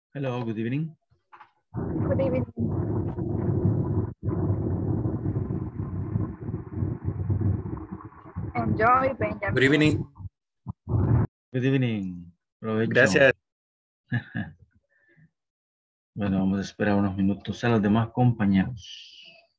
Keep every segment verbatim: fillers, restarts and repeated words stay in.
Hello, good evening. Good evening. Enjoy, Benjamin. Good evening. Good evening. Provecho. Gracias. Bueno, vamos a esperar unos minutos a los demás compañeros.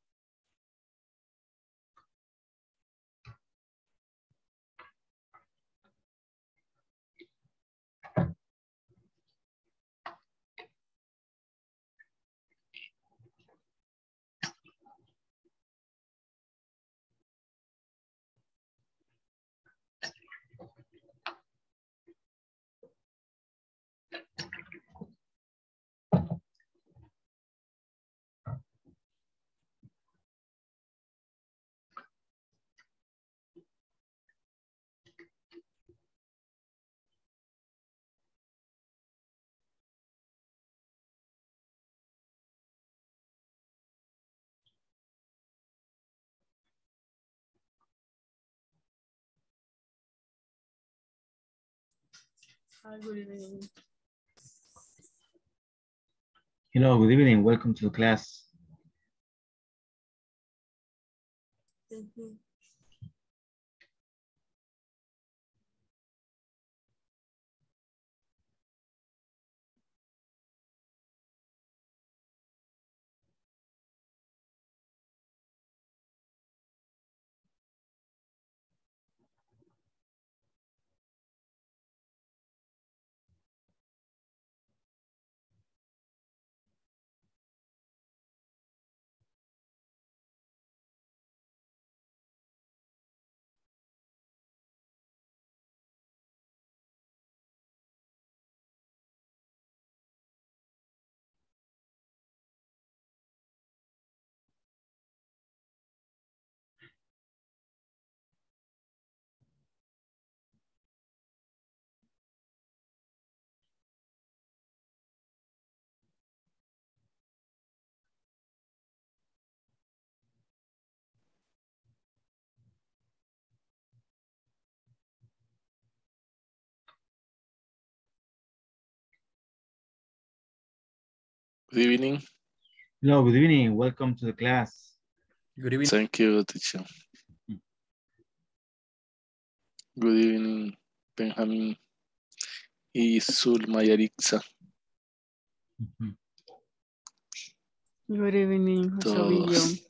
Hi, good evening. Hello, good evening. Welcome to the class. Thank you. Good evening. Hello, good evening. Welcome to the class. Good evening. Thank you, teacher. Good evening, Benjamin y Zulma Yarixa. Mhm. Good evening, José Ovillo. Todos.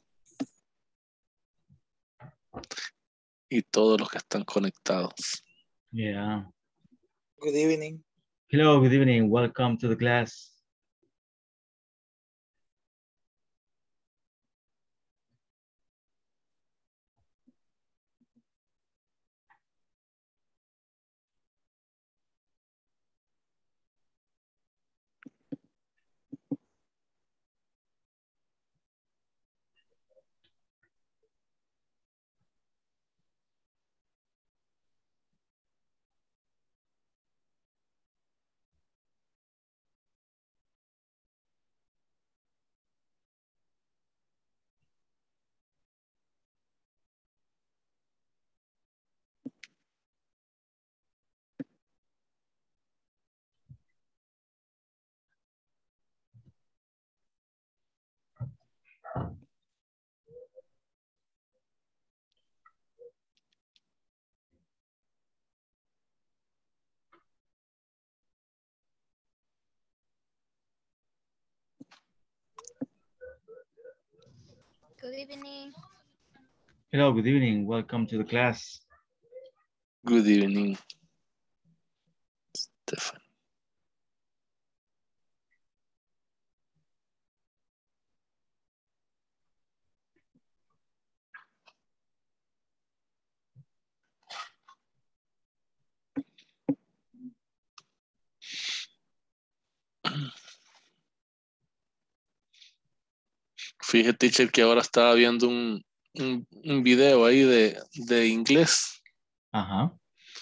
Y todos los que están conectados. Yeah. Good evening. Hello, good evening. Welcome to the class. Good evening. Hello, good evening. Welcome to the class. Good evening, Stefan. Fíjate, teacher, que ahora estaba viendo un, un, un video ahí de, de inglés Ajá.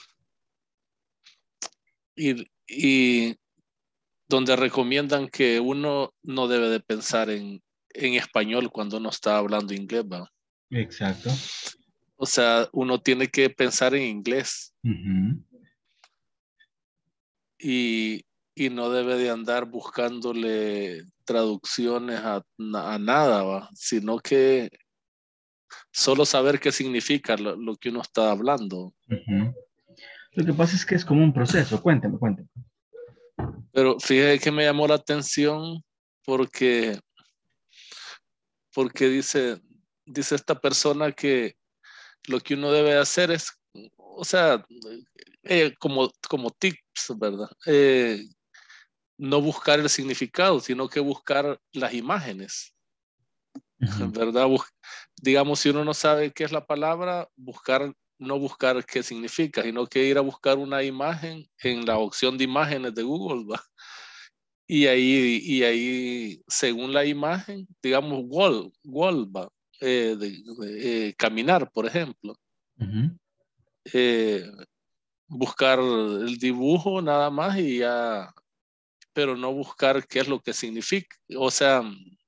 y, y donde recomiendan que uno no debe de pensar en, en español cuando uno está hablando inglés, ¿va? Exacto. O sea, uno tiene que pensar en inglés Ujú. y, y no debe de andar buscándole traducciones a, a nada, ¿va? Sino que solo saber qué significa lo, lo que uno está hablando. Ujú. Lo que pasa es que es como un proceso. Cuéntame, cuéntame. Pero fíjate que me llamó la atención porque, porque dice, dice esta persona que lo que uno debe hacer es, o sea, eh, como, como tips, ¿verdad? Eh, no buscar el significado, sino que buscar las imágenes, Ujú. ¿verdad? Bus- digamos, si uno no sabe qué es la palabra, buscar, no buscar qué significa, sino que ir a buscar una imagen en la opción de imágenes de Google, ¿va? Y ahí, y ahí, según la imagen, digamos, wall, wall, ¿va? Eh, de- de, eh, caminar, por ejemplo. Ujú. Eh, buscar el dibujo nada más y ya, pero no buscar qué es lo que significa. O sea,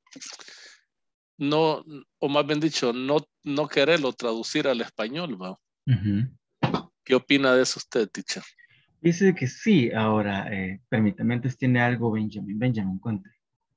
no, o más bien dicho, no, no quererlo traducir al español, ¿va? Ujú. ¿Qué opina de eso usted, teacher? Dice que sí. Ahora, eh, permítame, antes tiene algo Benjamin. Benjamin, cuente.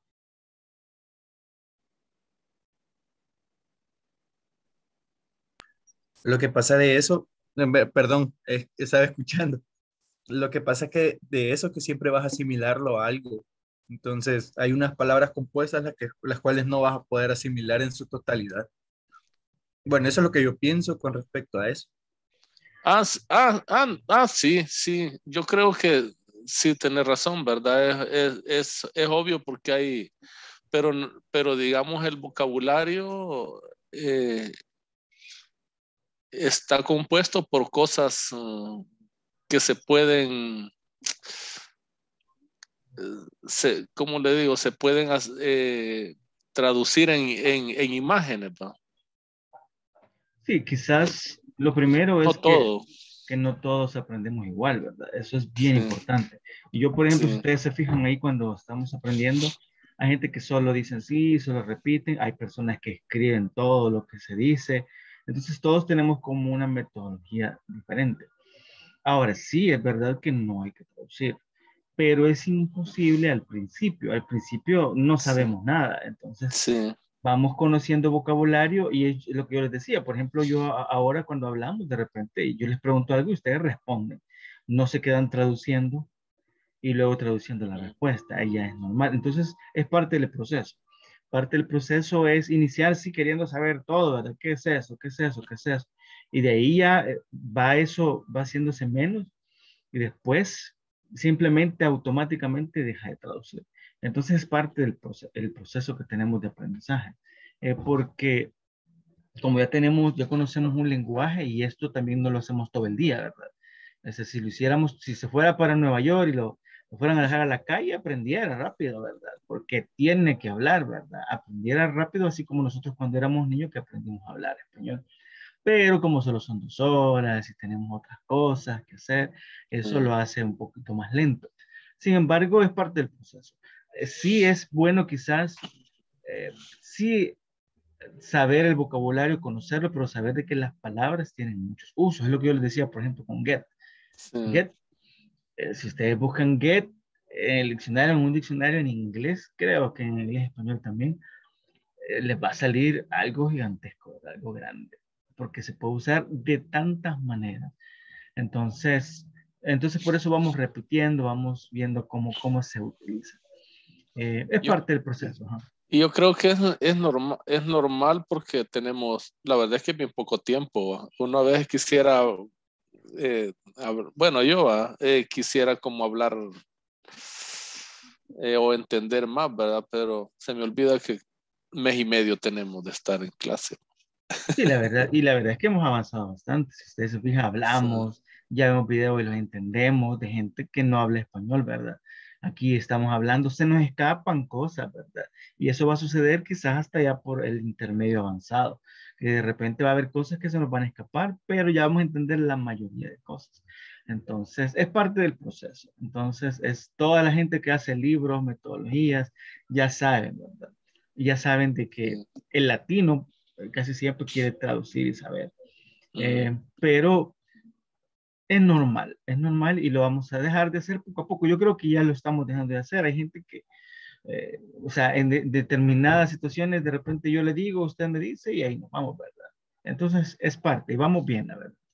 Lo que pasa de eso, en ver- perdón, eh, estaba escuchando. Lo que pasa es que de eso que siempre vas a asimilarlo a algo. Entonces, hay unas palabras compuestas las que, las cuales no vas a poder asimilar en su totalidad. Bueno, eso es lo que yo pienso con respecto a eso. Ah, s- ah, ah, ah, sí, sí, yo creo que sí tiene razón, ¿verdad? Es, es, es, es obvio porque hay, pero, n- pero digamos el vocabulario eh, está compuesto por cosas uh, que se pueden, se, ¿cómo le digo? Se pueden as- eh, traducir en, en, en imágenes, ¿va? Sí, quizás lo primero No es que, todo, que no todos aprendemos igual, ¿verdad? Eso es bien sí, importante. Y yo, por ejemplo, si sí, ustedes se fijan ahí cuando estamos aprendiendo, hay gente que solo dicen sí, solo repiten, hay personas que escriben todo lo que se dice. Entonces todos tenemos como una metodología diferente. Ahora, sí, es verdad que no hay que traducir, pero es imposible al principio. Al principio no sí, sabemos nada, entonces sí, vamos conociendo vocabulario y es lo que yo les decía. Por ejemplo, yo a- ahora cuando hablamos de repente, yo les pregunto algo y ustedes responden. No se quedan traduciendo y luego traduciendo la mm, respuesta. Ahí ya es normal. Entonces, es parte del proceso. Parte del proceso es iniciar sí queriendo saber todo, ¿verdad? ¿Qué es eso? ¿Qué es eso? ¿Qué es eso? Y de ahí ya eh, va eso, va haciéndose menos y después simplemente automáticamente deja de traducir. Entonces es parte del proceso, el proceso que tenemos de aprendizaje, eh, porque como ya tenemos, ya conocemos un lenguaje y esto también no lo hacemos todo el día, ¿verdad? Es decir, si lo hiciéramos, si se fuera para Nueva York y lo, lo fueran a dejar a la calle, aprendiera rápido, ¿verdad? Porque tiene que hablar, ¿verdad? Aprendiera rápido, así como nosotros cuando éramos niños que aprendimos a hablar español. Pero como solo son dos horas y tenemos otras cosas que hacer, eso mm, lo hace un poquito más lento. Sin embargo, es parte del proceso. Eh, Sí es bueno quizás, eh, sí saber el vocabulario, conocerlo, pero saber de que las palabras tienen muchos usos. Es lo que yo les decía, por ejemplo, con get. sí, Get, eh, si ustedes buscan get en el diccionario, en un diccionario en inglés, creo que en inglés y español también, eh, les va a salir algo gigantesco, algo grande, porque se puede usar de tantas maneras. Entonces, entonces por eso vamos repitiendo, vamos viendo cómo, cómo se utiliza. Eh, es yo, parte del proceso. Ajá. y yo creo que es, es, normal, es normal porque tenemos, la verdad es que bien poco tiempo. ¿Va? Uno a veces quisiera, eh, hab- bueno, yo ¿va? Eh, quisiera como hablar eh, o entender más, ¿verdad? Pero se me olvida que mes y medio tenemos de estar en clase. Sí, la verdad, y la verdad es que hemos avanzado bastante. Si ustedes se fijan, Sí, hablamos, ya vemos videos y los entendemos de gente que no habla español, ¿verdad? Aquí estamos hablando, se nos escapan cosas, ¿verdad? Y eso va a suceder quizás hasta ya por el intermedio avanzado, que de repente va a haber cosas que se nos van a escapar, pero ya vamos a entender la mayoría de cosas. Entonces, es parte del proceso. Entonces, es toda la gente que hace libros, metodologías, ya saben, ¿verdad? Y ya saben de que sí, el latino casi siempre quiere traducir y saber. ujú, Eh, pero es normal, es normal y lo vamos a dejar de hacer poco a poco. Yo creo que ya lo estamos dejando de hacer. Hay gente que, eh, o sea, en de- determinadas situaciones, de repente yo le digo, usted me dice y ahí nos vamos, ¿verdad? Entonces es parte y vamos bien, la verdad.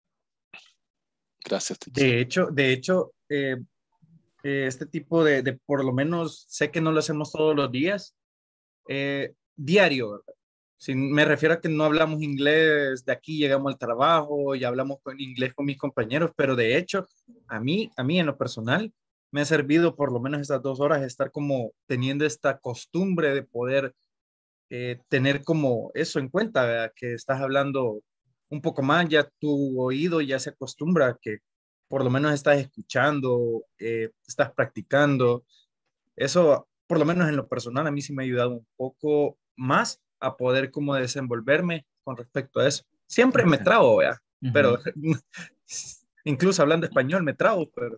Gracias, teacher. De hecho, de hecho, eh, eh, este tipo de, de, por lo menos, sé que no lo hacemos todos los días, eh, diario, ¿verdad? Si me refiero a que no hablamos inglés de aquí, llegamos al trabajo y hablamos con inglés con mis compañeros, pero de hecho, a mí, a mí en lo personal, me ha servido por lo menos estas dos horas estar como teniendo esta costumbre de poder eh, tener como eso en cuenta, ¿verdad? Que estás hablando un poco más, ya tu oído ya se acostumbra a que por lo menos estás escuchando, eh, estás practicando. Eso, por lo menos en lo personal, a mí sí me ha ayudado un poco más a poder como desenvolverme con respecto a eso. Siempre me Exacto. trabo, ¿verdad? Pero Ujú. incluso hablando español me trabo, pero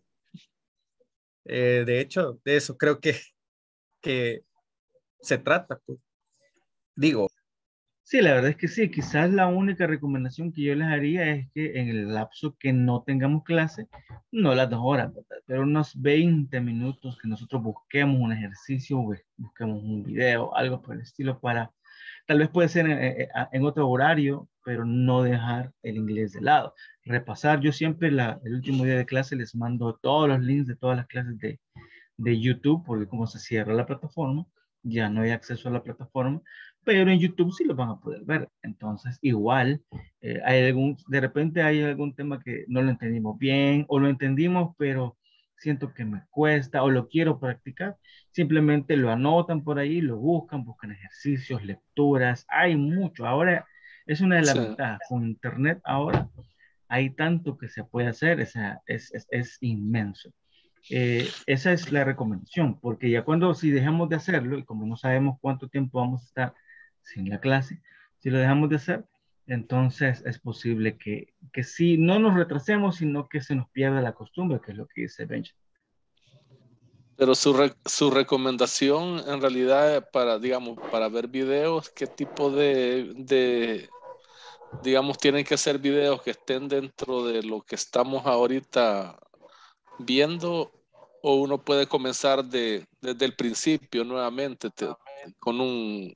eh, de hecho, de eso creo que, que se trata, pues. Digo, Sí, la verdad es que sí. Quizás la única recomendación que yo les haría es que en el lapso que no tengamos clase, no las dos horas, ¿verdad? Pero unos veinte minutos que nosotros busquemos un ejercicio, bus- busquemos un video, algo por el estilo para, tal vez puede ser en, en- en otro horario, pero no dejar el inglés de lado. Repasar, yo siempre la- el último día de clase les mando todos los links de todas las clases de, de YouTube, porque como se cierra la plataforma, ya no hay acceso a la plataforma, pero en YouTube sí lo van a poder ver. Entonces, igual, eh, hay algún, de repente hay algún tema que no lo entendimos bien o lo entendimos, pero siento que me cuesta o lo quiero practicar, simplemente lo anotan por ahí, lo buscan, buscan ejercicios, lecturas, hay mucho. Ahora es una de las Sí, ventajas. Con Internet ahora hay tanto que se puede hacer, o sea, es, es, es inmenso. Eh, esa es la recomendación, porque ya cuando si dejamos de hacerlo, y como no sabemos cuánto tiempo vamos a estar sin la clase, si lo dejamos de hacer, entonces es posible que, que sí, no nos retrasemos, sino que se nos pierda la costumbre, que es lo que dice Benja. pero su, re- su recomendación en realidad para, digamos, para ver videos, ¿qué tipo de, de, digamos, tienen que ser videos que estén dentro de lo que estamos ahorita viendo o uno puede comenzar de, desde el principio nuevamente te- con un...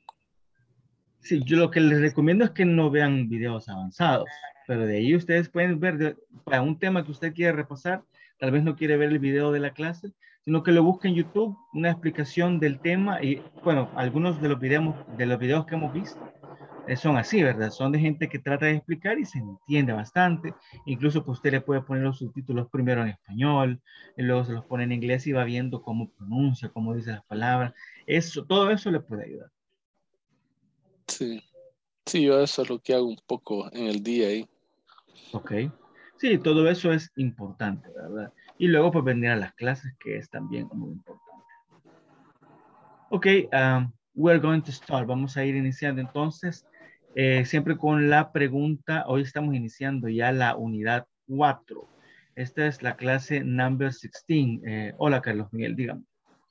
Sí, yo lo que les recomiendo es que no vean videos avanzados, pero de ahí ustedes pueden ver de- para un tema que usted quiere repasar, tal vez no quiere ver el video de la clase, sino que lo busque en YouTube, una explicación del tema y bueno, algunos de los videos, de los videos que hemos visto eh, son así, ¿verdad? Son de gente que trata de explicar y se entiende bastante, incluso pues usted le puede poner los subtítulos primero en español, y luego se los pone en inglés y va viendo cómo pronuncia, cómo dice las palabras, eso, todo eso le puede ayudar. Sí, sí, yo eso es lo que hago un poco en el día ahí. Ok. Sí, todo eso es importante, ¿verdad? Y luego pues venir a las clases, que es también muy importante. Ok, um, we're going to start. Vamos a ir iniciando entonces, eh, siempre con la pregunta. Hoy estamos iniciando ya la unidad cuatro. Esta es la clase number dieciséis. Eh, hola, Carlos Miguel, dígame.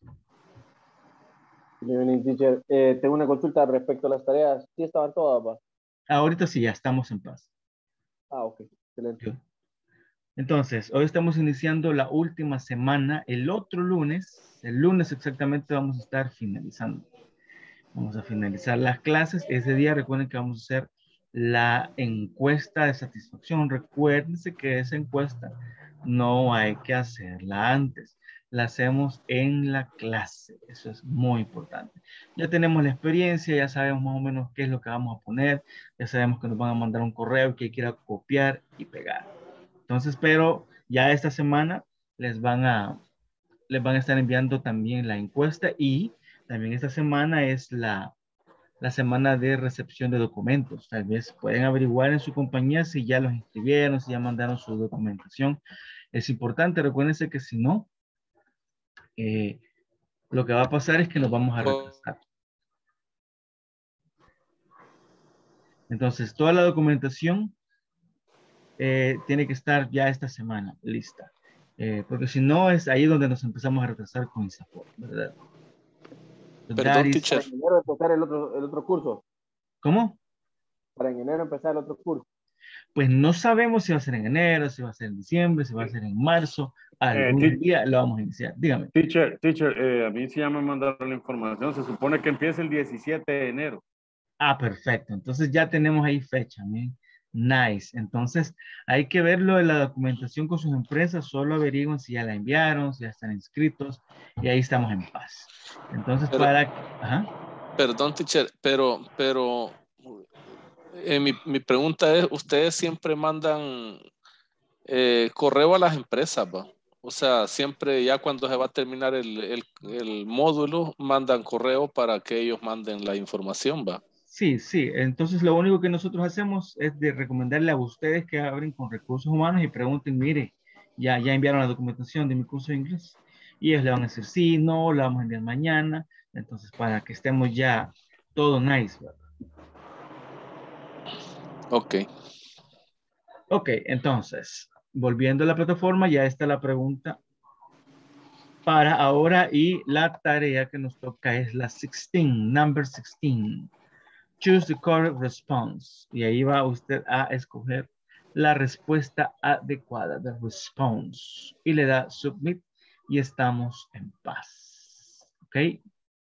Good evening, teacher. Eh, tengo una consulta respecto a las tareas. ¿Sí estaban todas, va? Ahorita sí, ya estamos en paz. Ah, ok. Excelente. Entonces, hoy estamos iniciando la última semana. El otro lunes, el lunes exactamente, vamos a estar finalizando. Vamos a finalizar las clases. Ese día recuerden que vamos a hacer la encuesta de satisfacción. Recuérdense que esa encuesta no hay que hacerla antes. La hacemos en la clase. Eso es muy importante. Ya tenemos la experiencia, ya sabemos más o menos qué es lo que vamos a poner. Ya sabemos que nos van a mandar un correo que hay que ir a copiar y pegar. Entonces, pero ya esta semana les van a, les van a estar enviando también la encuesta y también esta semana es la, la semana de recepción de documentos. Tal vez pueden averiguar en su compañía si ya los inscribieron, si ya mandaron su documentación. Es importante, recuérdense que si no, eh, lo que va a pasar es que nos vamos a retrasar. Entonces, toda la documentación eh, tiene que estar ya esta semana lista. Eh, porque si no, es ahí donde nos empezamos a retrasar con ISAFOR, ¿verdad? So that Perdón, is- teacher. Para en enero empezar el otro, el otro curso. ¿Cómo? Para en enero empezar el otro curso. Pues no sabemos si va a ser en enero, si va a ser en diciembre, si va a ser en marzo. Algún Eh, día lo vamos a iniciar. Dígame. Teacher, teacher, eh, a mí sí ya me mandaron la información. Se supone que empieza el diecisiete de enero. Ah, perfecto. Entonces ya tenemos ahí fecha. Bien. Nice. Entonces hay que ver lo de la documentación con sus empresas. Solo averigüen si ya la enviaron, si ya están inscritos y ahí estamos en paz. Entonces Pero- para... Ajá. Perdón, teacher, pero, pero eh, mi, mi pregunta es, ¿ustedes siempre mandan eh, correo a las empresas, va? O sea, siempre ya cuando se va a terminar el, el, el módulo, mandan correo para que ellos manden la información, va. Sí, sí. Entonces lo único que nosotros hacemos es de recomendarle a ustedes que abren con recursos humanos y pregunten, mire, ya, ya enviaron la documentación de mi curso de inglés. Y ellos le van a decir, sí, no, la vamos a enviar mañana. Entonces, para que estemos ya todo nice, ¿verdad? Ok. Ok, entonces, volviendo a la plataforma, ya está la pregunta para ahora y la tarea que nos toca es la dieciséis, number dieciséis. Choose the correct response. Y ahí va usted a escoger la respuesta adecuada, the response. Y le da submit y estamos en paz. Ok.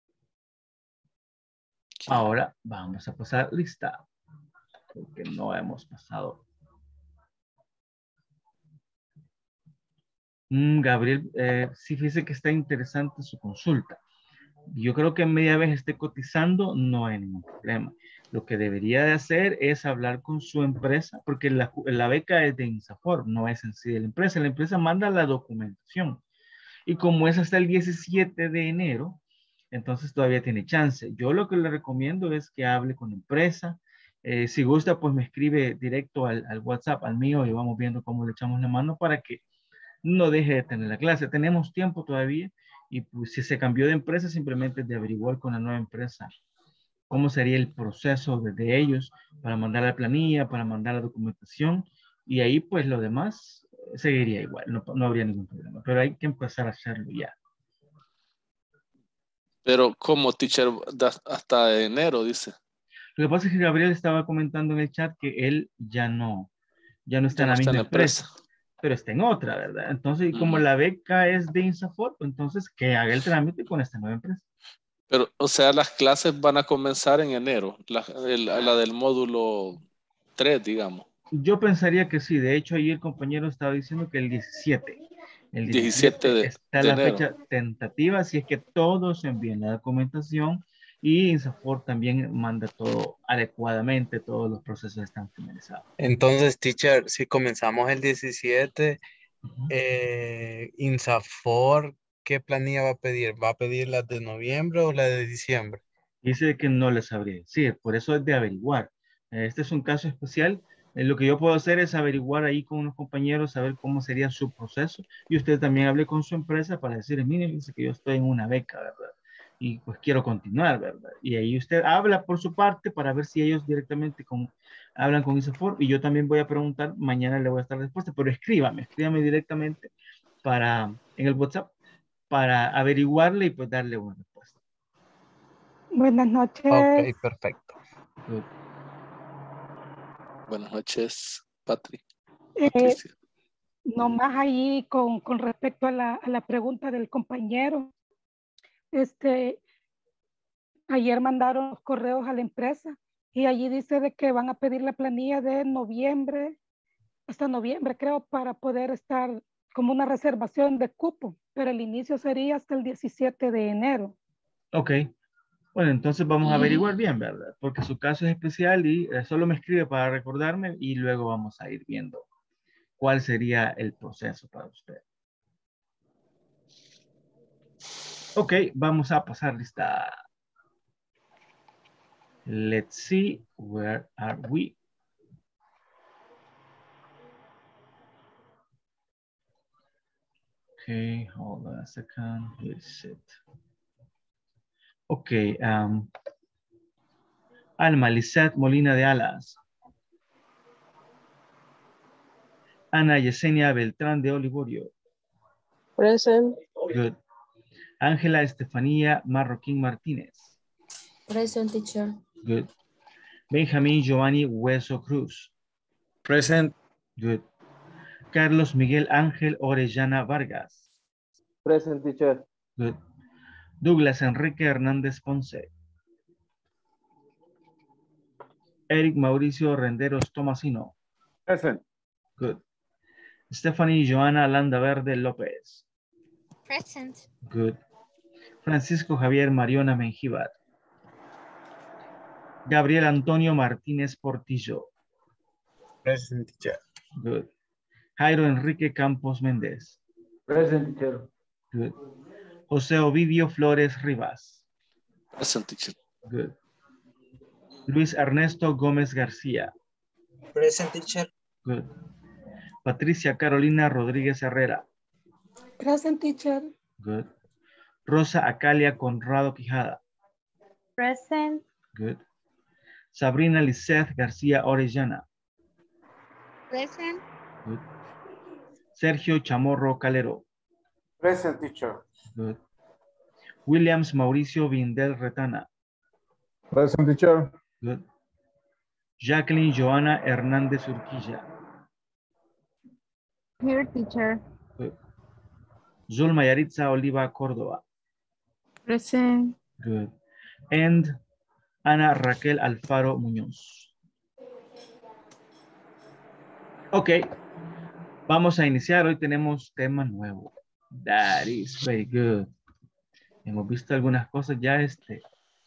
Ahora vamos a pasar lista. Porque no hemos pasado. Mm, Gabriel, eh, sí, fíjese que está interesante su consulta. Yo creo que en media vez esté cotizando, no hay ningún problema. Lo que debería de hacer es hablar con su empresa, porque la, la beca es de INSAFORP, no es en sí de la empresa. La empresa manda la documentación. Y como es hasta el diecisiete de enero, entonces todavía tiene chance. Yo lo que le recomiendo es que hable con la empresa. Eh, si gusta, pues me escribe directo al, al WhatsApp, al mío, y vamos viendo cómo le echamos la mano para que no deje de tener la clase. Tenemos tiempo todavía y pues, si se cambió de empresa, simplemente de averiguar con la nueva empresa cómo sería el proceso de, de ellos para mandar la planilla, para mandar la documentación y ahí pues lo demás eh, seguiría igual, no, no habría ningún problema, pero hay que empezar a hacerlo ya. Pero como teacher da- hasta enero, dice. Lo que pasa es que Gabriel estaba comentando en el chat que él ya no, ya no está Ya en no la está misma en la empresa, empresa. pero está en otra, ¿verdad? Entonces, y como Ujú. la beca es de INSAFORP, entonces que haga el trámite con esta nueva empresa. Pero, o sea, las clases van a comenzar en enero, la, el- la del módulo tres, digamos. Yo pensaría que sí. De hecho, ahí el compañero estaba diciendo que el diecisiete. El diecisiete diecisiete de, está de la enero. fecha tentativa, si es que todos envían la documentación y INSAFORP también manda todo adecuadamente, todos los procesos están finalizados. Entonces, teacher, si comenzamos el diecisiete, Ujú. eh, INSAFOR, ¿qué planilla va a pedir? ¿Va a pedir la de noviembre o la de diciembre? Dice que no le sabría decir, por eso es de averiguar. Este es un caso especial. Eh, lo que yo puedo hacer es averiguar ahí con unos compañeros, saber cómo sería su proceso. Y usted también hable con su empresa para decir, mire, dice que yo estoy en una beca, ¿verdad? Y pues quiero continuar, ¿verdad? Y ahí usted habla por su parte para ver si ellos directamente con, hablan con INSAFORP. Y yo también voy a preguntar, mañana le voy a estar respuesta, pero escríbame, escríbame directamente para, en el WhatsApp para averiguarle y pues darle una respuesta. Buenas noches. Ok, perfecto. Good. Buenas noches, Patrick. Eh, Patricia. nomás ahí con, con respecto a la, a la pregunta del compañero. Este, ayer mandaron los correos a la empresa y allí dice de que van a pedir la planilla de noviembre, hasta noviembre creo, para poder estar como una reservación de cupo, pero el inicio sería hasta el diecisiete de enero. Ok. Bueno, entonces vamos a averiguar Mm, bien, ¿verdad? Porque su caso es especial y eh, solo me escribe para recordarme y luego vamos a ir viendo cuál sería el proceso para usted. Ok, vamos a pasar lista. Let's see, where are we? Okay, hold on a second. Here's it. Ok, um, Alma Lisette Molina de Alas. Ana Yesenia Beltrán de Olivorio. Present. Good. Ángela Estefanía Marroquín Martínez. Present, teacher. Good. Benjamín Giovanni Hueso Cruz. Present. Good. Carlos Miguel Ángel Orellana Vargas. Present, teacher. Good. Douglas Enrique Hernández Ponce. Eric Mauricio Renderos Tomasino. Present. Good. Stephanie Joana Landaverde López. Present. Good. Francisco Javier Mariona Mengíbar. Gabriel Antonio Martínez Portillo. Present, teacher. Good. Jairo Enrique Campos Méndez. Present, teacher. Good. José Ovidio Flores Rivas. Present, teacher. Good. Luis Ernesto Gómez García. Present, teacher. Good. Patricia Carolina Rodríguez Herrera. Present, teacher. Good. Rosa Acalia Conrado Quijada. Present. Good. Sabrina Liseth García Orellana. Present. Good. Sergio Chamorro Calero. Present, teacher. Good. Williams Mauricio Vindel Retana. Present, teacher. Good. Jacqueline Joana Hernández Urquilla. Here, teacher. Good. Zulma Yaritza Oliva Córdoba. Present. Good. And Ana Raquel Alfaro Muñoz. Ok. Vamos a iniciar. Hoy tenemos tema nuevo. That is very good. Hemos visto algunas cosas ya este.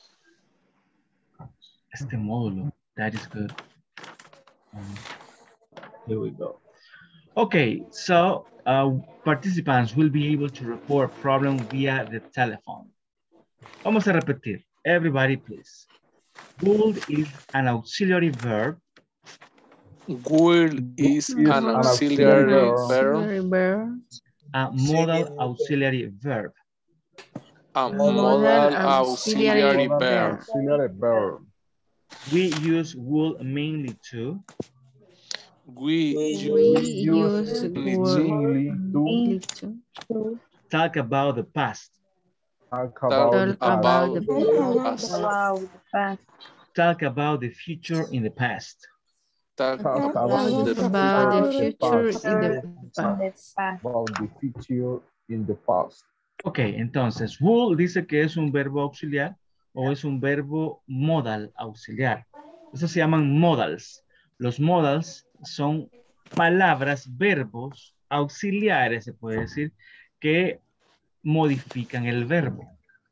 Este módulo. That is good. Um, here we go. Okay, so uh, participants will be able to report problem via the telephone. Vamos a repetir. Everybody, please. Would is an auxiliary verb. Will is an auxiliary verb. A modal auxiliary verb. A modal auxiliary verb. Auxiliary verb. We use would mainly to. We We use use Mainly will to Talk about the past. talk talk about about the the past. past. Talk about the future in the past. Talk Talk about about the the about the future future in in the the past. past. About the future in the past. Ok, entonces, will dice que es un verbo auxiliar o es un verbo modal auxiliar. Eso se llaman modals. Los modals son palabras, verbos auxiliares, se puede decir, que modifican el verbo.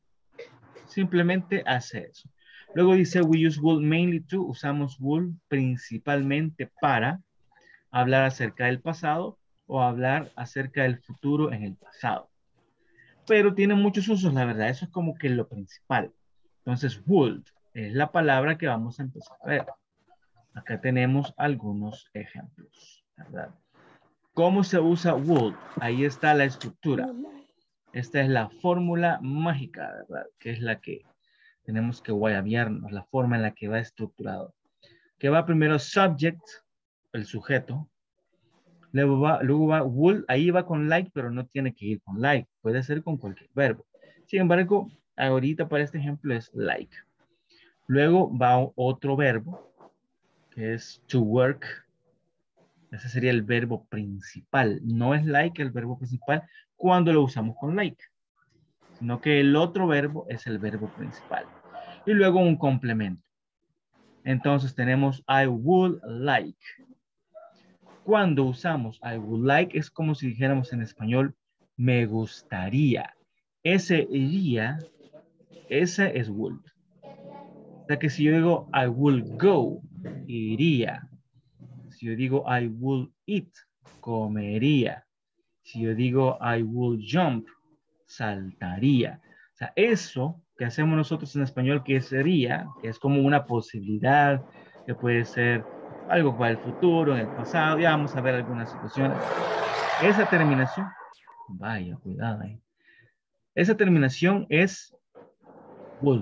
Simplemente hace eso. Luego dice, we use will mainly to, usamos will principalmente para hablar acerca del pasado o hablar acerca del futuro en el pasado. Pero tiene muchos usos, la verdad, eso es como que lo principal. Entonces, would es la palabra que vamos a empezar a ver. Acá tenemos algunos ejemplos, ¿verdad? ¿Cómo se usa would? Ahí está la estructura. Esta es la fórmula mágica, ¿verdad? Que es la que tenemos que guayabearnos, la forma en la que va estructurado. Que va primero subject, el sujeto. Luego va, luego va would, ahí va con like, pero no tiene que ir con like. Puede ser con cualquier verbo. Sin embargo, ahorita para este ejemplo es like. Luego va otro verbo, que es to work. Ese sería el verbo principal. No es like el verbo principal cuando lo usamos con like, sino que el otro verbo es el verbo principal. Y luego un complemento. Entonces tenemos I would like. Cuando usamos I would like es como si dijéramos en español me gustaría. Ese iría, ese es would. O sea que si yo digo I will go, iría. Si yo digo I will eat, comería. Si yo digo I will jump, saltaría. O sea, eso que hacemos nosotros en español que sería, que es como una posibilidad, que puede ser algo para el futuro, en el pasado, ya vamos a ver algunas situaciones. Esa terminación, vaya, cuidado ahí. Esa terminación es would.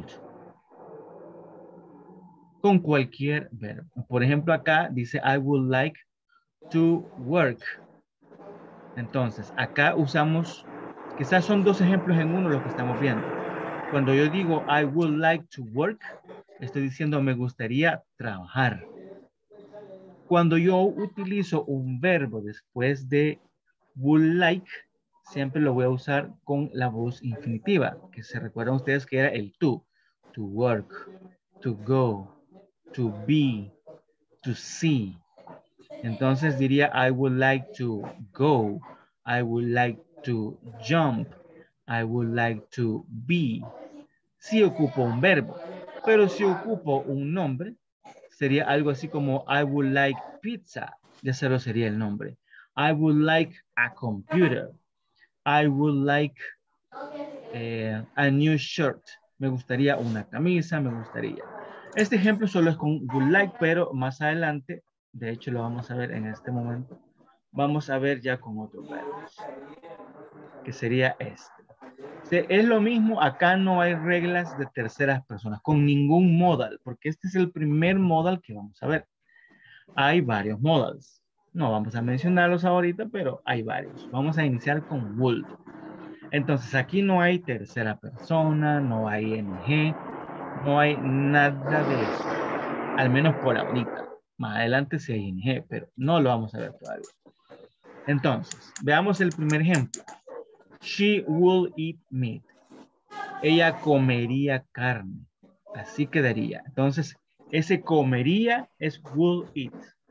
Con cualquier verbo. Por ejemplo, acá dice I would like to work. Entonces, acá usamos, quizás son dos ejemplos en uno los que estamos viendo. Cuando yo digo I would like to work, estoy diciendo me gustaría trabajar. Cuando yo utilizo un verbo después de would like, siempre lo voy a usar con la voz infinitiva, que se recuerdan ustedes que era el to. To work, to go, to be, to see. Entonces diría, I would like to go. I would like to jump. I would like to be. Si ocupo un verbo, pero si ocupo un nombre, sería algo así como I would like pizza. Ya se lo sería el nombre. I would like a computer. I would like eh, a new shirt. Me gustaría una camisa, me gustaría. Este ejemplo solo es con would like, pero más adelante, de hecho lo vamos a ver en este momento, vamos a ver ya con otros verbos, que sería este. Es lo mismo, acá no hay reglas de terceras personas, con ningún modal, porque este es el primer modal que vamos a ver. Hay varios modals. No vamos a mencionarlos ahorita, pero hay varios. Vamos a iniciar con would. Entonces, aquí no hay tercera persona, no hay ing, no hay nada de eso. Al menos por ahorita. Más adelante sí hay ing, pero no lo vamos a ver todavía. Entonces, veamos el primer ejemplo. She will eat meat. Ella comería carne. Así quedaría. Entonces, ese comería es will eat.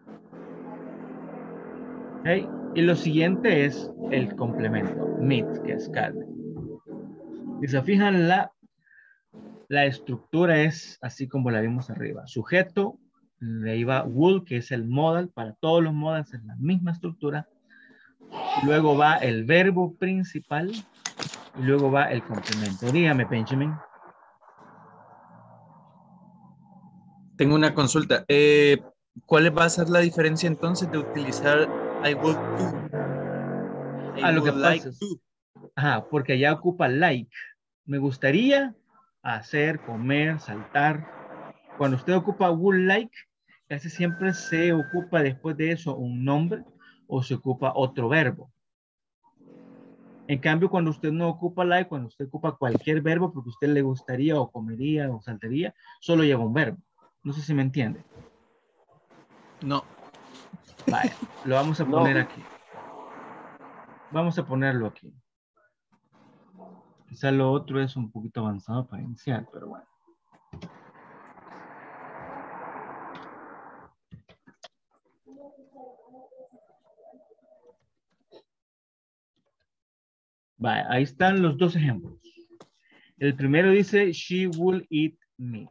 ¿Okay? Y lo siguiente es el complemento, meat, que es carne. Si se fijan, la, la estructura es así como la vimos arriba. Sujeto, de ahí va will, que es el modal. Para todos los modals es la misma estructura. Luego va el verbo principal. Y luego va el complemento. Dígame, Benjamin. Tengo una consulta. Eh, ¿Cuál va a ser la diferencia entonces de utilizar I would do? I Ah, lo que would pasa like es, to. ajá, porque allá ocupa like. Me gustaría hacer, comer, saltar. Cuando usted ocupa would like, casi siempre se ocupa después de eso un nombre o se ocupa otro verbo. En cambio, cuando usted no ocupa like, cuando usted ocupa cualquier verbo porque usted le gustaría o comería o saltaría, solo lleva un verbo. No sé si me entiende. No. Vaya, lo vamos a No. poner aquí. Vamos a ponerlo aquí. Quizá lo otro es un poquito avanzado para iniciar, pero bueno. Vaya, ahí están los dos ejemplos. El primero dice, she will eat meat.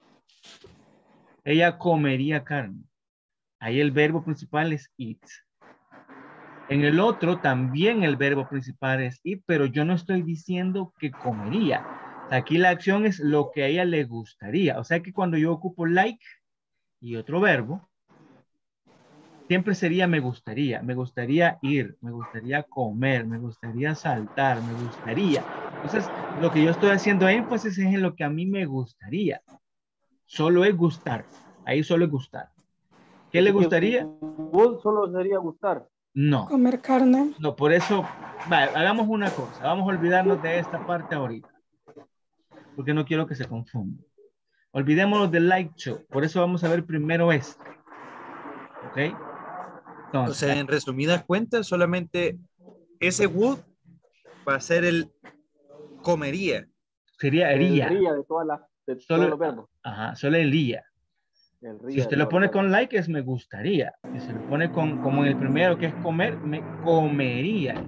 Ella comería carne. Ahí el verbo principal es eat. En el otro también el verbo principal es eat, pero yo no estoy diciendo que comería. Aquí la acción es lo que a ella le gustaría. O sea que cuando yo ocupo like y otro verbo, siempre sería me gustaría. Me gustaría ir, me gustaría comer, me gustaría saltar, me gustaría. Entonces, lo que yo estoy haciendo énfasis es en lo que a mí me gustaría. Solo es gustar. Ahí solo es gustar. ¿Qué le gustaría? Would solo sería gustar. No. Comer carne. No, por eso, vale, hagamos una cosa. Vamos a olvidarnos de esta parte ahorita. Porque no quiero que se confunda. Olvidémonos del like to. Por eso vamos a ver primero este. ¿Ok? Entonces, O sea, en resumidas cuentas, solamente ese would va a ser el comería. sería El haría. ría de, todas las, de Solo, todos los verbos. ajá, solo el día. El Si ría usted de lo todos pone los con verbos. like es me gustaría. Si se lo pone con, como en el primero que es comer, me comería.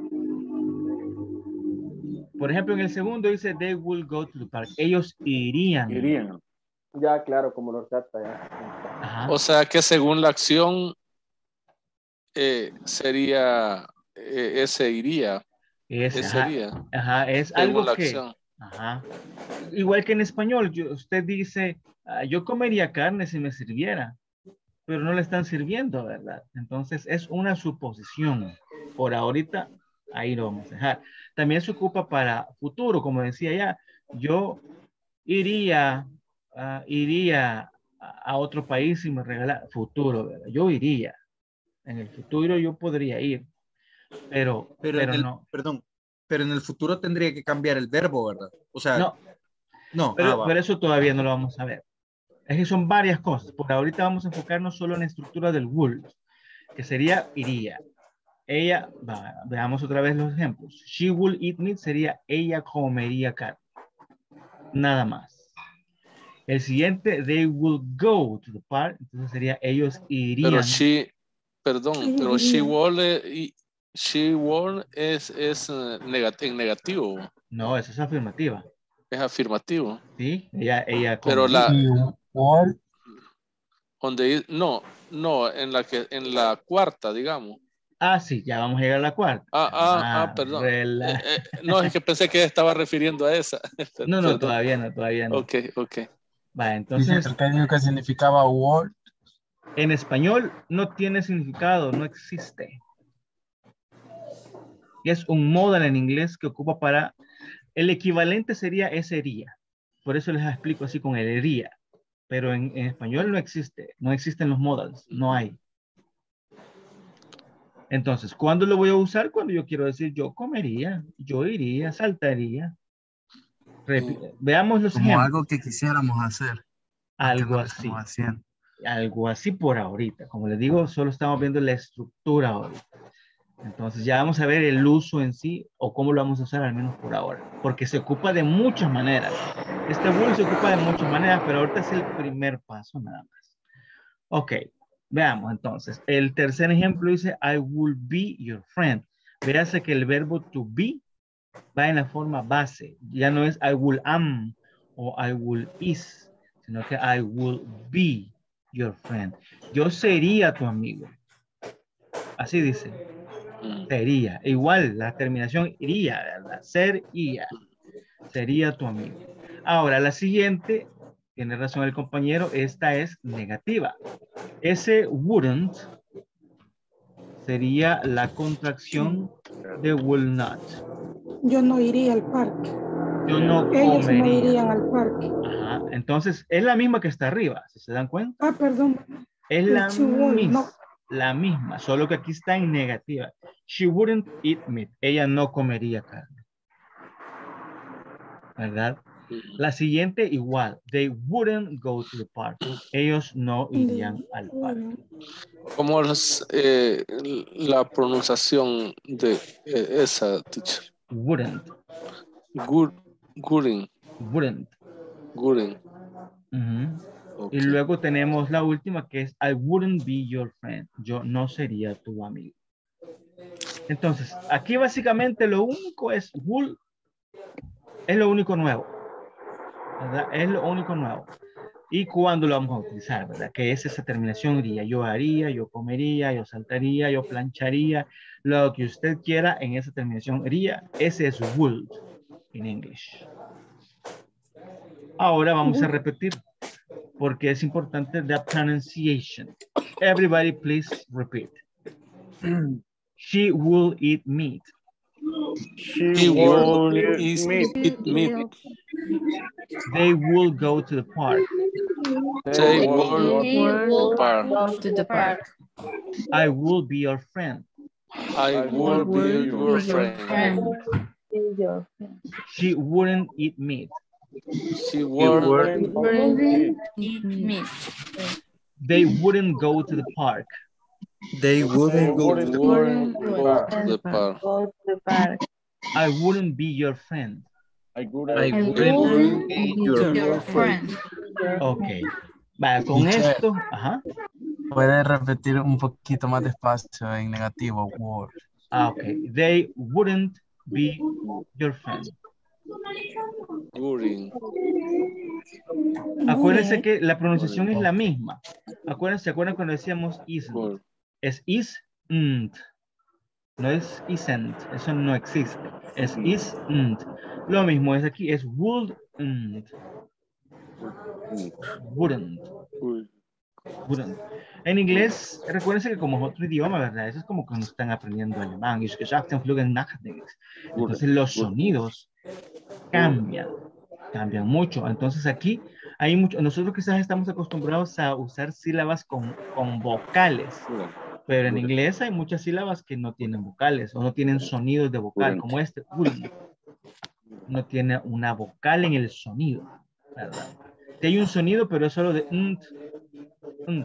Por ejemplo, en el segundo dice they will go to the park. Ellos irían. Irían. Ya, claro, como lo trata ya. Ajá. O sea que según la acción eh, sería eh, ese iría. Ese, Ese ajá, sería. ajá, es Según algo la que, acción. ajá. Igual que en español, yo- usted dice, ah, yo comería carne si me sirviera, pero no le están sirviendo, ¿verdad? Entonces es una suposición. Por ahorita, ahí lo vamos a dejar. También se ocupa para futuro, como decía ya, yo iría, ah, iría a, a otro país y me regala futuro, ¿verdad? Yo iría. En el futuro yo podría ir, pero, Pero pero en el, no. perdón, pero en el futuro tendría que cambiar el verbo, ¿verdad? O sea, No, no, ah, pero, va. pero eso todavía no lo vamos a ver. Es que son varias cosas. Por ahorita vamos a enfocarnos solo en la estructura del would, que sería iría. Ella, va, veamos otra vez los ejemplos. She will eat meat sería ella comería carne. Nada más. El siguiente, they will go to the park. Entonces sería ellos irían. Pero she, perdón, Ellos pero she irían. will, eh, y- she will es, es eh, negat- en negativo, No, eso es afirmativa. es afirmativo. ¿Sí? Ella, ella Pero comería. la, Y Word, donde, no, no, en la que, en la cuarta, digamos. Ah, sí, ya vamos a llegar a la cuarta. Ah, ah, ah, Ah, perdón. rela- Eh, eh, no, es que pensé que estaba refiriendo a esa. No, no, Perdón. todavía no, todavía no. Ok, ok. Va, dice entonces, que el dijo que significaba Word. en español no tiene significado, no existe. Y es un modal en inglés que ocupa para, el equivalente sería ese iría. Por eso les explico así con el iría. Pero en, en español no existe, no existen los modals, no hay. Entonces, ¿cuándo lo voy a usar? Cuando yo quiero decir yo comería, yo iría, saltaría. Repi- Veamos los Como ejemplos. algo que quisiéramos hacer, aunque Algo no lo así. estamos haciendo. Algo así por ahorita. Como les digo, solo estamos viendo la estructura ahorita. Entonces ya vamos a ver el uso en sí o cómo lo vamos a usar al menos por ahora. Porque se ocupa de muchas maneras. Este would se ocupa de muchas maneras, pero ahorita es el primer paso nada más. Ok, veamos entonces. El tercer ejemplo dice I will be your friend. Véase que el verbo to be va en la forma base. Ya no es I will am o I will is, sino que I will be your friend. Yo sería tu amigo. Así dice. Sería. Igual, la terminación iría, ¿verdad? Ser iría. Sería tu amigo. Ahora, la siguiente, tiene razón el compañero, esta es negativa. Ese wouldn't sería la contracción de will not. Yo no iría al parque. Yo no Ellos no comería. irían al parque. Ajá. Entonces, es la misma que está arriba, si se dan cuenta. Ah, perdón. Es El la she won't, misma, no. la misma, solo que aquí está en negativa. She wouldn't eat meat. Ella no comería carne. ¿Verdad? La siguiente igual. They wouldn't go to the park. Ellos no irían al parque. ¿Cómo es eh, la pronunciación de eh, esa, teacher? Wouldn't. Good, Gooding. Wouldn't. Gooding. Uh-huh. Okay. Y luego tenemos la última que es I wouldn't be your friend. Yo no sería tu amigo. Entonces, aquí básicamente lo único es would. Es lo único nuevo. ¿Verdad? Es lo único nuevo. Y cuándo lo vamos a utilizar, ¿verdad? Que es esa terminación iría. Yo haría, yo comería, yo saltaría, yo plancharía. Lo que usted quiera en esa terminación iría. Ese es would en English. Ahora vamos a repetir. Porque es importante la pronunciation. Everybody please repeat. She will eat meat. She, She will will eat eat meat. eat meat. They will go to the park. They They will will go to the park. Go to the park. I will be your friend. I will be your friend. She wouldn't eat meat. She will Wouldn't eat meat. They wouldn't go to the park. They wouldn't go to the wouldn't go to the park. Go to the park. I wouldn't be your friend. I would I I wouldn't wouldn't be be your your friend. friend. Ok. Va, con Teacher. esto, ajá. Puede repetir un poquito más despacio en negativo. Word. Ah, ok. They wouldn't be your friend. Gooding. Acuérdense que la pronunciación es la misma. Acuérdense, ¿se acuerdan cuando decíamos isn't? Good. Es isn't. No es isn't. Eso no existe. Es isn't. Lo mismo es aquí. Es wouldn't. Wouldn't. Wouldn't. En inglés, recuérdense que como es otro idioma, ¿verdad? Eso es como cuando están aprendiendo alemán. Entonces los sonidos cambian. Cambian mucho. Entonces aquí hay mucho. Nosotros quizás estamos acostumbrados a usar sílabas con, con vocales. Pero en inglés hay muchas sílabas que no tienen vocales o no tienen sonidos de vocal, como este. No tiene una vocal en el sonido, ¿verdad? Si hay un sonido, pero es solo de nt, nt.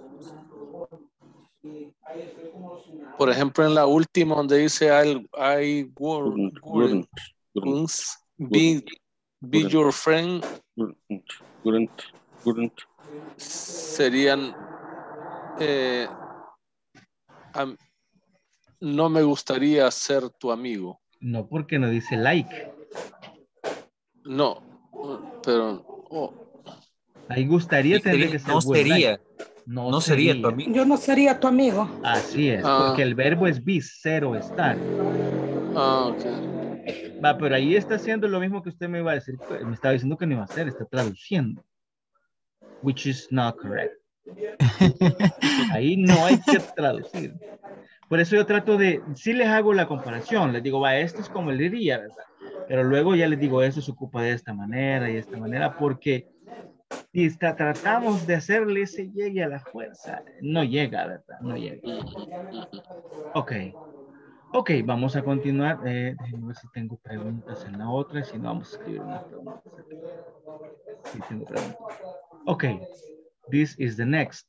Por ejemplo, en la última donde dice I, I would, Wouldn't, would, wouldn't, be, be wouldn't. your friend, wouldn't, wouldn't, wouldn't. serían eh, am- no me gustaría ser tu amigo. No, porque no dice like. No, pero oh, Ahí gustaría Y tendría sería, que ser no would like. sería, No, no sería tu sería. amigo. Yo no sería tu amigo. Así es, Ah. porque el verbo es be, ser o estar. ah, ok. Va, pero ahí está haciendo lo mismo que usted me iba a decir. Me estaba diciendo que no iba a hacer, está traduciendo. Which is not correct. Ahí no hay que traducir. Por eso yo trato de, sí les hago la comparación, les digo, va, esto es como el iría, ¿verdad? Pero luego ya les digo, eso se ocupa de esta manera y de esta manera, porque si está, tratamos de hacerle ese llegue a la fuerza, no llega, ¿verdad? No llega. Ok. Ok, vamos a continuar. Eh, déjenme ver si tengo preguntas en la otra, si no vamos a escribir unas preguntas aquí. Sí, tengo preguntas. Ok, this is the next.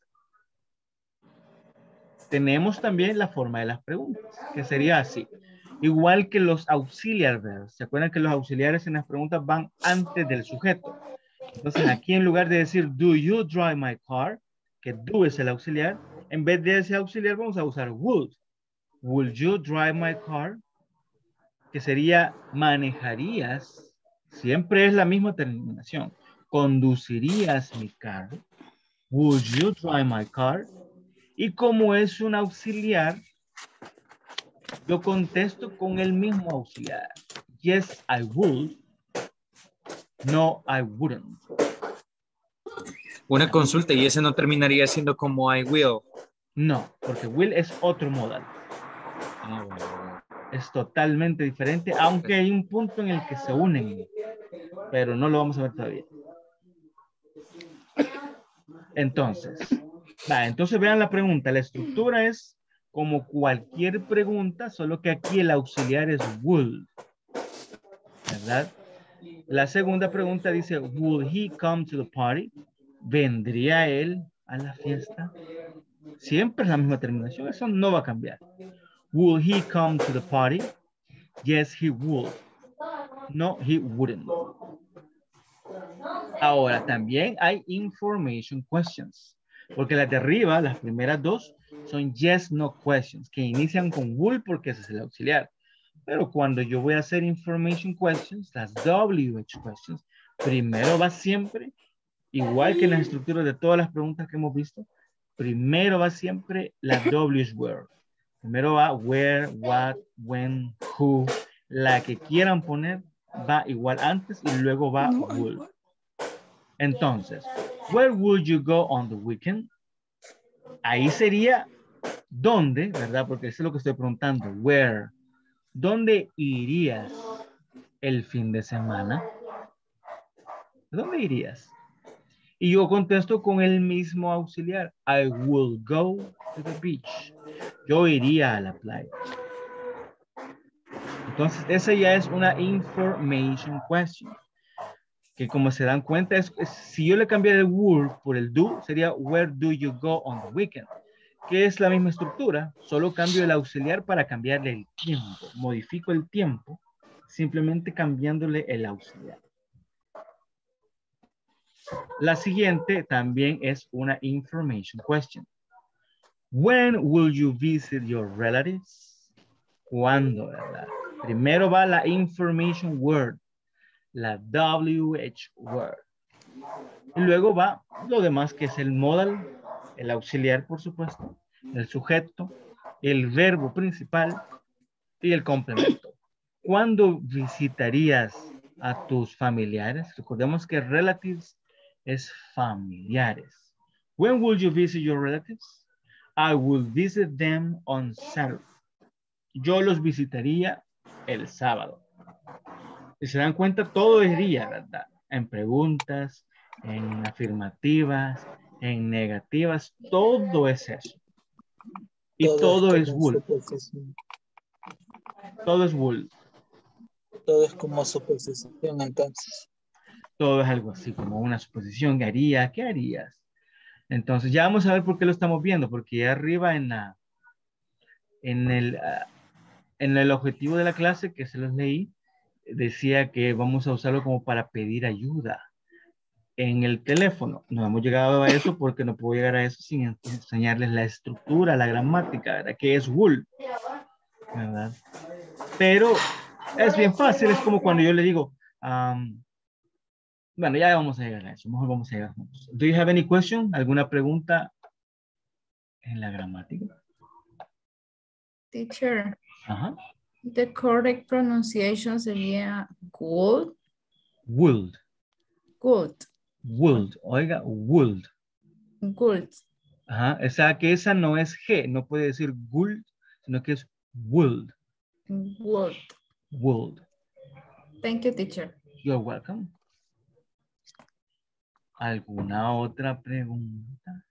Tenemos también la forma de las preguntas, que sería así. Igual que los auxiliar verbs. ¿Se acuerdan que los auxiliares en las preguntas van antes del sujeto? Entonces aquí en lugar de decir, do you drive my car? Que do es el auxiliar. En vez de ese auxiliar vamos a usar would. Would you drive my car? Que sería, manejarías. Siempre es la misma terminación. ¿Conducirías mi carro? Would you drive my car? Y como es un auxiliar, yo contesto con el mismo auxiliar. Yes, I would. No, I wouldn't. Una consulta, y ese no terminaría siendo como I will. No, porque will es otro modal. Ah, bueno, bueno. Es totalmente diferente, aunque hay un punto en el que se unen. Pero no lo vamos a ver todavía. Entonces, va, entonces vean la pregunta. La estructura es como cualquier pregunta, solo que aquí el auxiliar es would. ¿Verdad? La segunda pregunta dice, would he come to the party? ¿Vendría él a la fiesta? Siempre es la misma terminación, eso no va a cambiar. Would he come to the party? Yes, he would. No, he wouldn't. Ahora, también hay information questions. Porque las de arriba, las primeras dos, son yes, no questions, que inician con would porque ese es el auxiliar. Pero cuando yo voy a hacer information questions, las W H questions, primero va siempre, igual que en las estructuras de todas las preguntas que hemos visto, primero va siempre la W H word. Primero va where, what, when, who. La que quieran poner va igual antes y luego va would. Entonces, where would you go on the weekend? Ahí sería ¿dónde? ¿Verdad? Porque eso es lo que estoy preguntando. Where? ¿Dónde irías el fin de semana? ¿Dónde irías? Y yo contesto con el mismo auxiliar. I will go to the beach. Yo iría a la playa. Entonces, esa ya es una information question. Que como se dan cuenta, es, es, si yo le cambiara el would por el do, sería where do you go on the weekend? Que es la misma estructura, solo cambio el auxiliar para cambiarle el tiempo. Modifico el tiempo, simplemente cambiándole el auxiliar. La siguiente también es una information question. When will you visit your relatives? ¿Cuándo, verdad? Primero va la information word, la W H word. Y luego va lo demás que es el modal, el auxiliar, por supuesto, el sujeto, el verbo principal y el complemento. ¿Cuándo visitarías a tus familiares? Recordemos que relatives es familiares. When will you visit your relatives? I will visit them on Saturday. Yo los visitaría el sábado. Si se dan cuenta, todo es día, ¿verdad? En preguntas, en afirmativas, en negativas, todo es eso. Y todo, todo es would. Todo es would. Todo es como suposición, entonces. Todo es algo así, como una suposición. ¿Qué haría? ¿Qué harías? Entonces, ya vamos a ver por qué lo estamos viendo, porque ya arriba en la, en el, uh, en el objetivo de la clase que se los leí, decía que vamos a usarlo como para pedir ayuda en el teléfono. No hemos llegado a eso porque no puedo llegar a eso sin enseñarles la estructura, la gramática, ¿verdad? Que es would, ¿verdad? Pero es bien fácil, es como cuando yo le digo, um, bueno, ya vamos a llegar a eso, mejor vamos a llegar juntos. Do you have any question? ¿Alguna pregunta en la gramática? Teacher, Ajá. the correct pronunciation sería good. Would. Good. Would. Oiga, would. Good. Ajá. O sea que esa no es G, no puede decir would, sino que es would. Would. Would. Thank you, teacher. You're welcome. ¿Alguna otra pregunta?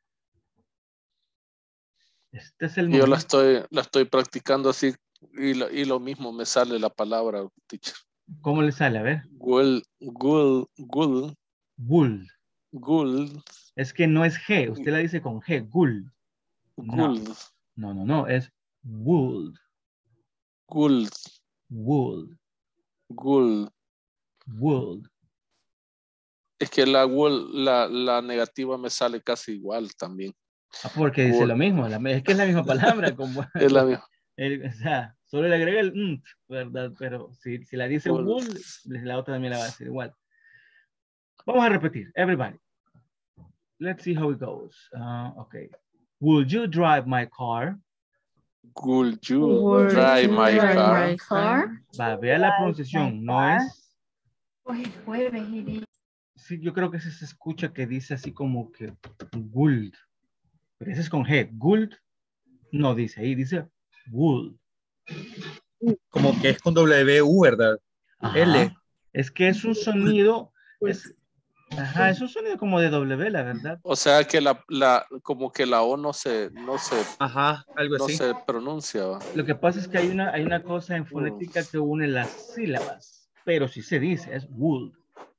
Este es el Yo la momento. estoy, la estoy practicando así y lo, y lo mismo me sale la palabra, teacher. ¿Cómo le sale? A ver. Gul, gul, gul, Would. gul, Es que no es G, usted la dice con G, gul. No, gul, no, no, no, es would. gul, Would. gul. Would. Es que la gul, la, la negativa me sale casi igual también. Ah, porque dice Would. lo mismo, la- es que es la misma palabra. Como, Es la misma. el- o sea, solo le agrega el mm, ¿verdad? Pero si, si la dice Would. would, la otra también la va a decir igual. Vamos a repetir, everybody. Let's see how it goes. Uh, okay. Would you drive my car? Would you Would drive you my drive car? my car? Va, vea la pronunciación, no es... Hoy es jueves, Iri. Sí, yo creo que ese se escucha que dice así como que would. Pero ese es con G. Would no dice ahí, dice would. Como que es con W U, ¿verdad? Ajá. L. Es que es un sonido, es, ajá, es un sonido como de W, la verdad. O sea que la, la, como que la O no se, no se, Ajá, algo no así. se pronuncia. ¿va? Lo que pasa es que hay una, hay una cosa en fonética que une las sílabas, pero sí se dice, es would.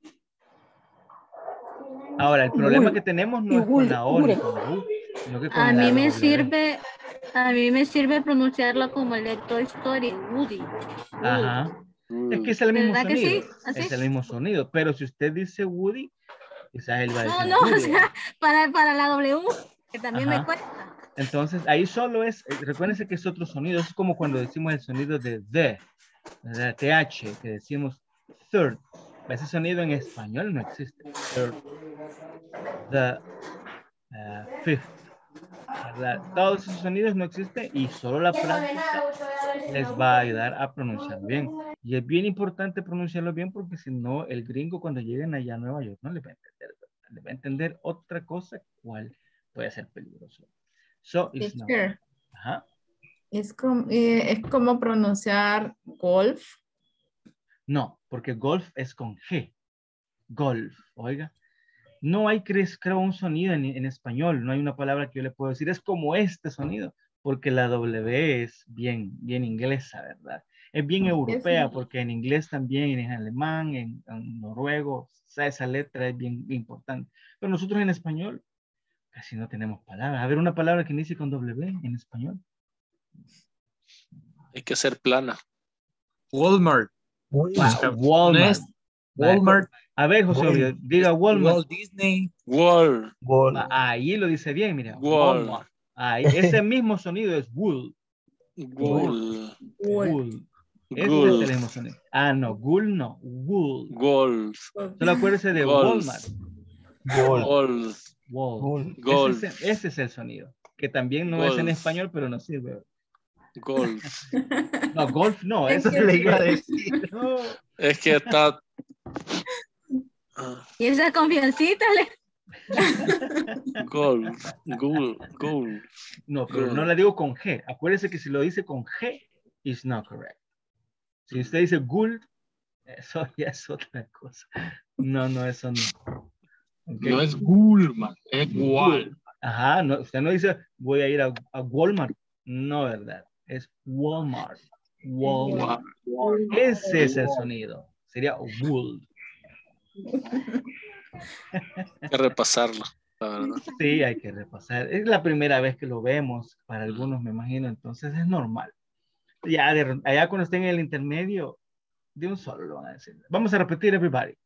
Ahora, el problema que tenemos no es con la O ni con la U, sino que con A la mí me W. sirve, a mí me sirve pronunciarlo como el de Toy Story, Woody. Ajá. Es que es el mismo ¿Verdad que sonido. sí? ¿Así? Es el mismo sonido, pero si usted dice Woody, quizás él va a No, decir no, o Woody. sea, para, para la W, que también Ajá. me cuesta. Entonces, ahí solo es, eh, recuérdense que es otro sonido, es como cuando decimos el sonido de the, de T H, que decimos third. Ese sonido en español no existe. Third, the, uh, fifth, ¿verdad? Todos esos sonidos no existen y solo la práctica les va a ayudar a pronunciar bien. Y es bien importante pronunciarlo bien porque si no, el gringo cuando lleguen allá a Nueva York no le va a entender, le va a entender otra cosa cual puede ser peligroso. So, it's not. Teacher, Ajá. es como, eh, es como pronunciar golf. No, porque golf es con G. Golf, oiga. No hay, creo, un sonido en, en español. No hay una palabra que yo le puedo decir. Es como este sonido, porque la W es bien, bien inglesa, ¿verdad? Es bien europea, porque en inglés también, en alemán, en, en noruego, o sea, esa letra es bien importante. Pero nosotros en español casi no tenemos palabras. A ver, una palabra que inicie con W en español. Hay que ser plana. Walmart. Wow, Walmart. Walmart. A ver, José Obvio, diga Walmart. Walt Disney. Wall. Wall. Ahí lo dice bien, mira. Wall. Walmart. Ahí, ese mismo sonido es wool. Wool. Wool. Ese Wool. es el mismo sonido. Ah, no, wool no. Wool. Golf. Solo acuérdese de Golf. Walmart. Golf. Wall. Golf. Ese, es, ese es el sonido. Que también no Golf. es en español, pero no sirve. Golf. No, golf no. Es Eso que- le iba a decir. No. Es que está. Y esa confiancita le... Golf. Golf. Golf. No, pero no la digo con G. Acuérdese que si lo dice con G, it's not correct. Si usted dice gold, eso ya es otra cosa. No, no, eso no. Okay. No es Walmart, es Wal. Ajá, no, usted no dice voy a ir a, a Walmart. No, ¿verdad? Es Walmart. Walmart. Ese es el sonido. Sería wool. Hay que repasarlo, la verdad. Sí, hay que repasar. Es la primera vez que lo vemos, para algunos me imagino, entonces es normal. Ya de- allá cuando estén en el intermedio, de un solo lo van a decir. Vamos a repetir, everybody.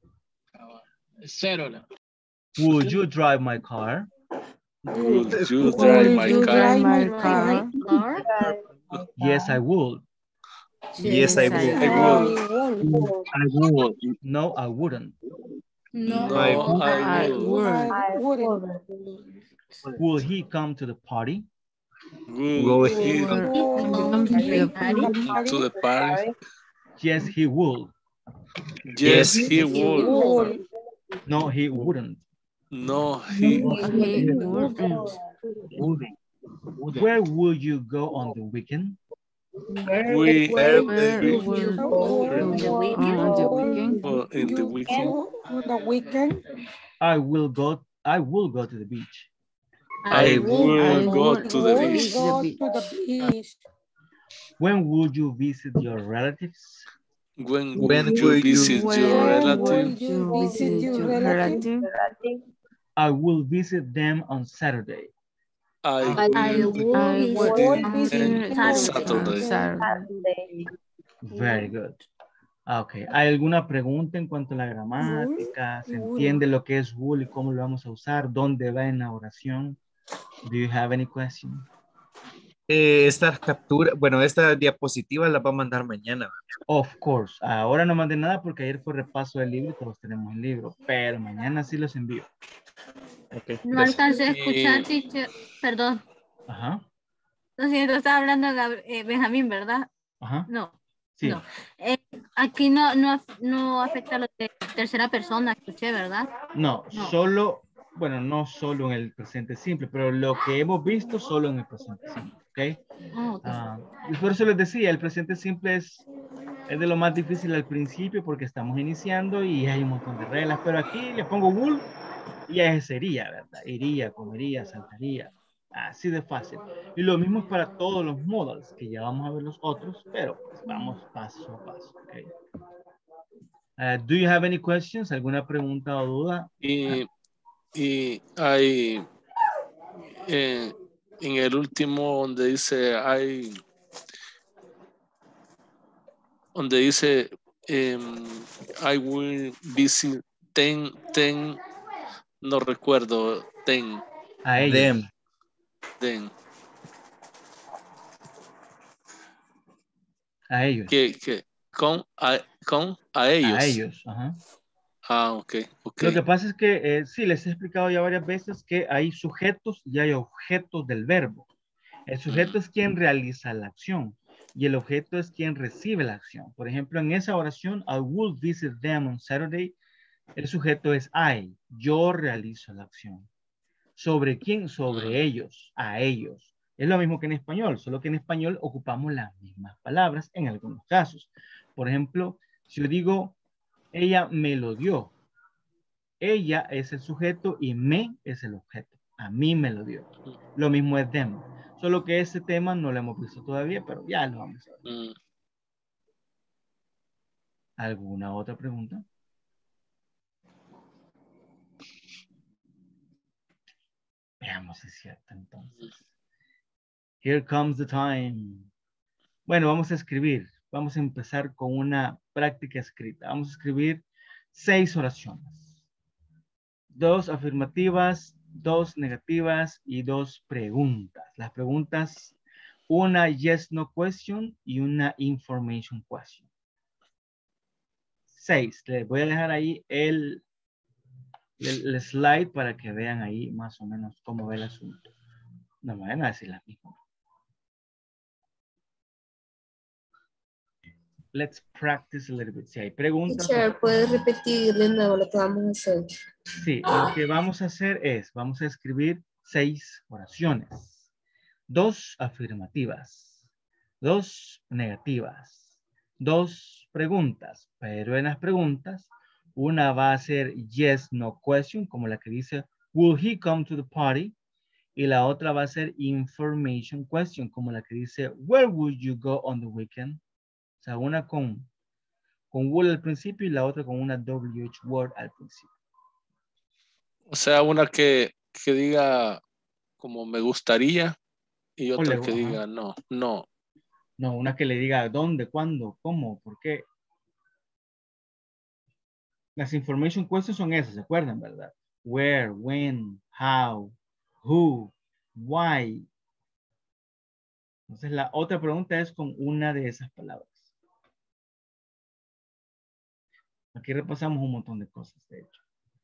Cérola. Would you drive my car? Would you drive my you car? drive my My car? car. Yes, I would. Yes, I will. I would. I would. No, I wouldn't. No, No, I I would. would. I wouldn't. Will he come to the party? Would Would he Would Would come to he the come to the come to the party? party? Yes, he would. Yes, Yes, he would. Would. No, he wouldn't. No, he He wouldn't. Wouldn't. Wouldn't. Where would you go on the weekend? we Where Where Where will would you you go go on the on on the weekend? go in the you weekend. go on the weekend? I will go. I will go to the beach. I I will go would to the Would beach. go the to the beach. When would you visit your relatives? When when would you will you visit your When When relative? would would you you visit visit your your relative? relative? I will visit them on Saturday. I I will will I visit would Would on visit visit them on Saturday. on Saturday. Saturday. Very good. Ah, ok. ¿Hay alguna pregunta en cuanto a la gramática? ¿Se Would. entiende lo que es will y cómo lo vamos a usar? ¿Dónde va en la oración? Do you have any question? eh, estas capturas, bueno, esta diapositiva la va a mandar mañana. Of course. Ahora no mandé nada porque ayer fue repaso del libro y todos tenemos el libro. Pero mañana sí los envío. Okay, No gracias. alcancé a escuchar, Y- teacher. Perdón. Ajá. Lo siento, estaba hablando Gab- eh, Benjamín, ¿verdad? Ajá. No. Sí. No. Eh, aquí no, no, af- no afecta lo de tercera persona, escuché, ¿verdad? No, No. solo, bueno, no solo en el presente simple, pero lo que hemos visto solo en el presente simple, ¿ok? Ah, ok. Ah, y por eso les decía, el presente simple es, es de lo más difícil al principio porque estamos iniciando y hay un montón de reglas, pero aquí le pongo would y ese sería, ¿verdad? Iría, comería, saltaría, así de fácil. Y lo mismo es para todos los modals, que ya vamos a ver los otros, pero pues vamos paso a paso, ¿ok? Uh, do you have any questions? ¿Alguna pregunta o duda? Y, y hay eh, en el último donde dice hay donde dice em, I will visit ten ten no recuerdo ten A ellos. Them. ten A ellos. que, que con a, con a ellos. A ellos, ajá. Ah, ok, ok. Lo que pasa es que eh, sí, les he explicado ya varias veces que hay sujetos y hay objetos del verbo. El sujeto es quien realiza la acción y el objeto es quien recibe la acción. Por ejemplo, en esa oración, I will visit them on Saturday, el sujeto es I, yo realizo la acción. ¿Sobre quién? Sobre ellos, a ellos. Es lo mismo que en español, solo que en español ocupamos las mismas palabras en algunos casos. Por ejemplo, si yo digo, ella me lo dio. Ella es el sujeto y me es el objeto. A mí me lo dio. Lo mismo es them. Solo que ese tema no lo hemos visto todavía, pero ya lo vamos a ver. Mm. ¿Alguna otra pregunta? Veamos si es cierto entonces. Here comes the time. Bueno, vamos a escribir. Vamos a empezar con una práctica escrita. Vamos a escribir seis oraciones. Dos afirmativas, dos negativas y dos preguntas. Las preguntas, una yes, no question y una information question. Seis. Les voy a dejar ahí el, el, el slide para que vean ahí más o menos cómo va el asunto. No me van a decir las mismas. Let's practice a little bit. Si hay preguntas. Teacher, ¿puedes repetir de nuevo lo que vamos a hacer? Sí, lo que vamos a hacer es, vamos a escribir seis oraciones. Dos afirmativas, dos negativas, dos preguntas. Pero en las preguntas, una va a ser yes, no question, como la que dice, will he come to the party? Y la otra va a ser information question, como la que dice, where would you go on the weekend? O sea, una con, con will al principio y la otra con una W H word al principio. O sea, una que, que diga como me gustaría y O otra le- que ajá. diga no, no. No, una que le diga dónde, cuándo, cómo, por qué. Las information questions son esas, ¿se acuerdan, verdad? Where, when, how, who, why. Entonces la otra pregunta es con una de esas palabras. Aquí repasamos un montón de cosas, de hecho.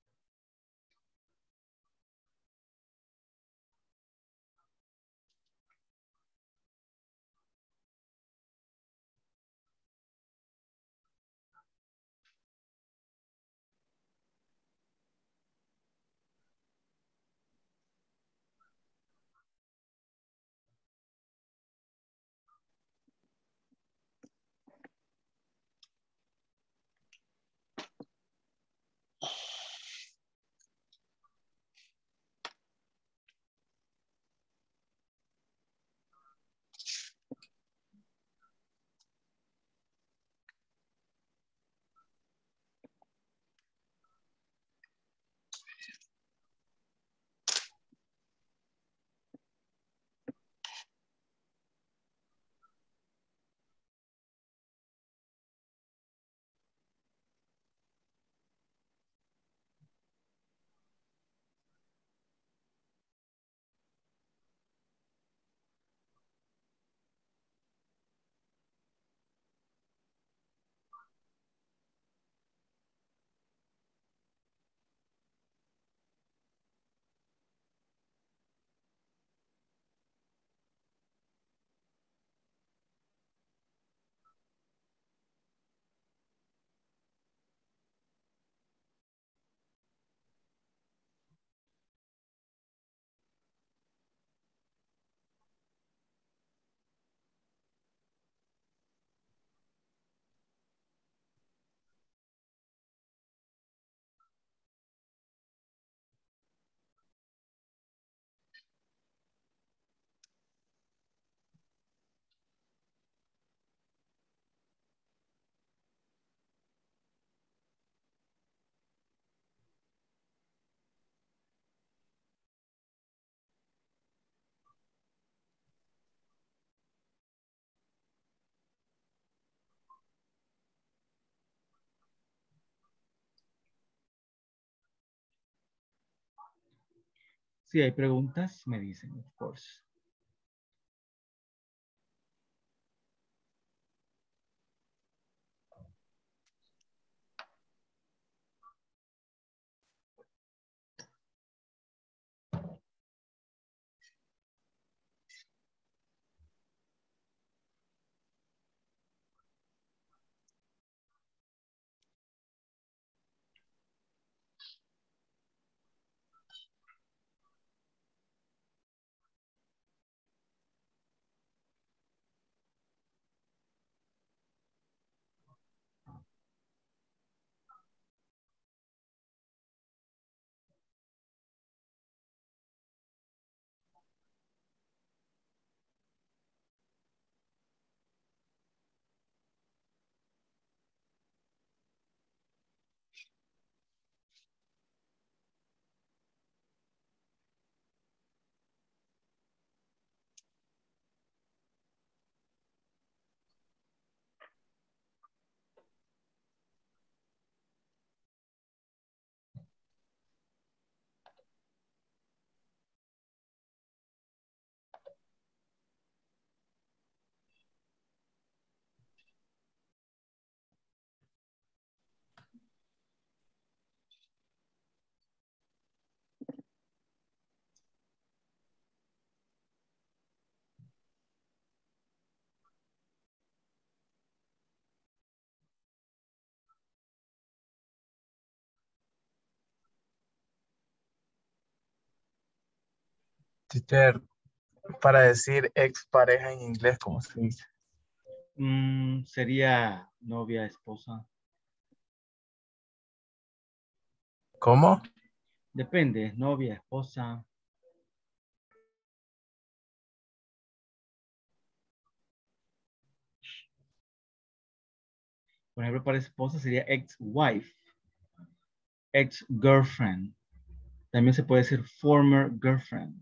Si hay preguntas, me dicen, of course. Teacher, para decir ex pareja en inglés, ¿cómo se dice? Mm, sería novia, esposa. ¿Cómo? Depende, novia, esposa. Por ejemplo, para esposa sería ex-wife, ex-girlfriend. También se puede decir former girlfriend.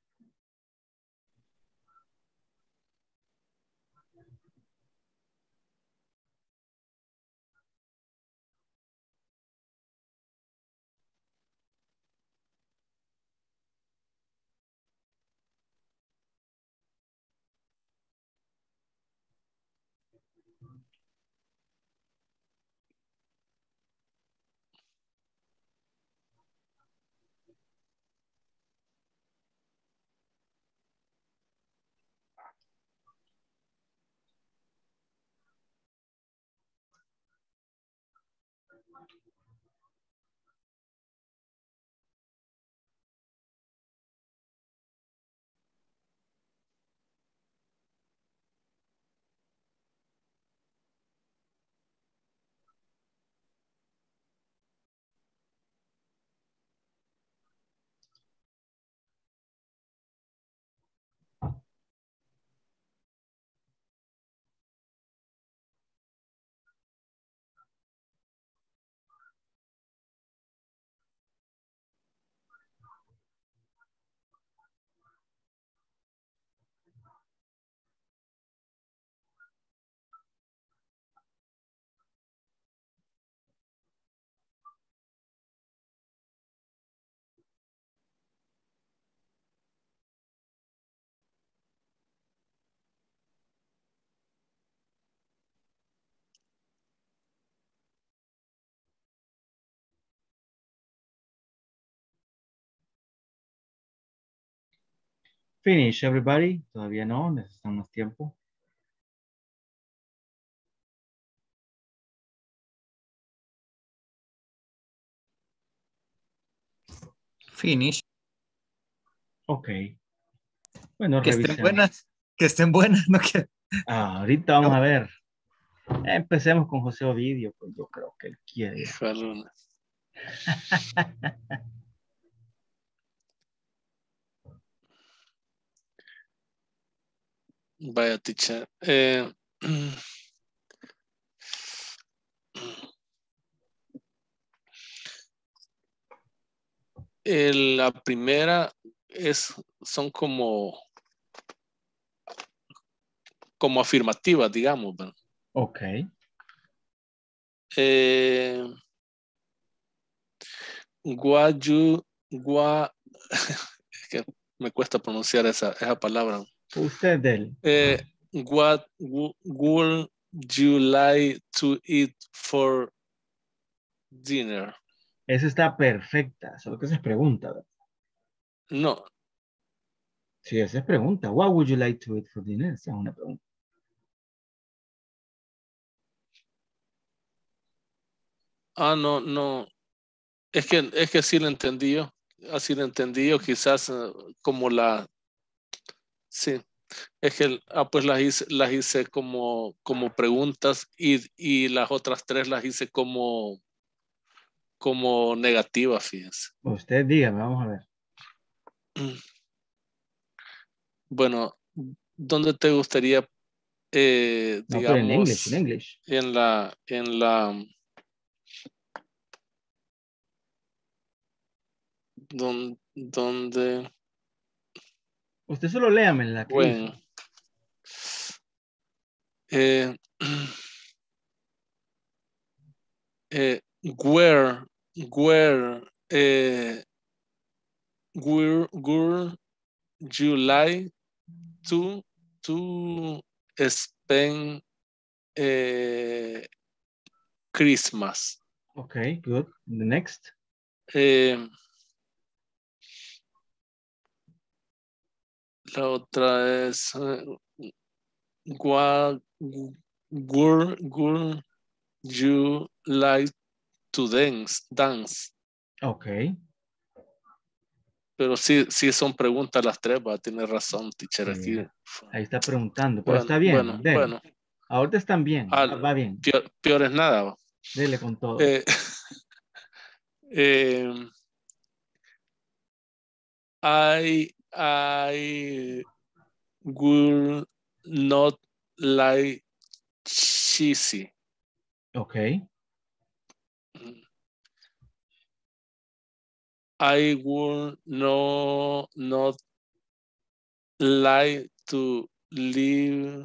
Finish, everybody. Todavía no, necesitan más tiempo. Finish. Ok. Bueno, Que estén revisemos. buenas. Que estén buenas, no que. Ah, ahorita vamos a ver. Empecemos con José Ovidio, pues yo creo que él quiere. Vaya, teacher. Eh, el- la primera es, son como, como afirmativas, digamos. ¿verdad? Ok. Eh, Guayu, gua, es que me cuesta pronunciar esa, esa palabra. Usted del. Eh, what w- would you like to eat for dinner? Esa está perfecta, solo que esa es pregunta, ¿verdad? No, Sí, esa es pregunta. What would you like to eat for dinner? Esa es una pregunta. ah, no, no. Es que, es que así lo entendí yo. Así lo entendí yo, quizás eh, como la, sí. Es que, ah, pues las hice, las hice como, como preguntas y, y las otras tres las hice como, como negativas, fíjense. Usted dígame, vamos a ver. Bueno, ¿dónde te gustaría, eh, No, pero en English, en digamos, English. en la, en la, don- donde, Usted solo léame la que hizo. bueno, eh, eh, where, where, eh, where, where you like to, to spend eh, Christmas. Okay, good. The next. Eh, la otra es eh, what would, would you like to dance? dance? Okay. Pero sí, sí son preguntas las tres, va a tener razón, teacher, Sí, aquí. ahí está preguntando, pero Bueno, está bien. bueno, Dele. bueno. Ahorita están bien. Ah, Va, va bien. peor, peor es nada. va. Dele con todo. Eh, eh, I, I would not like cheesy. Okay. I would no, not like to leave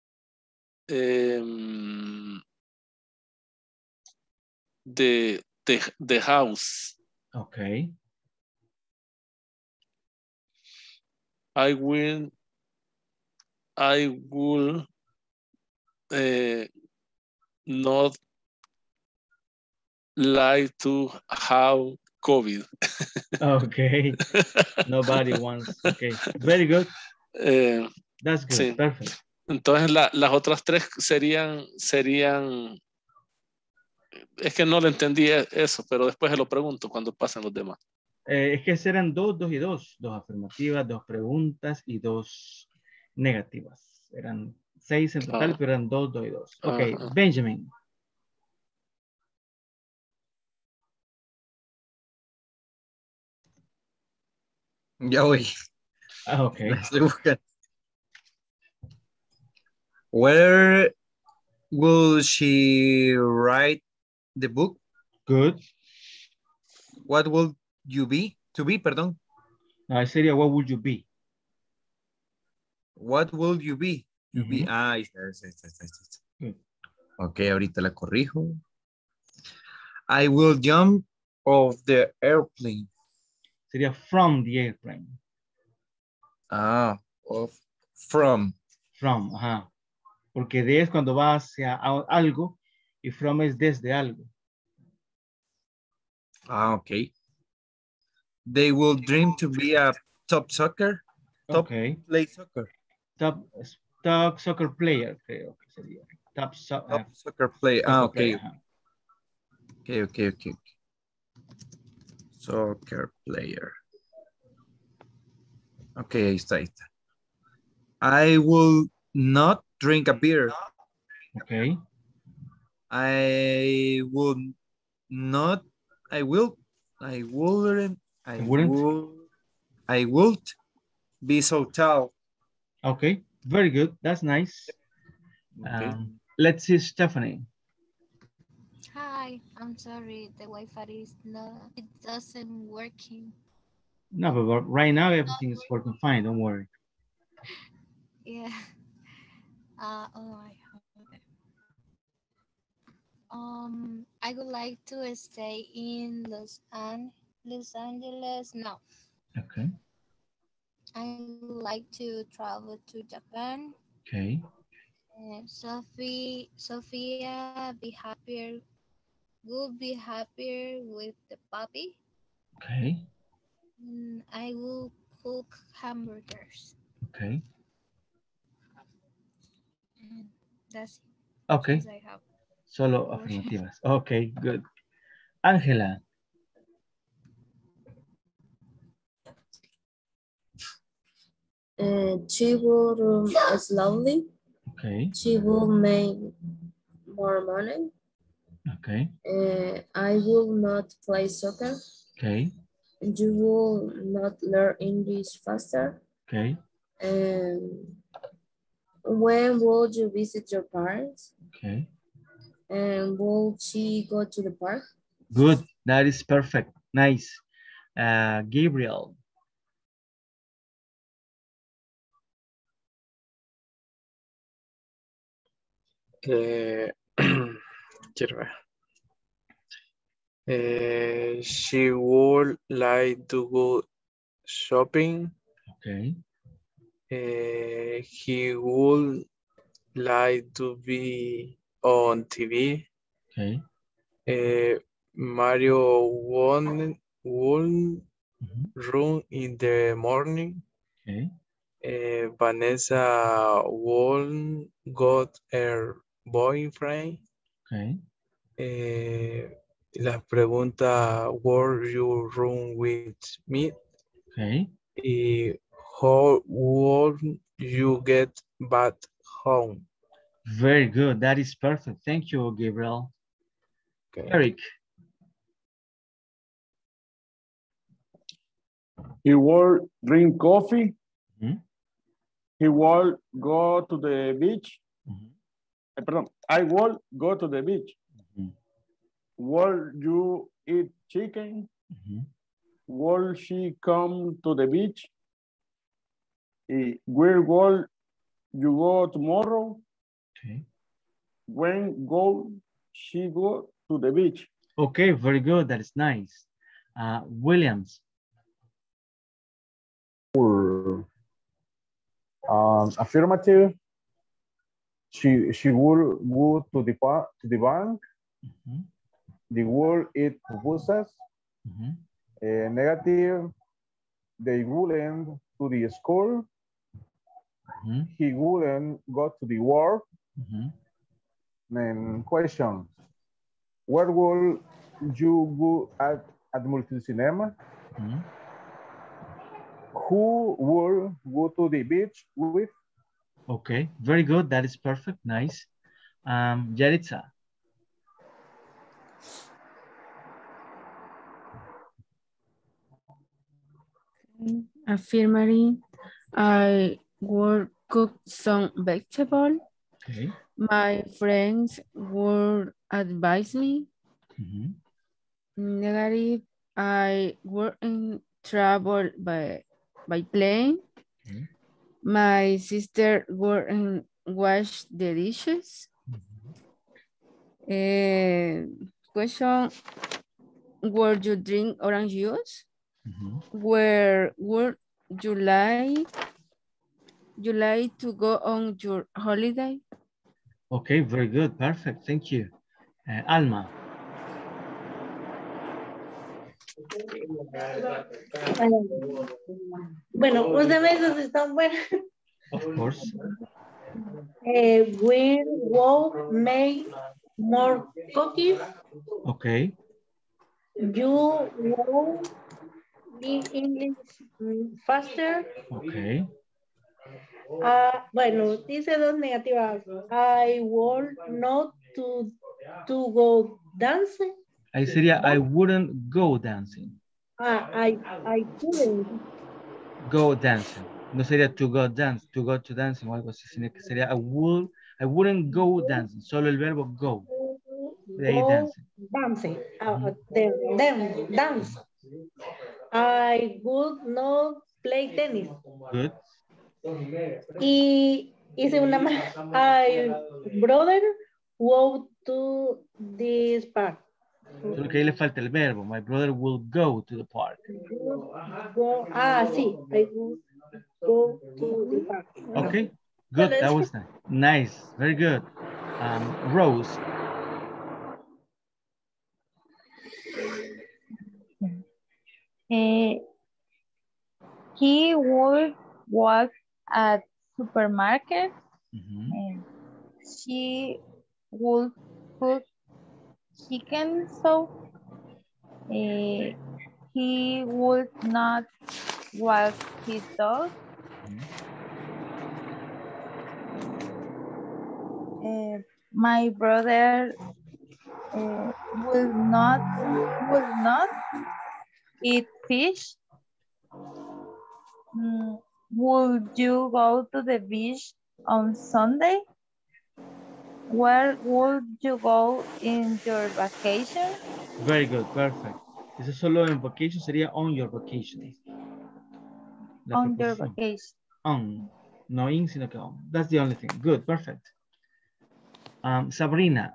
um, the, the, the house. Okay. I will, I will uh, not like to have COVID. Okay. Nobody wants. Okay. Very good. Eh, That's good. sí. Perfect. Entonces la- las otras tres serían, serían, es que no le entendí e- eso, pero después se lo pregunto cuando pasen los demás. Eh, es que serán dos, dos y dos. Dos afirmativas, dos preguntas y dos negativas. Eran seis en total, Ah. pero eran dos, dos y dos. Ok, Ajá. Benjamin. Ya voy. Ah, ok. La estoy buscando. Where will she write the book? Good. What will you be? To be, perdón. No, sería what would you be? What will you be? You be. Ujú. Ah, ahí está, ahí está, ahí está, ahí está. Good. Ok, ahorita la corrijo. I will jump off the airplane. Sería from the airplane. Ah, of, from. From, ajá. Porque de es cuando va hacia a- algo y from es desde algo. Ah, ok. They will dream to be a top soccer. Top Ok. play soccer. Top, top soccer player, creo que sería. Top, so- Top ah, soccer play. soccer Ah, ok. player, ajá. Ok, ok, ok. ok. Soccer player. Ok, ahí está, ahí está. I will not drink a beer. Ok. I will not, I will, I wouldn't, I wouldn't? will, I would be so tall. Okay, very good. That's nice. Okay. Um, let's see Stephanie. Hi, I'm sorry, the Wi-Fi is not, it doesn't working. No, but right now everything is working fine. Don't worry. Yeah. Uh, oh my God. Um, I would like to stay in Los An Los Angeles now. Okay. I would like to travel to Japan. Okay. Uh, Sophie, Sophia, be happier. Would be happier with the puppy. Okay. Mm, I will cook hamburgers. Okay. And that's it. Okay. Since I have. Solo afirmativas. Okay, good. Angela. Uh, she will um, slowly. Okay. She will make more money. Okay. Uh, I will not play soccer. Okay. You will not learn English faster. Okay. And when will you visit your parents? Okay. And will she go to the park? Good. That is perfect. Nice. Uh, Gabriel. Eh, quiero ver. Eh, she would like to go shopping. Okay. Eh, he would like to be on T V. Okay. Eh, Mario won, won Mhm. run in the morning. Okay. Eh, Vanessa won got her boyfriend. Okay. Eh, la pregunta, were you run with me? Okay. Y how would you get back home? Very good. That is perfect. Thank you, Gabriel. Okay. Eric. He will drink coffee. Mhm. He will go to the beach. Mhm. Eh, perdón, I will go to the beach. Mm-hmm. Will you eat chicken? Mm-hmm. Will she come to the beach? Uh, where will you go tomorrow? Okay. When go she go to the beach? Okay, very good. That is nice. Uh, Williams. Um, affirmative. She she will go to the park to the bank. Mm-hmm. They will eat pupusas. Mm-hmm. Uh, negative. They wouldn't to the school. Mm-hmm. He wouldn't go to the work. Mm-hmm. And question. Where will you go at at multi-cinema? Mm-hmm. Who will go to the beach with? Okay, very good. That is perfect. Nice. Um, Yaritza. Affirmative. I will cook some vegetable. Okay. My friends would advise me. Mm-hmm. Negative. I work in travel by by plane. Okay. My sister work and wash the dishes. Mm-hmm. Uh, question: would you drink orange juice? Mm-hmm. Where would you like you like to go on your holiday? Okay, very good. Perfect. Thank you. Uh, Alma. Bueno, ustedes esos están buenos. Of course. Uh, we will make more cookies. Okay. You will be English faster. Okay. Uh, bueno, dice dos negativas. I will not to, to go dancing. Ahí sería, I wouldn't go dancing. Ah, I, I couldn't. Go dancing. No sería to go dance, to go to dancing o algo así, sino que sería I would, I wouldn't go dancing. Solo el verbo go. De ahí Go dancing. dancing. Uh, Mm-hmm. then, then, dance. I would not play tennis. Good. Y hice una más. I brother go to this park. Solo que ahí le falta el verbo. My brother will go to the park. Go, ah, sí. I will go to the park. Okay. Good. That was nice. Nice. Very good. Um, Rose. Uh, he would work at supermarket. Mm-hmm. And she would cook chicken soup. Uh, he would not walk his dog. Mm-hmm. Uh, my brother uh, will not will not eat fish. Mm, would you go to the beach on Sunday? Where would you go in your vacation? Very good. Perfect. Eso solo en vacation sería on your vacation. La On your preposición. vacation. On. No in, sino que on. That's the only thing. Good. Perfect. Um, Sabrina.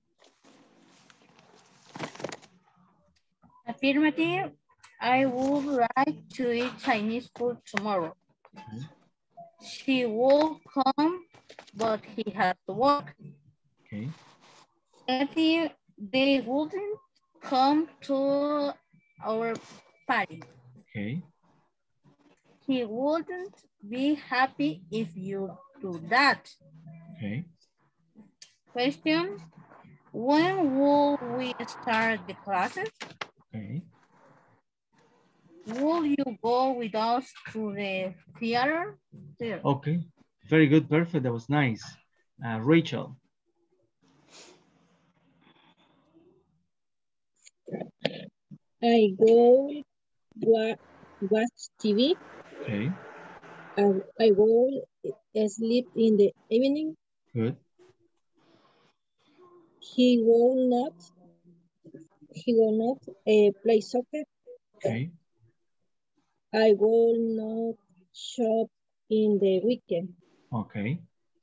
Affirmative. I would like to eat Chinese food tomorrow. Mm-hmm. She will come, but he has to work. Okay. Negative. They wouldn't come to our party. Okay. He wouldn't be happy if you do that. Okay. Question. When will we start the classes? Okay. Will you go with us to the theater? theater? Okay. Very good. Perfect. That was nice. Uh, Rachel. I go wa watch T V. Okay. I, I go sleep in the evening. Good. He will not. He will not uh, play soccer. Okay. I will not shop in the weekend. Okay.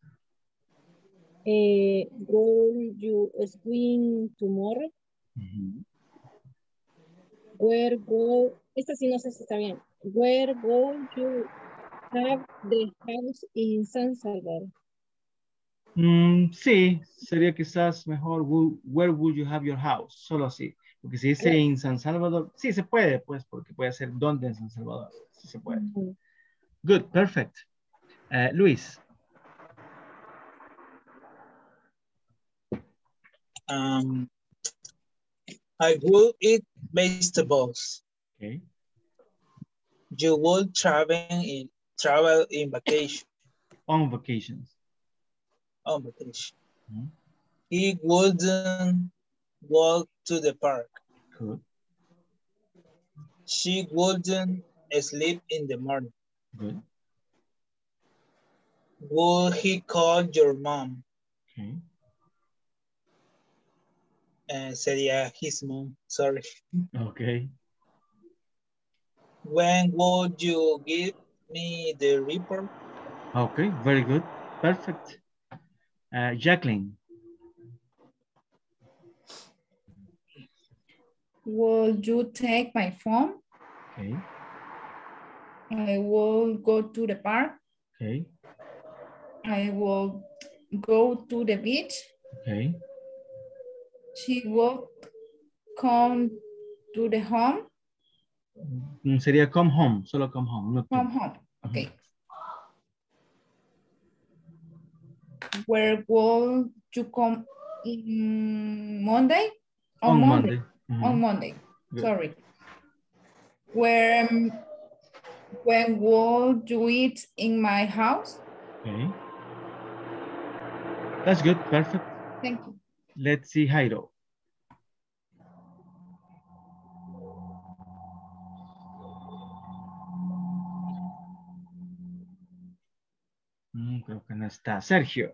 Uh, will you swim tomorrow? Mm-hmm. Where go? Esta sí no sé si está bien. Where go you have the house in San Salvador? Mm, sí, sería quizás mejor, wo- where would you have your house? Solo así. Porque si dice en San Salvador, sí se puede, pues, porque puede ser dónde en San Salvador. Sí se puede. Mm-hmm. Good, perfect. Uh, Luis. Um, I will eat vegetables. Okay. You will travel in travel in vacation. On vacations. On vacation. Mm-hmm. He wouldn't walk to the park. Good. She wouldn't sleep in the morning. Good. Would he call your mom? Okay. Uh, sería his mom, sorry. Okay. When would you give me the report? Okay, very good. Perfect. Uh, Jacqueline. Will you take my phone? Okay. I will go to the park. Okay. I will go to the beach. Okay. She will come to the home. Mm, sería come home, solo come home. No Come home, okay. Where will you come in Monday? On, On Monday. Monday. Mhm. On Monday, Good. sorry. Where, um, when will you eat in my house? Okay. That's good. Perfect. Thank you. Let's see Jairo. Mm, creo que no está. Sergio.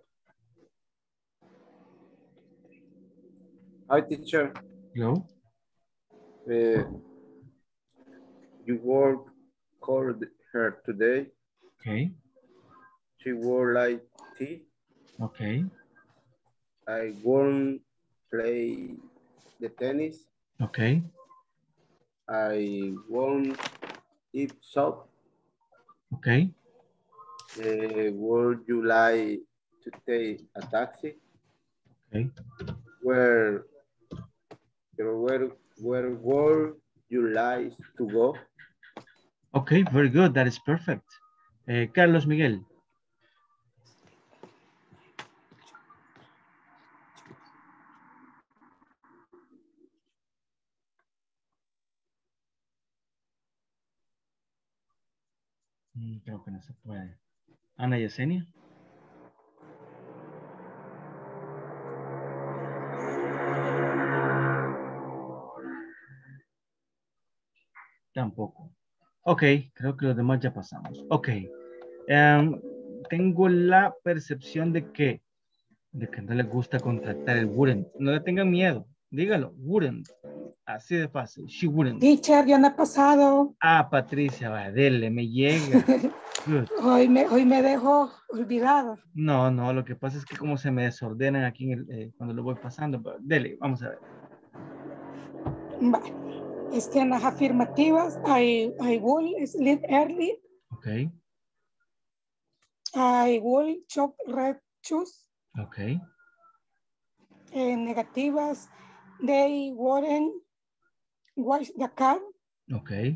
Hi, teacher. Hello. Uh, you work called her today. Okay. She wore light tea. Okay. I won't play the tennis. Okay. I won't eat soup. Okay. Uh, would you like to take a taxi? Okay. Where, where, where would you like to go? Okay, very good. That is perfect. Eh, Carlos Miguel. Mm, creo que no se puede. Ana Yesenia. Tampoco. Ok, creo que los demás ya pasamos. Ok. Um, tengo la percepción de que, de que no les gusta contractar el wouldn't. No le tengan miedo. Dígalo, wouldn't. Así de fácil. She wouldn't. Teacher, ya no ha pasado. Ah, Patricia, va, dele, me llega. Good. Hoy me, hoy me dejó olvidado. No, no, lo que pasa es que como se me desordenan aquí en el, eh, cuando lo voy pasando. Pero dele, vamos a ver. Va. Es que en las afirmativas, I, I will sleep early. Ok. I will shop red shoes. Ok. En negativas, they wouldn't wash the car. Ok.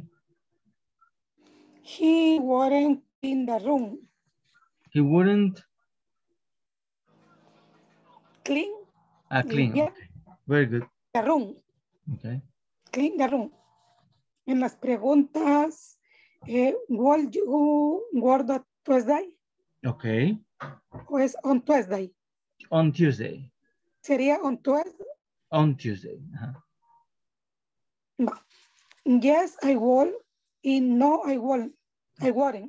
He wouldn't in the room. He wouldn't Clean. ah, clean. Limpiar Okay. Very good. the room. Okay. Clean the room. En las preguntas, eh, will you work on Tuesday? Okay. ¿O es on Tuesday? On Tuesday. Sería on Tuesday. On Tuesday. Uh-huh. No. Yes, I will. Y no, I won't. I wouldn't.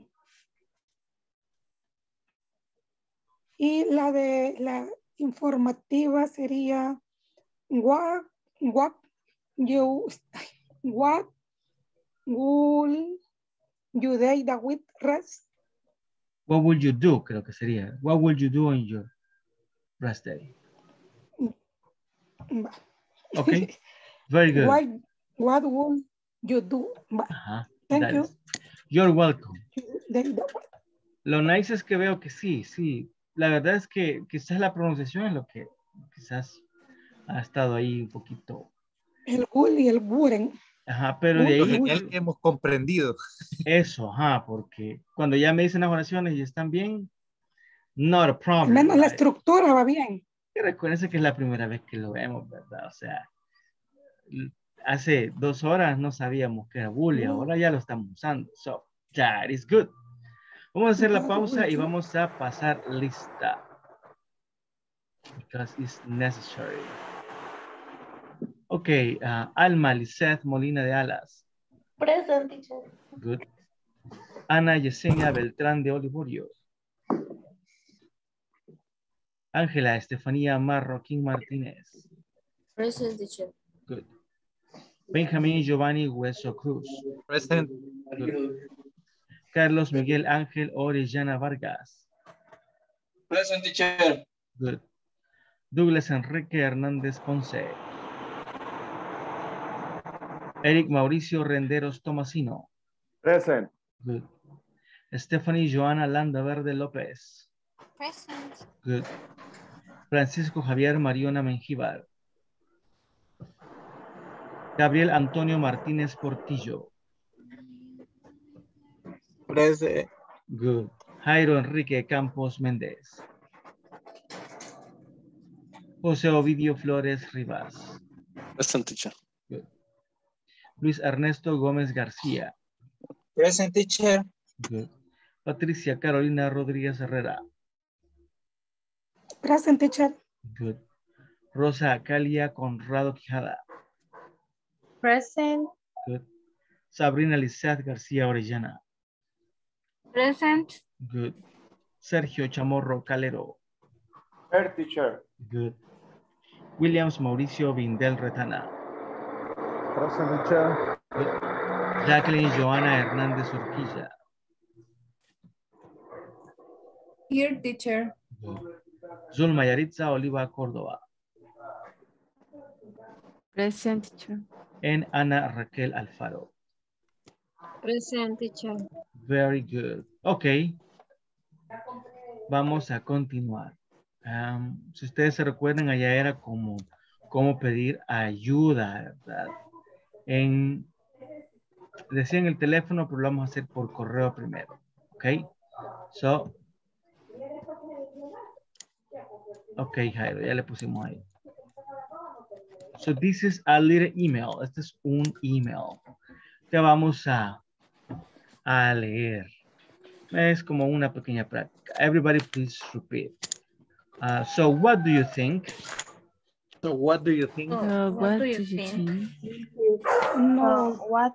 Y la de la informativa sería what, what you, what will you day that with rest? What would you do? Creo que sería. What would you do on your rest day? Okay, very good. What, what will you do? Uh-huh. Thank That you. is- You're welcome. Day that with. Lo nice es que veo que sí, sí. La verdad es que quizás la pronunciación es lo que quizás ha estado ahí un poquito. El will y el wouldn't. Ajá, pero de Lo ahí. genial que hemos comprendido. Eso, ajá, porque cuando ya me dicen las oraciones y están bien, not a Al problem. menos la right? estructura va bien. Y recuérdense que es la primera vez que lo vemos, ¿verdad? O sea, hace dos horas no sabíamos que era bully, ahora ya lo estamos usando. So, that is good. Vamos a hacer la pausa y vamos a pasar lista. Because it's necessary. Ok, uh, Alma Lisette Molina de Alas. Present, teacher. Good. Ana Yesenia Beltrán de Olivorio. Ángela Estefanía Marroquín Martínez. Present, teacher. Good. Benjamín Giovanni Hueso Cruz. Present. Good. Carlos Miguel Ángel Orellana Vargas. Present, teacher. Good. Douglas Enrique Hernández Ponce. Eric Mauricio Renderos Tomasino. Present. Good. Stephanie Joana Landa Verde López. Present. Good. Francisco Javier Mariona Mengíbar. Gabriel Antonio Martínez Portillo. Present. Good. Jairo Enrique Campos Méndez. José Ovidio Flores Rivas. Present, teacher. Good. Luis Ernesto Gómez García. Present, teacher. Good. Patricia Carolina Rodríguez Herrera. Present, teacher. Good. Rosa Calia Conrado Quijada. Present. Good. Sabrina Lizeth García Orellana. Present. Good. Sergio Chamorro Calero. Here, teacher. Good. Williams Mauricio Vindel Retana. Present, teacher. Good. Jacqueline Joana Hernández Urquilla. Here, teacher. Good. Zulma Yaritza Oliva Córdoba. Present, teacher. And Ana Raquel Alfaro. Present, teacher. Very good. Ok. Vamos a continuar. Um, si ustedes se recuerdan, allá era como, como pedir ayuda, ¿verdad? En, decía en el teléfono, pero lo vamos a hacer por correo primero. Ok. So. Ok, Jairo, ya le pusimos ahí. So this is a little email. Este es un email que vamos a, a leer. Es como una pequeña práctica. Everybody please repeat. Uh, so what do you think? So what do you think? So, Uh, what do you think? No, what?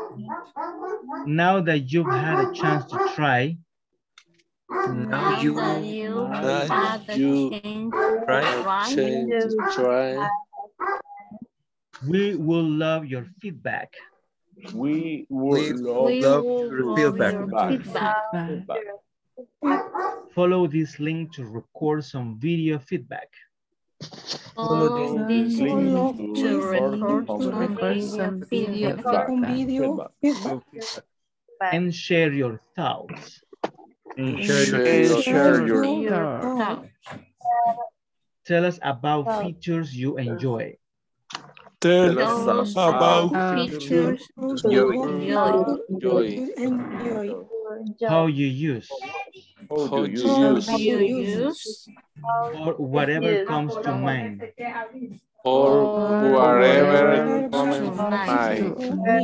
Now that you've had a chance to try, Now you, that you that have the you change, try, right? change, try. we will love your feedback. We would We love, We love will your love feedback. your feedback. feedback. feedback. Follow this link to record some video feedback. Follow this Follow link this to link record to some record video some feedback. video Con feedback. video. Feedback. And share your thoughts. And Share share your- your- share your- Your thoughts. Tell us about Thoughts. features you enjoy. Tell Tell us us about about features you you enjoy. enjoy. Enjoy. How you use. How How do you you use How you use Or whatever comes to mind. or whatever comes to mind.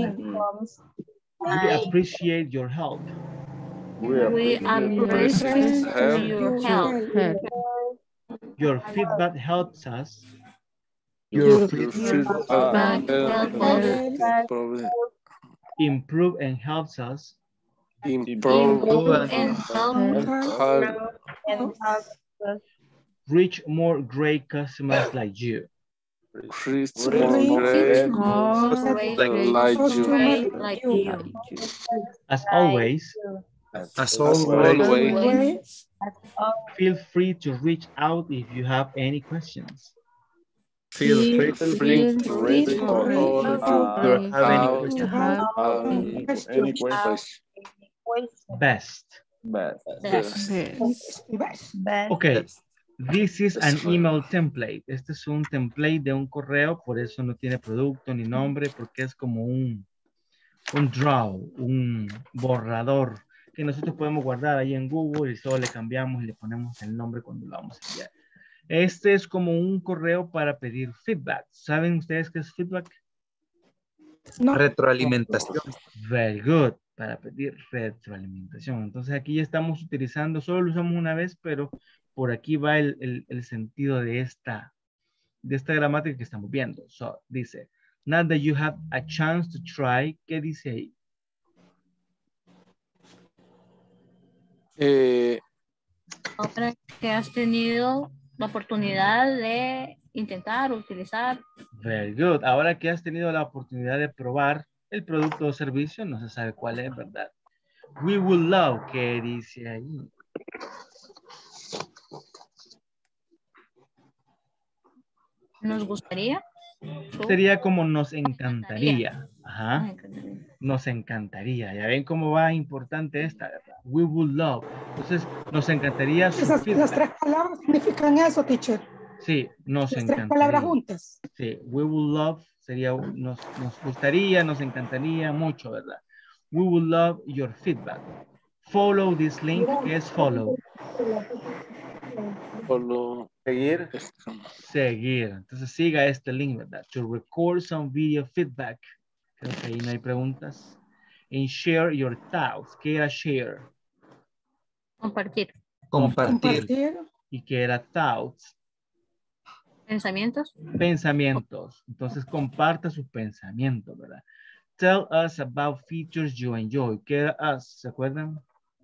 We appreciate your help. we appreciate your help. Help. Your feedback helps us Your Your feedback feedback help helps us improve and helps us improve Improve and and help help and help us reach more great customers like you. Reach Reach more great more like you. Great like you. As always, As As always, always, feel free to reach out if you have any questions. feel free feel to free reach to out reach if out you have any out questions. have Any any question? question. Best. Best. Best. Best. Okay, this is an That's right. email template. Este es un template de un correo, por eso no tiene producto ni nombre, porque es como un, un draw, un borrador que nosotros podemos guardar ahí en Google y solo le cambiamos y le ponemos el nombre cuando lo vamos a enviar. Este es como un correo para pedir feedback. ¿Saben ustedes qué es feedback? No. Retroalimentación. Very good. Para pedir retroalimentación. Entonces aquí ya estamos utilizando, solo lo usamos una vez, pero por aquí va el, el, el sentido de esta, de esta gramática que estamos viendo. So, dice, now that you have a chance to try, ¿qué dice ahí? Eh, Ahora que has tenido la oportunidad de intentar utilizar. Very good. Ahora que has tenido la oportunidad de probar el producto o servicio, no se sabe cuál es, ¿verdad? We would love, ¿qué dice ahí? Nos gustaría. Sería como nos encantaría. Ajá. Nos encantaría. Nos encantaría. Ya ven cómo va importante esta, ¿verdad? We would love. Entonces, nos encantaría su Esas, feedback. las tres palabras significan eso, teacher. Sí, nos Las tres encantaría. palabras juntas. Sí, we would love sería, nos, nos gustaría, nos encantaría mucho, ¿verdad? We would love your feedback. Follow this link, que es follow. Follow. Seguir. Seguir. Entonces siga este link, ¿verdad? To record some video feedback. Creo que ahí no hay preguntas. And share your thoughts. ¿Qué era share? Compartir. Compartir. Compartir. ¿Y qué era thoughts? Pensamientos. Pensamientos. Entonces comparta sus pensamientos, ¿verdad? Tell us about features you enjoy. ¿Qué era us? ¿Se acuerdan?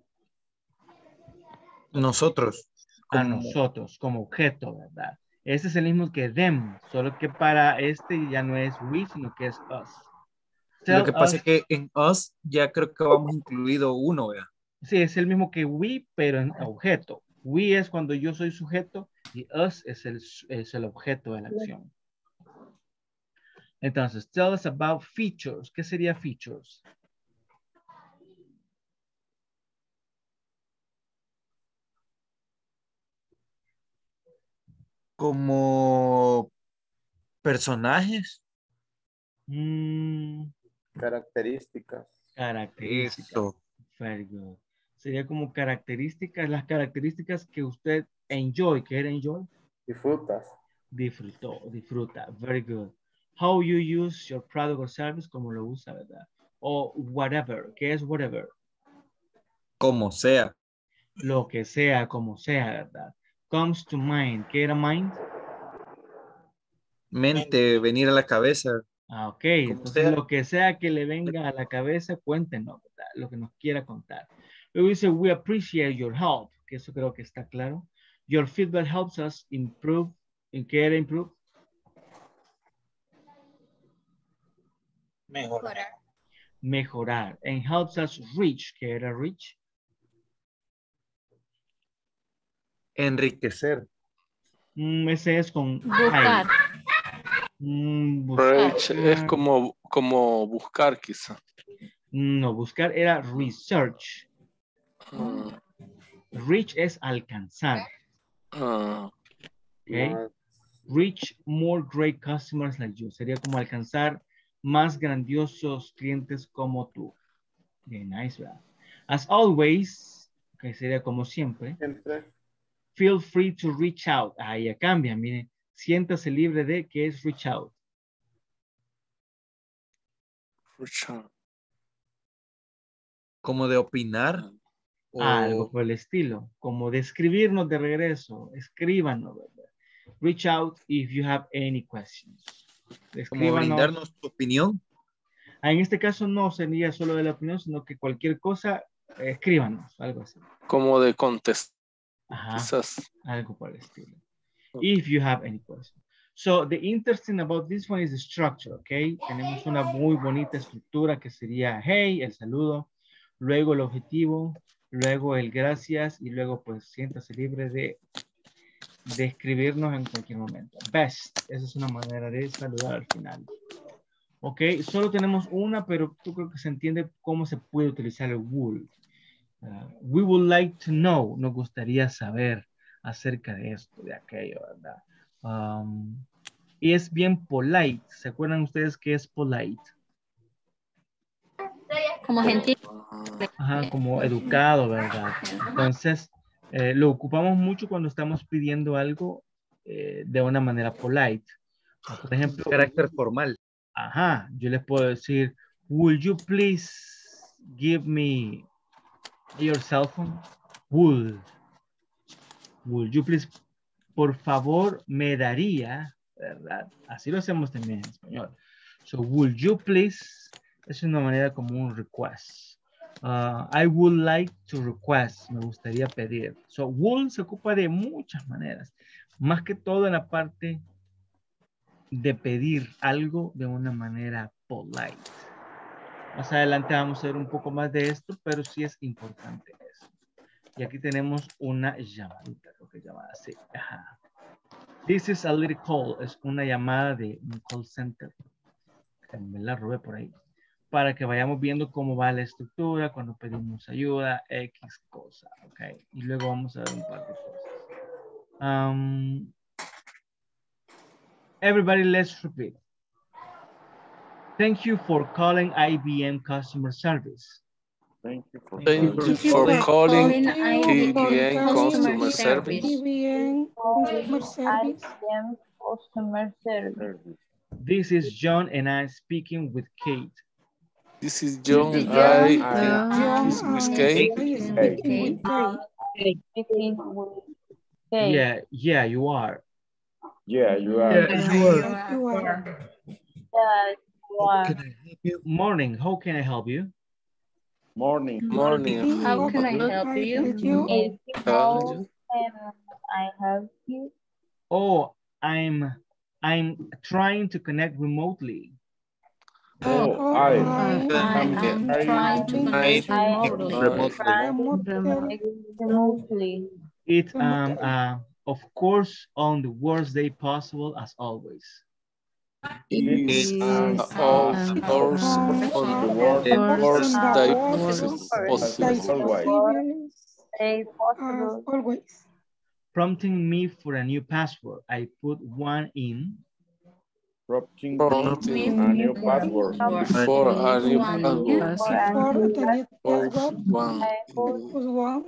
Nosotros. A Como- nosotros, como objeto, ¿verdad? Este es el mismo que them, solo que para este ya no es we, sino que es us. Tell Lo que pasa us- es que en us ya creo que vamos incluido uno, ¿verdad? Sí, es el mismo que we, pero en objeto. We es cuando yo soy sujeto y us es el, es el objeto de la acción. Entonces, tell us about features. ¿Qué sería features? Como personajes. Mm, Características. características. Eso. Very good. Sería como características, las características que usted enjoy. ¿Qué era enjoy? Disfrutas. Disfrutó, disfruta. Very good. How you use your product or service, como lo usa, ¿verdad? O whatever. ¿Qué es whatever? Como sea. Lo que sea, como sea, ¿verdad? Comes to mind. ¿Qué era mind? Mente, venir a la cabeza. Ah, ok. Como Entonces, sea. lo que sea que le venga a la cabeza, cuéntenos, ¿verdad? Lo que nos quiera contar. Luego dice, we appreciate your help, que eso creo que está claro. Your feedback helps us improve. ¿En qué era improve? Mejorar. Mejorar. And helps us reach, ¿qué era reach? Enriquecer. Mm, ese es con Buscar. Mm, buscar. Reach es como, como buscar quizá. No, buscar era research. Mm, Reach es alcanzar. ah, ¿Ok? Reach more great customers like you. Sería como alcanzar más grandiosos clientes como tú. Bien, nice, ¿verdad? As always, que sería como siempre. Siempre. Feel free to reach out. Ahí ya cambia, miren. Siéntase libre de que es reach out. reach out. Como de opinar. O Algo por el estilo. Como de escribirnos de regreso. Escríbanos, ¿verdad? Reach out if you have any questions. como Escríbanos. brindarnos tu opinión. Ah, en este caso no sería solo de la opinión, sino que cualquier cosa, eh, escríbanos, algo así. Como de contestar. Ajá, Quizás. algo por el estilo. If you have any questions. So the interesting about this one is the structure, okay? Tenemos una muy bonita estructura que sería hey, el saludo, luego el objetivo, luego el gracias y luego pues siéntase libre de, de escribirnos en cualquier momento. Best, esa es una manera de saludar al final. Ok, solo tenemos una, pero yo creo que se entiende cómo se puede utilizar el would. Uh, we would like to know, nos gustaría saber acerca de esto, de aquello, ¿verdad? Um, y es bien polite. ¿Se acuerdan ustedes qué es polite? Como gentil. Ajá, como educado, ¿verdad? Entonces, eh, lo ocupamos mucho cuando estamos pidiendo algo eh, de una manera polite. Por ejemplo, Carácter formal. Ajá, yo les puedo decir, would you please give me your cell phone? Would. Would you please, por favor, me daría, ¿verdad? Así lo hacemos también en español. So, would you please, es una manera como un request. Uh, I would like to request, me gustaría pedir. So, would se ocupa de muchas maneras. Más que todo en la parte de pedir algo de una manera polite. Más adelante vamos a ver un poco más de esto, pero sí es importante eso. Y aquí tenemos una llamadita, creo que llamada así. Ajá. This is a little call, es una llamada de un call center. Me la robé por ahí. Para que vayamos viendo cómo va la estructura, cuando pedimos ayuda, X cosa, ok. Y luego vamos a ver un par de cosas. Um, everybody, let's repeat. Thank you for calling I B M customer service. Thank you for, Thank you for calling I B M customer service. I B M customer service. Customer service. This is John and I'm speaking with Kate. This is John. This is John. I, John, this is I'm Kate. speaking with Kate. Speaking with Kate. Yeah, yeah, you are. Yeah, you are. Yeah, you are. You are. Yeah, you are. Morning, how can I help you? Morning. Morning. How can I help you? If how can I help you? Oh, I'm I'm trying to connect remotely. Oh, I, I am trying to connect remotely. Remotely. It um uh of course on the worst day possible as always. It is uh, of course on the world worst day possible. Day possible. Always. Prompting me for a new password. I put one in. Prompting Prompting a new password. For a new password. For the new password. One. Was one.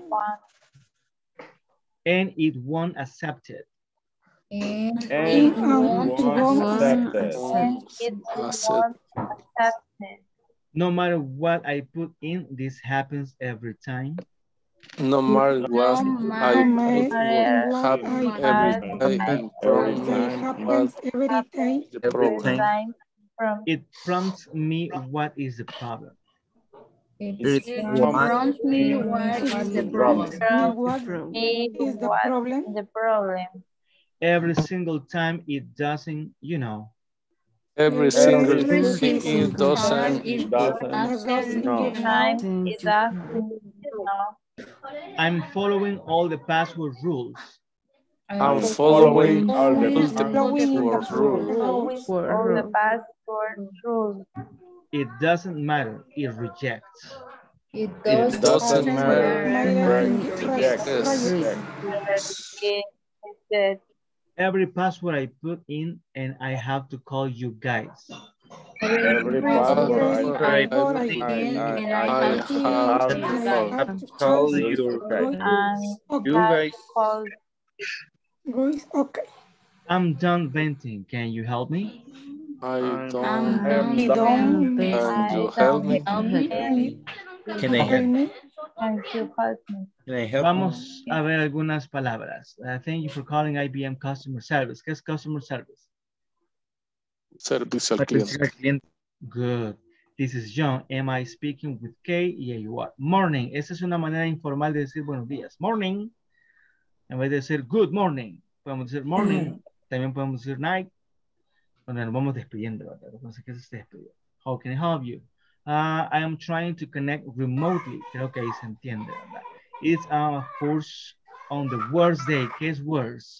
And it won't accept it. And, And it won't won't accept it. And it won't accept it. No matter what I put in, this happens every time. No matter what No I matter put happen every day and It happens every day. the problem. Time from It prompts me what is the problem. it prompts me what is the problem. What me is the what problem? the problem. Every single time it doesn't, you know. Every single Every thing single it doesn't time it doesn't doesn't know. Time it doesn't know. I'm following all the password rules. I'm following all the all the Following password rules. Always all the password rules. It doesn't matter. It rejects. It It does doesn't doesn't matter. matter. Reject. Yes. That Every password I put in and I have to call you guys. Every password password I I put put in in, and I I have to have call to you call guys. have to Call call you Okay. and Okay. you guys. call Guys, okay. I'm done venting. Can you help me? I I'm don't. I am He done. don't Can you I help me? Help me. Can I help? me. Can you help me? Can I help? Vamos a ver algunas palabras. Uh, thank you for calling I B M Customer Service. ¿Qué es Customer Service? Servicio al Atención al cliente. cliente. Good. This is John. Am I speaking with Kay? Yeah, you are. Morning. Esa es una manera informal de decir buenos días. Morning. En vez de decir good morning, podemos decir morning. También podemos decir night Cuando nos vamos despidiendo, ¿verdad? Entonces, ¿qué se despidió? How can I help you? Uh, I am trying to connect remotely. Creo que ahí se entiende, ¿verdad? It's a force on the worst day. ¿Qué es worse?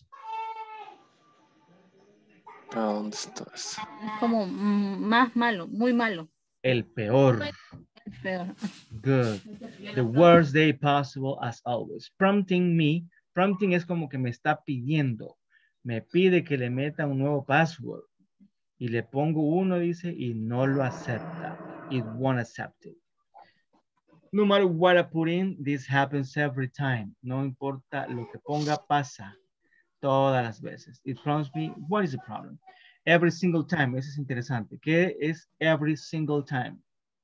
¿A dónde estás? Como mm, más malo, muy malo. El peor. El peor. Good. The worst day possible as always. Prompting me. Prompting es como que me está pidiendo. Me pide que le meta un nuevo password. Y le pongo uno, dice, y no lo acepta. It won't accept it. No matter what I put in, this happens every time. No importa lo que ponga, pasa todas las veces. It prompts me, what is the problem? Every single time. Eso es interesante. ¿Qué es every single time?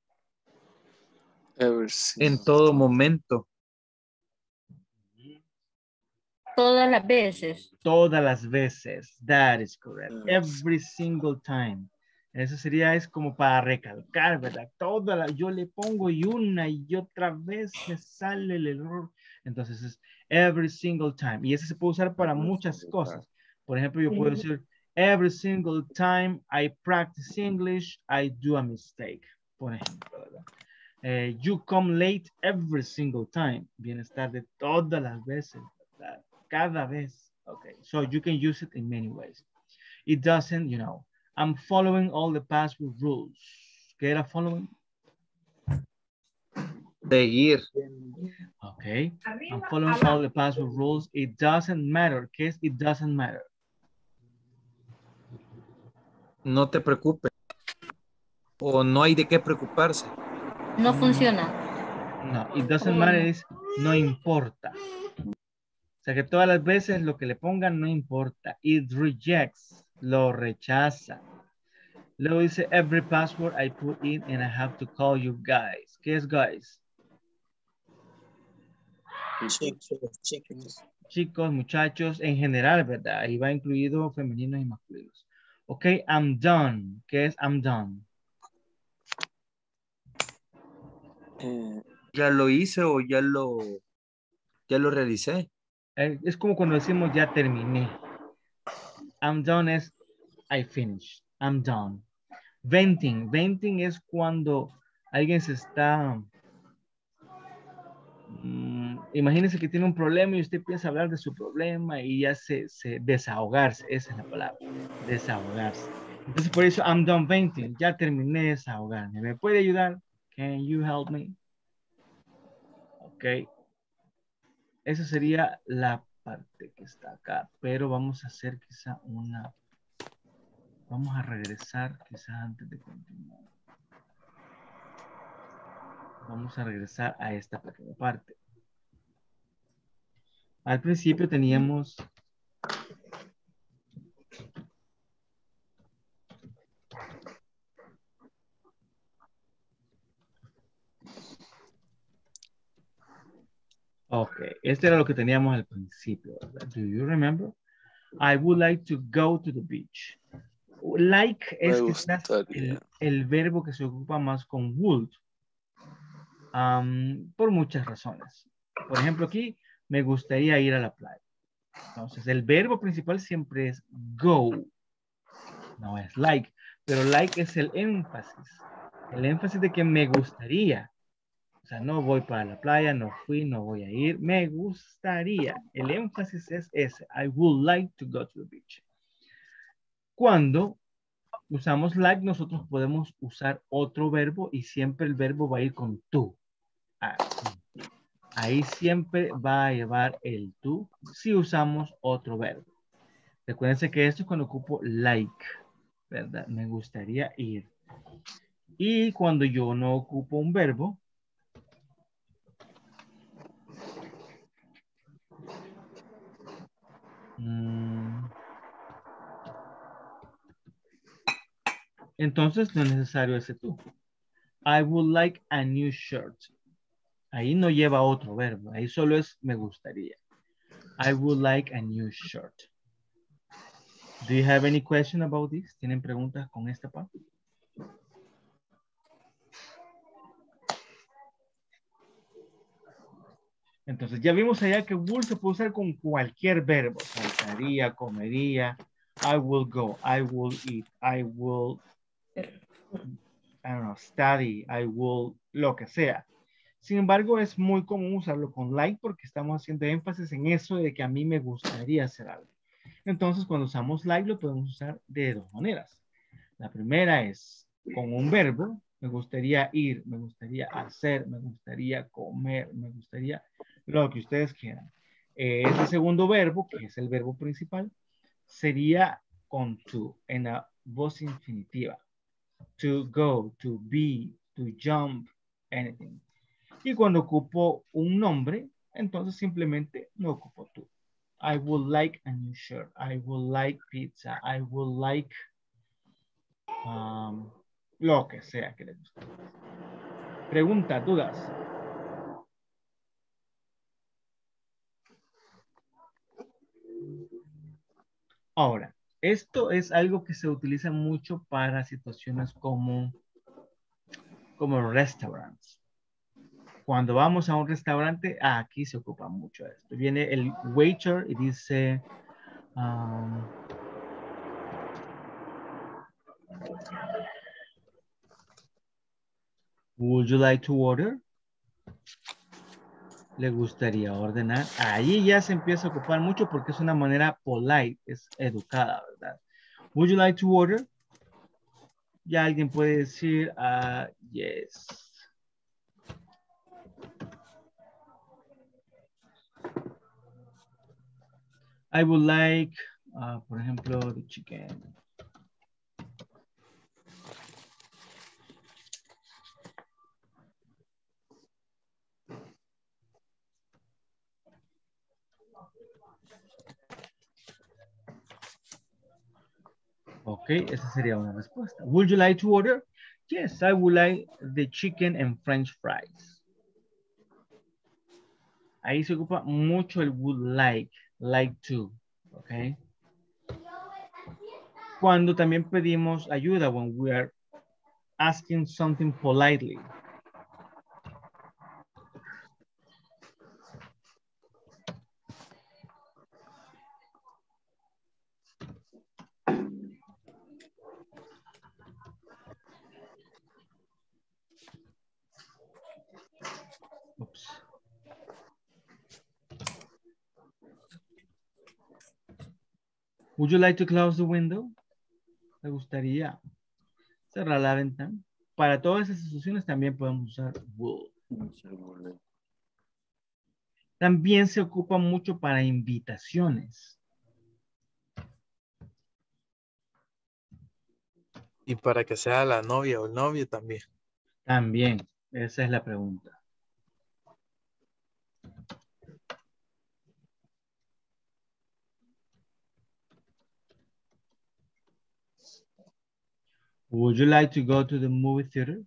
Every single En todo momento. Todas las veces. Todas las veces. That is correct. Every single time. Eso sería, es como para recalcar, ¿verdad? Toda la, yo le pongo y una y otra vez me sale el error. Entonces es every single time. Y ese se puede usar para muchas cosas. Por ejemplo, yo puedo decir, every single time I practice English, I do a mistake. Por ejemplo, ¿verdad? Eh, you come late every single time. Vienes tarde todas las veces, ¿verdad? Cada vez. Okay, so you can use it in many ways. It doesn't, you know, I'm following all the password rules. ¿Qué era following? Seguir. Okay. I'm following all the password rules. It doesn't matter. ¿Qué es it doesn't matter? No te preocupes. O no hay de qué preocuparse. No funciona. No, it doesn't matter es no importa. O sea que todas las veces lo que le pongan no importa. It rejects. Lo rechaza. Luego dice, every password I put in and I have to call you guys. ¿Qué es guys? Chicos, chicos. Chicos, muchachos, en general, ¿verdad? Ahí va incluido femeninos y masculinos. Ok, I'm done. ¿Qué es I'm done? Eh, ya lo hice o ya lo, ya lo realicé. Eh, es como cuando decimos ya terminé. I'm done es I finished. I'm done. Venting. Venting es cuando alguien se está... Um, imagínense que tiene un problema y usted piensa hablar de su problema y ya se, se desahogarse. Esa es la palabra. Desahogarse. Entonces por eso I'm done venting. Ya terminé de desahogarme. ¿Me puede ayudar? Can you help me? Ok. Esa sería la parte que está acá. Pero vamos a hacer quizá una... Vamos a regresar quizás antes de continuar. Vamos a regresar a esta pequeña parte. Al principio teníamos... Ok, este era lo que teníamos al principio, ¿verdad? Do you remember? I would like to go to the beach. Like es quizás el, el verbo que se ocupa más con would. Um, por muchas razones. Por ejemplo, aquí me gustaría ir a la playa. Entonces, el verbo principal siempre es go. No es like. Pero like es el énfasis. El énfasis de que me gustaría. O sea, no voy para la playa, no fui, no voy a ir. Me gustaría. El énfasis es ese. I would like to go to the beach. Cuando usamos like, nosotros podemos usar otro verbo y siempre el verbo va a ir con tú. Ah, ahí siempre va a llevar el tú si usamos otro verbo. Recuérdense que esto es cuando ocupo like, ¿verdad? Me gustaría ir. Y cuando yo no ocupo un verbo, mmm, entonces no es necesario ese tú. I would like a new shirt. Ahí no lleva otro verbo. Ahí solo es me gustaría. I would like a new shirt. Do you have any question about this? ¿Tienen preguntas con esta parte? Entonces ya vimos allá que would se puede usar con cualquier verbo. Saltaría, comería, I will go, I will eat, I will, I don't know, study, I will, lo que sea. Sin embargo, es muy común usarlo con like porque estamos haciendo énfasis en eso de que a mí me gustaría hacer algo. Entonces, cuando usamos like, lo podemos usar de dos maneras. La primera es con un verbo. Me gustaría ir, me gustaría hacer, me gustaría comer, me gustaría lo que ustedes quieran. Eh, ese segundo verbo, que es el verbo principal, sería con to, en la voz infinitiva. To go, to be, to jump, anything. Y cuando ocupo un nombre, entonces simplemente no ocupo to. I would like a new shirt. I would like pizza. I would like um, lo que sea que les guste. Pregunta, dudas. Ahora, esto es algo que se utiliza mucho para situaciones como, como restaurantes. Cuando vamos a un restaurante, ah, aquí se ocupa mucho esto. Viene el waiter y dice, um, would you like to order? ¿Le gustaría ordenar? Ahí ya se empieza a ocupar mucho porque es una manera polite, es educada, ¿verdad? Would you like to order? Ya alguien puede decir, uh, yes. I would like, uh, por ejemplo, the chicken. Ok, esa sería una respuesta. Would you like to order? Yes, I would like the chicken and French fries. Ahí se ocupa mucho el would like, like to, ok. Cuando también pedimos ayuda, when we are asking something politely. Oops. Would you like to close the window? ¿Te gustaría cerrar la ventana? Para todas esas situaciones también podemos usar would. También se ocupa mucho para invitaciones. Y para que sea la novia o el novio también. También, esa es la pregunta. Would you like to go to the movie theater?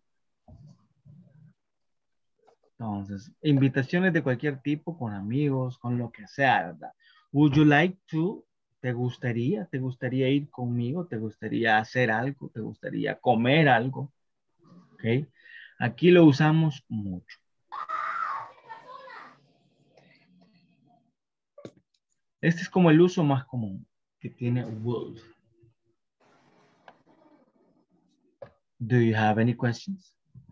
Entonces, invitaciones de cualquier tipo, con amigos, con lo que sea, ¿verdad? Would you like to? ¿Te gustaría? ¿Te gustaría ir conmigo? ¿Te gustaría hacer algo? ¿Te gustaría comer algo? ¿Ok? Aquí lo usamos mucho. Este es como el uso más común que tiene would. Do you have any questions?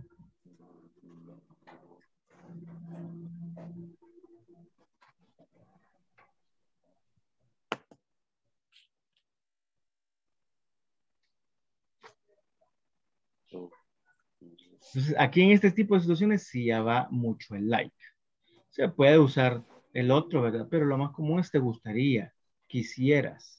Entonces, aquí en este tipo de situaciones sí ya va mucho el like. Se puede usar el otro, ¿verdad? Pero lo más común es te gustaría, quisieras.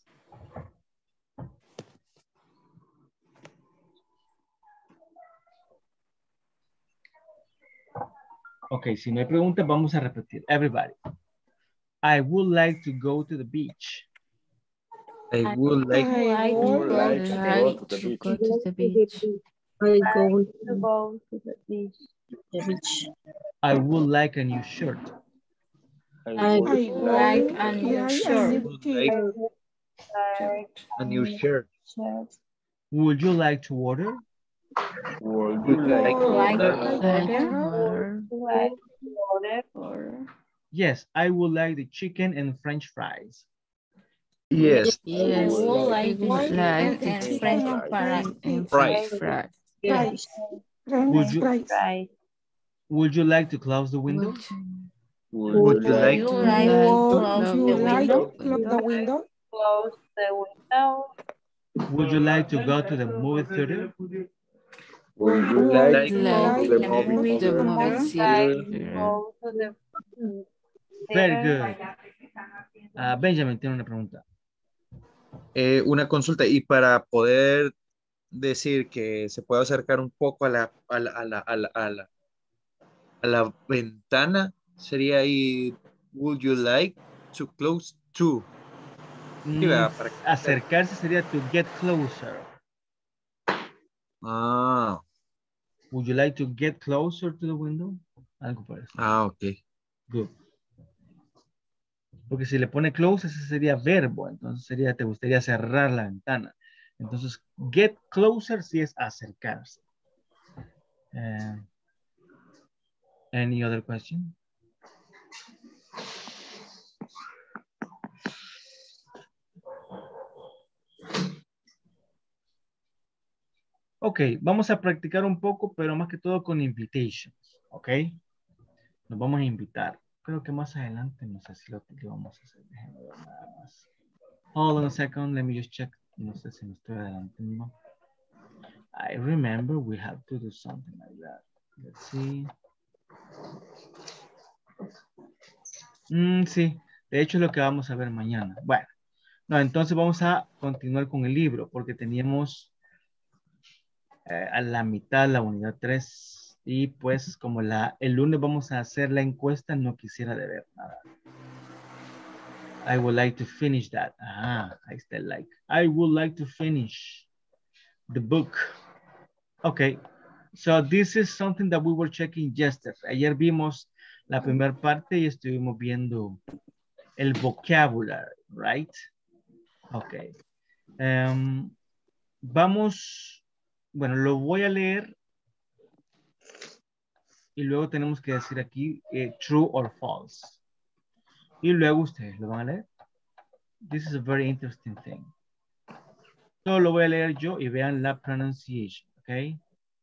Ok, si no hay preguntas, vamos a repetir. Everybody. I would like to go to the beach. I would like, I would like to go to the beach. I Go go to go to the beach. the beach. I would like a new shirt. I I would Like would a new like a shirt. new would t- like a new shirt. Shirt. Would you like to order? Would Would you like like to Like order? like order? Like order. or Yes, I would like the chicken and French fries. Yes. I Yes, would like I to would chicken like to and chicken French and fries. and, and Fries. French fries. Fries. Would French you fries. Right. would you like to close the window? Would you, Would Would you you like like to? to Would close you the like window? to close the window? Close the window. Would you like to go to the movie theater? Would you Would like Like to you go like to like the to The movie go movie to the the theater? movie movie Like theater? to theater? go to the Very theater. good. Ah, Benjamin tiene una pregunta. eh, una consulta y para poder decir que se puede acercar un poco a la, a la, a la, a la, a la, a la ventana, sería ahí, would you like to close to? Sí, Mm, ¿verdad? Para que- acercarse sería to get closer. Ah, Would you like to get closer to the window? Algo por eso. ah, ok. Good. Porque si le pone close, ese sería verbo. Entonces sería, te gustaría cerrar la ventana. Entonces, get closer sí es acercarse. Uh, any other question? Ok, vamos a practicar un poco, pero más que todo con invitations. Ok. Nos vamos a invitar. Creo que más adelante, no sé si lo, lo vamos a hacer. Déjenme ver nada más. Hold on a second, let me just check. No sé si me estoy adelantando. I remember we have to do something like that. Let's see. Mm, sí, de hecho es lo que vamos a ver mañana. Bueno, no, entonces vamos a continuar con el libro porque teníamos eh, a la mitad la unidad tres y pues como la, el lunes vamos a hacer la encuesta, no quisiera deber nada. I would like to finish that. Ah, ahí está el like. I would like to finish the book. Okay, so this is something that we were checking yesterday. Ayer vimos la primera parte y estuvimos viendo el vocabulary, right? Okay. Um, vamos, bueno, lo voy a leer y luego tenemos que decir aquí eh, true or false. Y luego ustedes lo van a leer. This is a very interesting thing. Solo lo voy a leer yo y vean la pronunciation, okay?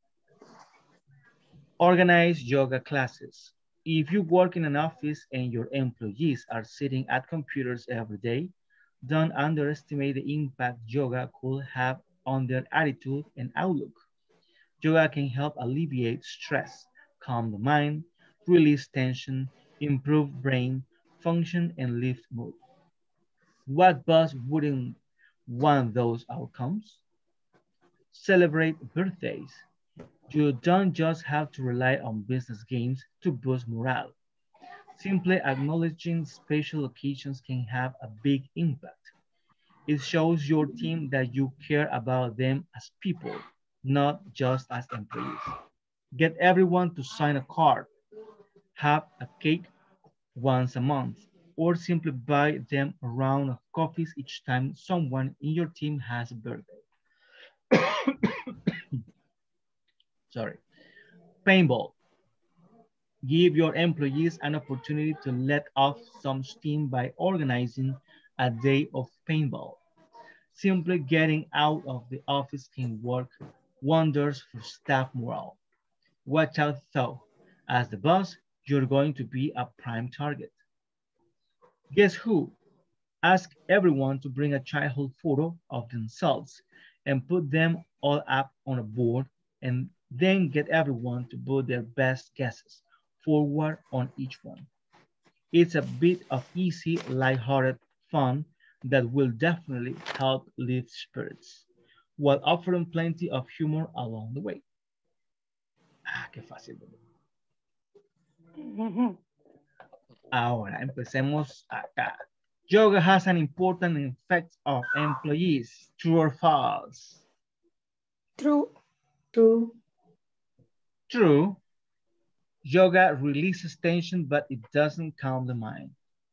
Organize yoga classes. If you work in an office and your employees are sitting at computers every day, don't underestimate the impact yoga could have on their attitude and outlook. Yoga can help alleviate stress, calm the mind, release tension, improve brain function, and lift mood. What boss wouldn't want those outcomes? Celebrate birthdays. You don't just have to rely on business gains to boost morale. Simply acknowledging special occasions can have a big impact. It shows your team that you care about them as people, not just as employees. Get everyone to sign a card, have a cake once a month, or simply buy them a round of coffees each time someone in your team has a birthday. Sorry. Paintball. Give your employees an opportunity to let off some steam by organizing a day of paintball. Simply getting out of the office can work wonders for staff morale. Watch out though, as the boss, you're going to be a prime target. Guess who? Ask everyone to bring a childhood photo of themselves and put them all up on a board, and then get everyone to put their best guesses forward on each one. It's a bit of easy, lighthearted fun that will definitely help lift spirits, while offering plenty of humor along the way. Ah, qué fácil. Ahora empecemos acá. Yoga has an important effect of employees. True or false? True. True. True. Yoga releases tension, but it doesn't calm the mind.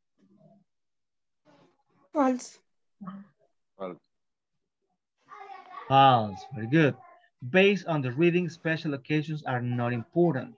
False. False. Very good. Based on the reading, special occasions are not important.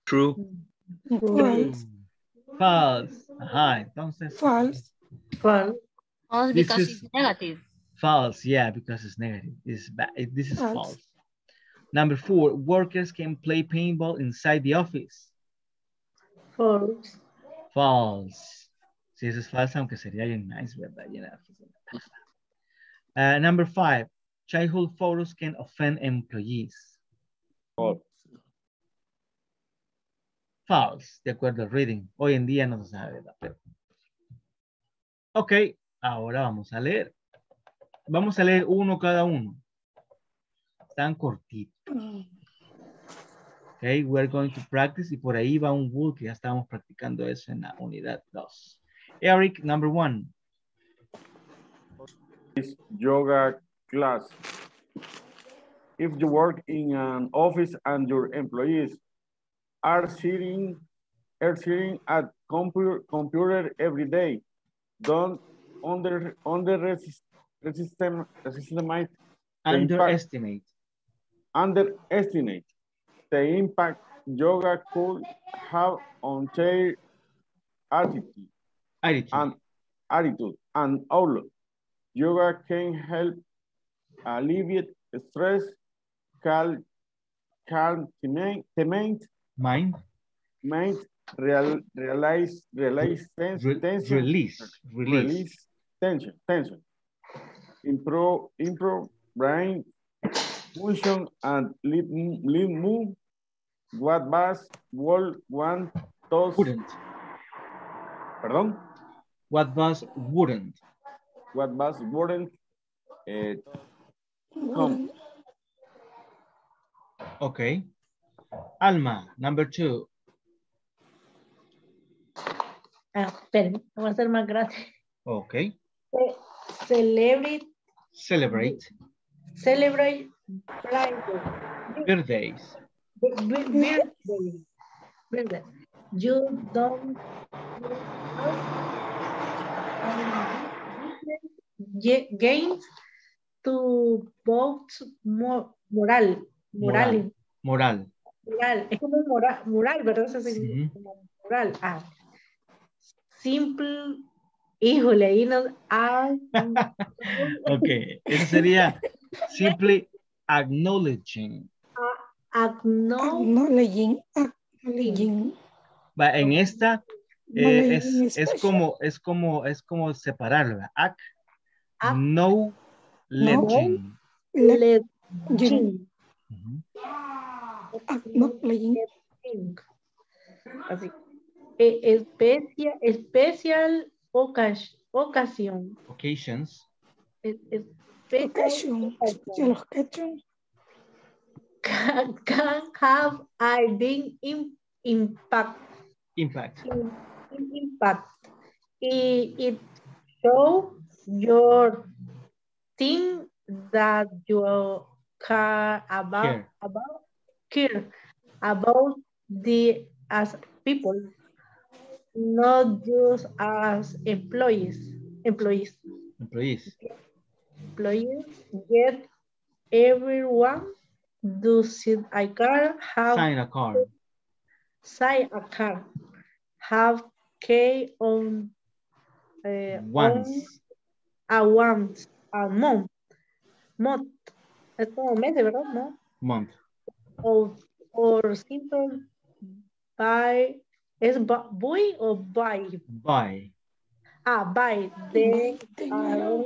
True. False. False. Ajá, entonces. False. False. False This because is- it's negative. False, yeah, because it's negative. It's bad. This is False. false. Number four, workers can play paintball inside the office. False. False. Si eso es falso, aunque sería bien nice, ¿verdad? Y en la oficina. Uh, number five, childhood photos can offend employees. False. False, de acuerdo al reading. Hoy en día no se sabe, ¿verdad? Pero... Ok, ahora vamos a leer. Vamos a leer uno cada uno. Están cortitos. Ok, we're going to practice. Y por ahí va un would que ya estábamos practicando eso en la unidad dos. Eric, number one. Yoga class. If you work in an office and your employees are sitting, are sitting at computer, computer every day, don't under, under resist, resistem, resistemate the impact, Underestimate. underestimate the impact yoga could have on their attitude, Attitude. and attitude and outlook. Yoga can help alleviate stress, calm, calm, mind, Mind. mind, real, realize, realize tens, Re tension, release. Release. release tension, tension, improve, improve brain function and lead, lead move. What was world one those? Wouldn't. Pardon. What was wouldn't? What was wouldn't? Uh, come. Okay. Alma, number two. Ah, esperen, voy a hacer más grande. Okay. Ce- Celebrate, Celebrate celebrate Friday. birthdays. Bir- bir- Birthday. Birthday. You don't Ye- gains to vote mo- moral. Moral. Moral. Moral. Es como moral, moral, ¿verdad? Eso significa Ujú. como moral. Ah. Simple. Híjole, ahí no. Ah, Ok, eso sería simply acknowledging. Acknowledging. Acknowledging. Va, en esta eh, Acknowledging es, is es special. como es como es como separarlo. ¿verdad? Ac, no, legend. Legend. Acknowledging. Así. E- especia- especial ocas- ocasión. Occasions. Es- Special Special occasion. can, can have a big im- impact. Impact. in- in- impact. It, it show your thing that you care about Care. about care about the as people, not just as employees. Employees. Employees. Employees get everyone do sit a car have Sign a card. sign a car have K on uh, Once. on a once a month month es como meses, ¿verdad? No, Month. or or simple buy es bu- buy o buy Buy. ah buy de ah,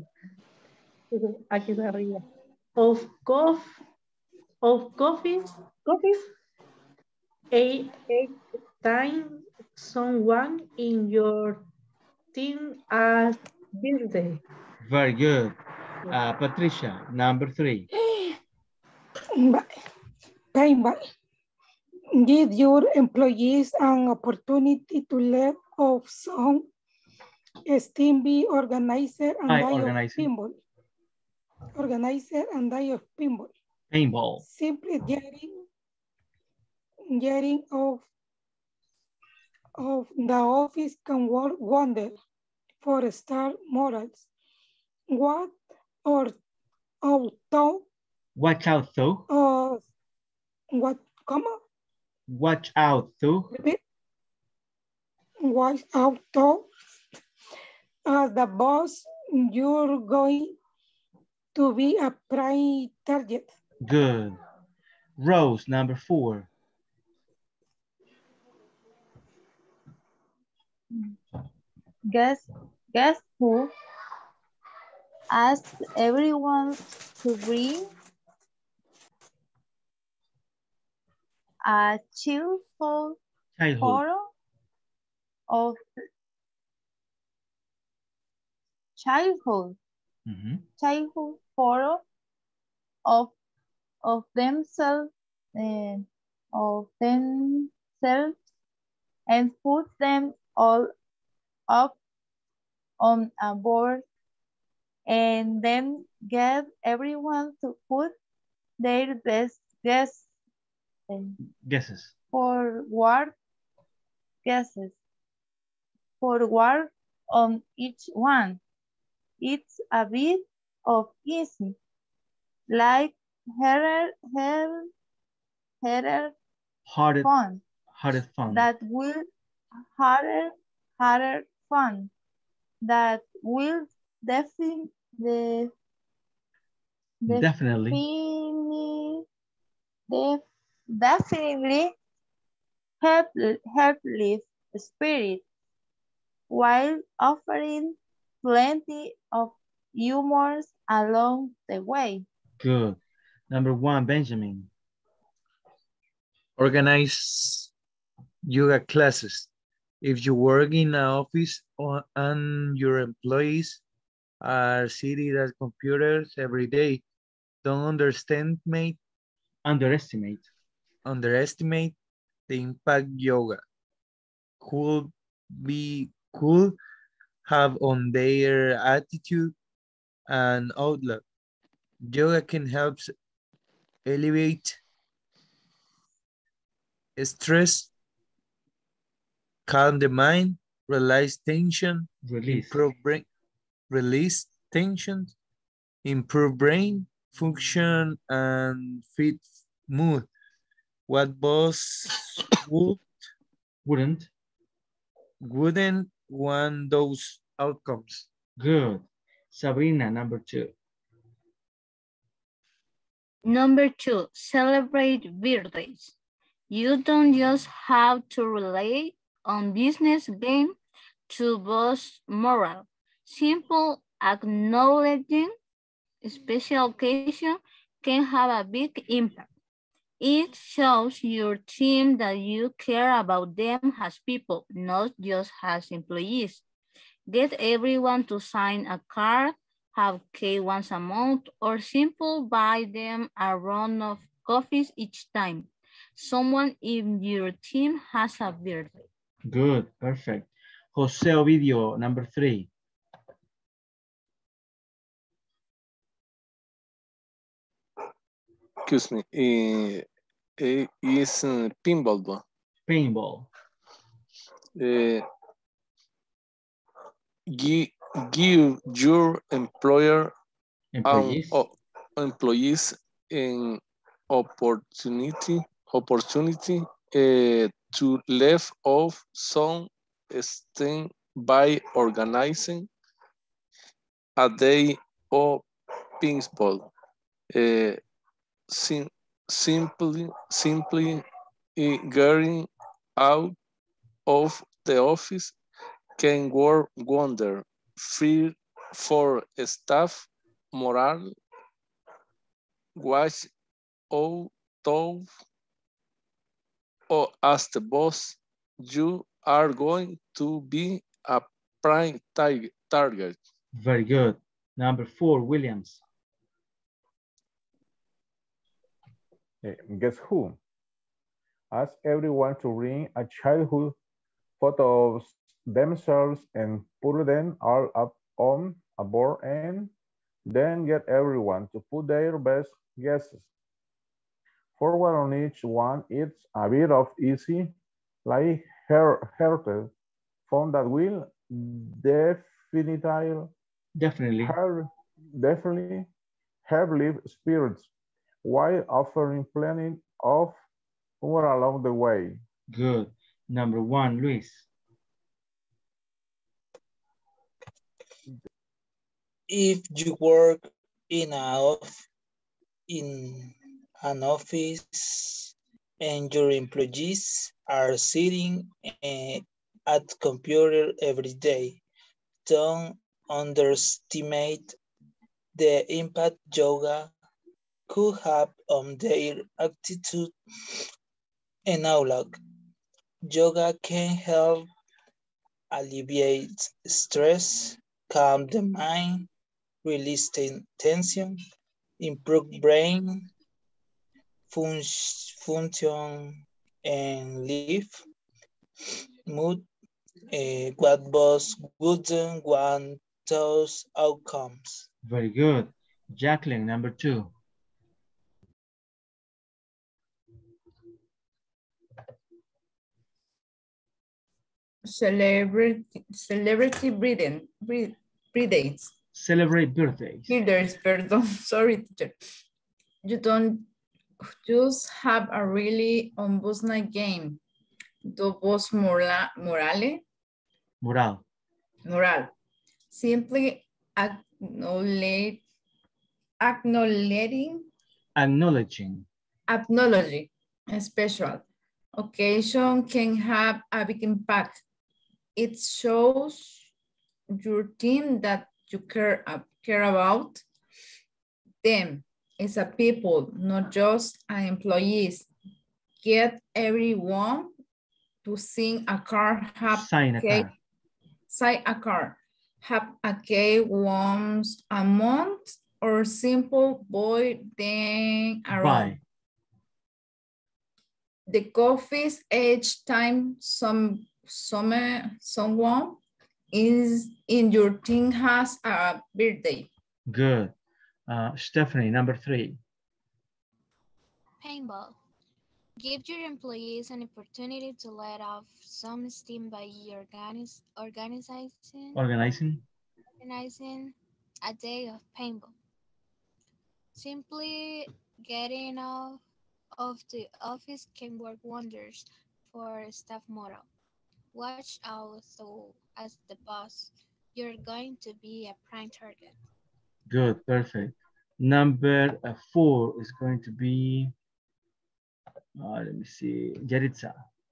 aquí está arriba of coffee of coffee coffee eight eight time someone in your team as birthday. Very good. Uh, Patricia, number three. Bye. Paintball. Give your employees an opportunity to let off some esteem be organizer and Hi, die organizer. of pinball. Organizer and die of pinball. Paintball. Simply getting, getting off of the office can work wonder for star morals. What or out Watch out though. of what comma Watch out, too. Watch out, too. As the boss, you're going to be a prime target. Good. Rose, number four. Guess, guess who asked everyone to bring a cheerful Childhood. photo of childhood, Mhm. childhood photo of of themselves uh, of themselves and put them all up on a board and then get everyone to put their best guess Guesses. forward guesses forward on each one. It's a bit of easy, like harder, harder, harder Harder, fun. harder fun. That will harder, harder fun. That will definitely, the, Definitely. defini- def, definitely help, help lift spirit while offering plenty of humors along the way. Good. Number one, Benjamin. Organize yoga classes. If you work in an office or, and your employees are seated at computers every day, don't underestimate, Underestimate. underestimate the impact yoga could be could have on their attitude and outlook. Yoga can help elevate stress, calm the mind, release tension, Release. improve brain, release tension, improve brain function, and fit mood. What boss would Wouldn't. wouldn't want those outcomes? Good. Sabrina, number two. Number two, celebrate birthdays. You don't just have to rely on business gain to boost morale. Simple acknowledging special occasion can have a big impact. It shows your team that you care about them as people, not just as employees. Get everyone to sign a card, have cake once a month, or simple buy them a round of coffees each time someone in your team has a birthday. Good. Perfect. Jose Ovidio, number three. Excuse me. Eh, eh, is uh, pinball. ba? Paintball. Eh, gi- give your employer and Employees. o- employees an opportunity opportunity eh, to live off some extent by organizing a day of pinball. Eh, sim- simply simply eh, getting out of the office can work wonder free for staff morale watch out of or as the boss you are going to be a prime tar- target. Very good. Number four, Williams. Eh, guess who? Ask everyone to bring a childhood photo of themselves and put them all up on a board and then get everyone to put their best guesses. Forward on each one, it's a bit of easy, like hearted fun that will definitely Definitely. help, definitely help lift spirits while offering plenty of Somewhere along the way. Good. Number one, Luis. If you work in a off, in an office and your employees are sitting uh, at computer every day, don't underestimate the impact yoga could have on their attitude and outlook. Yoga can help alleviate stress, calm the mind, release ten tension, improve brain fun function, and live mood. Uh, what was wouldn't want those outcomes. Very good. Jacqueline, number two. Celebrity, celebrity breeding, breed, breedates. Celebrate birthdays. Builders, pardon, sorry, teacher. You don't just have a really on-bus night game. Do vos mora, morale? Moral. Moral. Simply acknowledge, acknowledging, Acknowledging. acknowledging a special occasion can have a big impact. It shows your team that you care, uh, care about them as a people, not just an employees. Get everyone to sing a card, have Sign a cake, card. sign a card, have a cake once a month, or simple boy then around. Bye. The coffees each time some, some someone is in your team has a birthday. Good. Uh, Stephanie, number three. Paintball. Give your employees an opportunity to let off some steam by organiz organizing, Organizing. organizing a day of paintball. Simply getting off of the office can work wonders for staff morale. Watch out so as the boss, you're going to be a prime target. Good, perfect. Number uh, four is going to be, uh, let me see, Yaritza.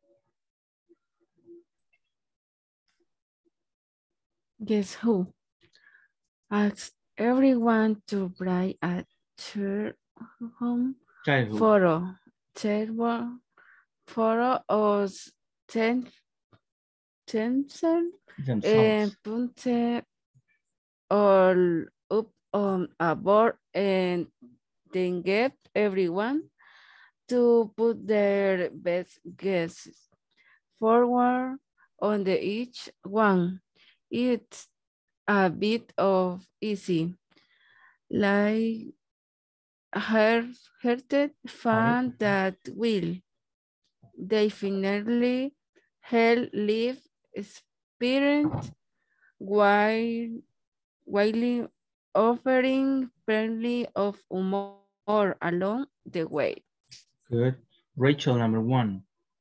Guess who? Ask everyone to bring a chair home Childhood. photo. Childhood photo of ten, Tencent and Themselves. put all up on a board and then get everyone to put their best guesses forward on the each one. It's a bit of easy, like hearted fun that will definitely help live experience while while offering plenty of humor along the way. Good. Rachel, number one.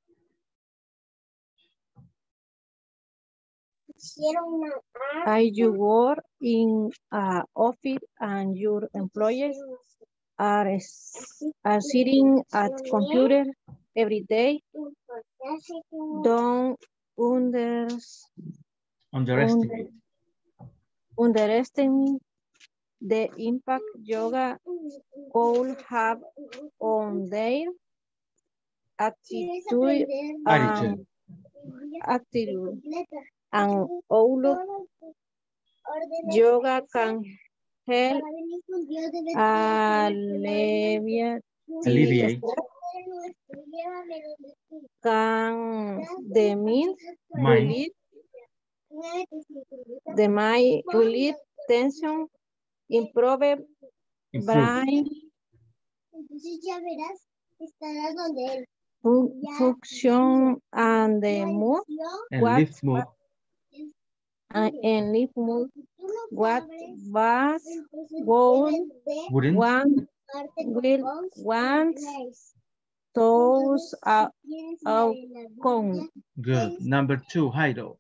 Are you work in an office and your employees are, are sitting at computer every day? Don't under, Underestimate. under, underestimate the impact yoga could have on their attitude, Attitude. um, attitude and outlook. Yoga can help alleviate, Alleviate. can the mind Mind. relieve the mind relieve tension, improve Improve. brain fun- function and the mood. And What lift mood. and, and live mood. What was going Wouldn't. one will want those are outcome. Good. Number two, Jairo.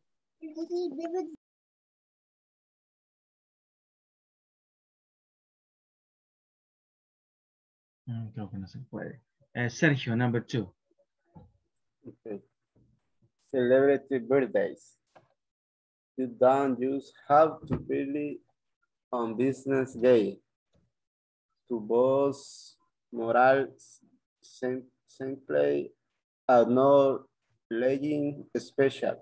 Mm, Creo que no se puede. Eh, Sergio, number two. Okay. Celebrity birthdays. You don't just have to really on business day to boss morals same same play no legend special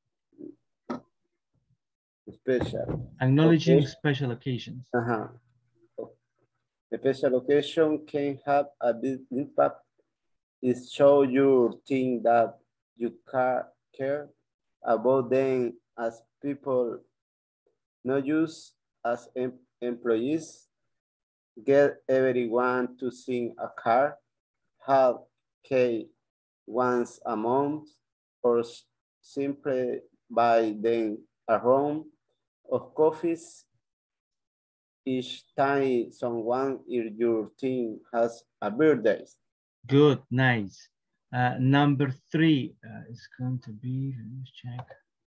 special Acknowledging okay. special occasions. Uh-huh. The special occasion can have a big impact. It show you think that you care about them as people, not just as em employees. Get everyone to sing a car, have cake once a month, or simply buy them a round of coffees each time someone in your team has a birthday. Good, nice. Uh, number three uh, is going to be, let me check.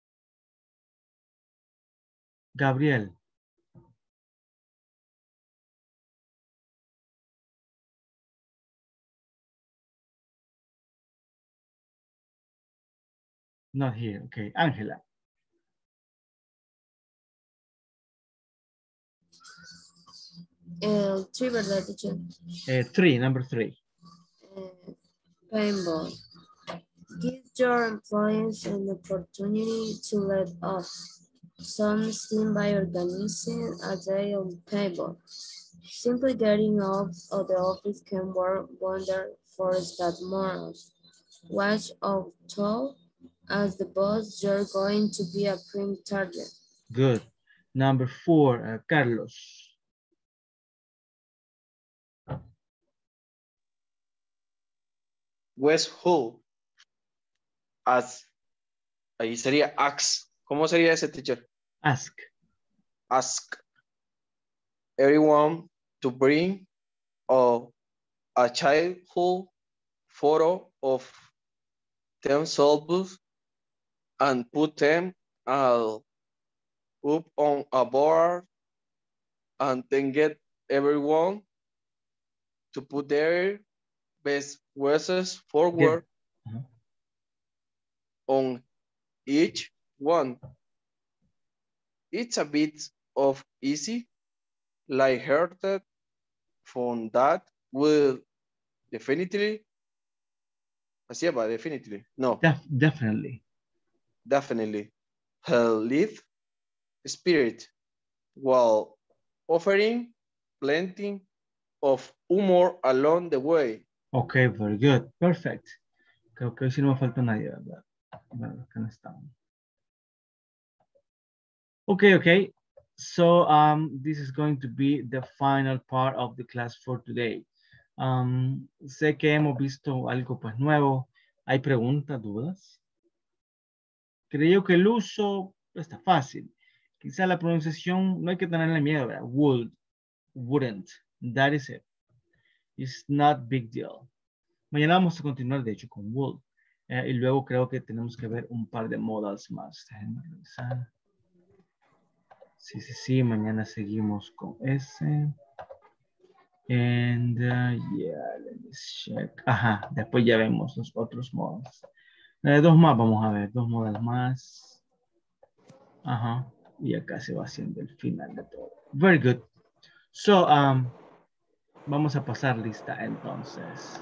Gabriel. Not here, okay. Angela. Uh, three, ¿verdad, teacher? Uh, three, number three. Uh, paintball. Give your employees an opportunity to let off some steam by organizing a day on paintball. Simply getting off of the office can work wonder for staff morale. Watch out tall as the boss, you're going to be a prime target. Good. Number four, uh, Carlos. West Who. As. Ahí sería ask. ¿Cómo sería ese, teacher? Ask. Ask everyone to bring a, a childhood photo of themselves and put them uh, up on a board and then get everyone to put their best wishes forward yeah. uh-huh. on each one. It's a bit of easy, light-hearted fun that will definitely, así va, definitely, no. Def definitely. Definitely. Live spirit while offering plenty of humor along the way. Okay, very good. Perfect. Creo que hoy sí no me falta nadie, ¿verdad? Bueno, acá no estamos. Okay, okay. So um, this is going to be the final part of the class for today. Um, sé que hemos visto algo pues nuevo. ¿Hay preguntas, dudas? Creo que el uso está fácil. Quizá la pronunciación no hay que tenerle miedo, ¿verdad? Would, wouldn't, that is it. It's not big deal. Mañana vamos a continuar, de hecho, con would. Eh, y luego creo que tenemos que ver un par de modals más. Déjenme revisar. Sí, sí, sí. Mañana seguimos con ese. And uh, yeah, let me check. Ajá, después ya vemos los otros modals. Eh, dos más vamos a ver, dos modals más. Ajá, y acá se va haciendo el final de todo. Very good. So, um, vamos a pasar lista entonces.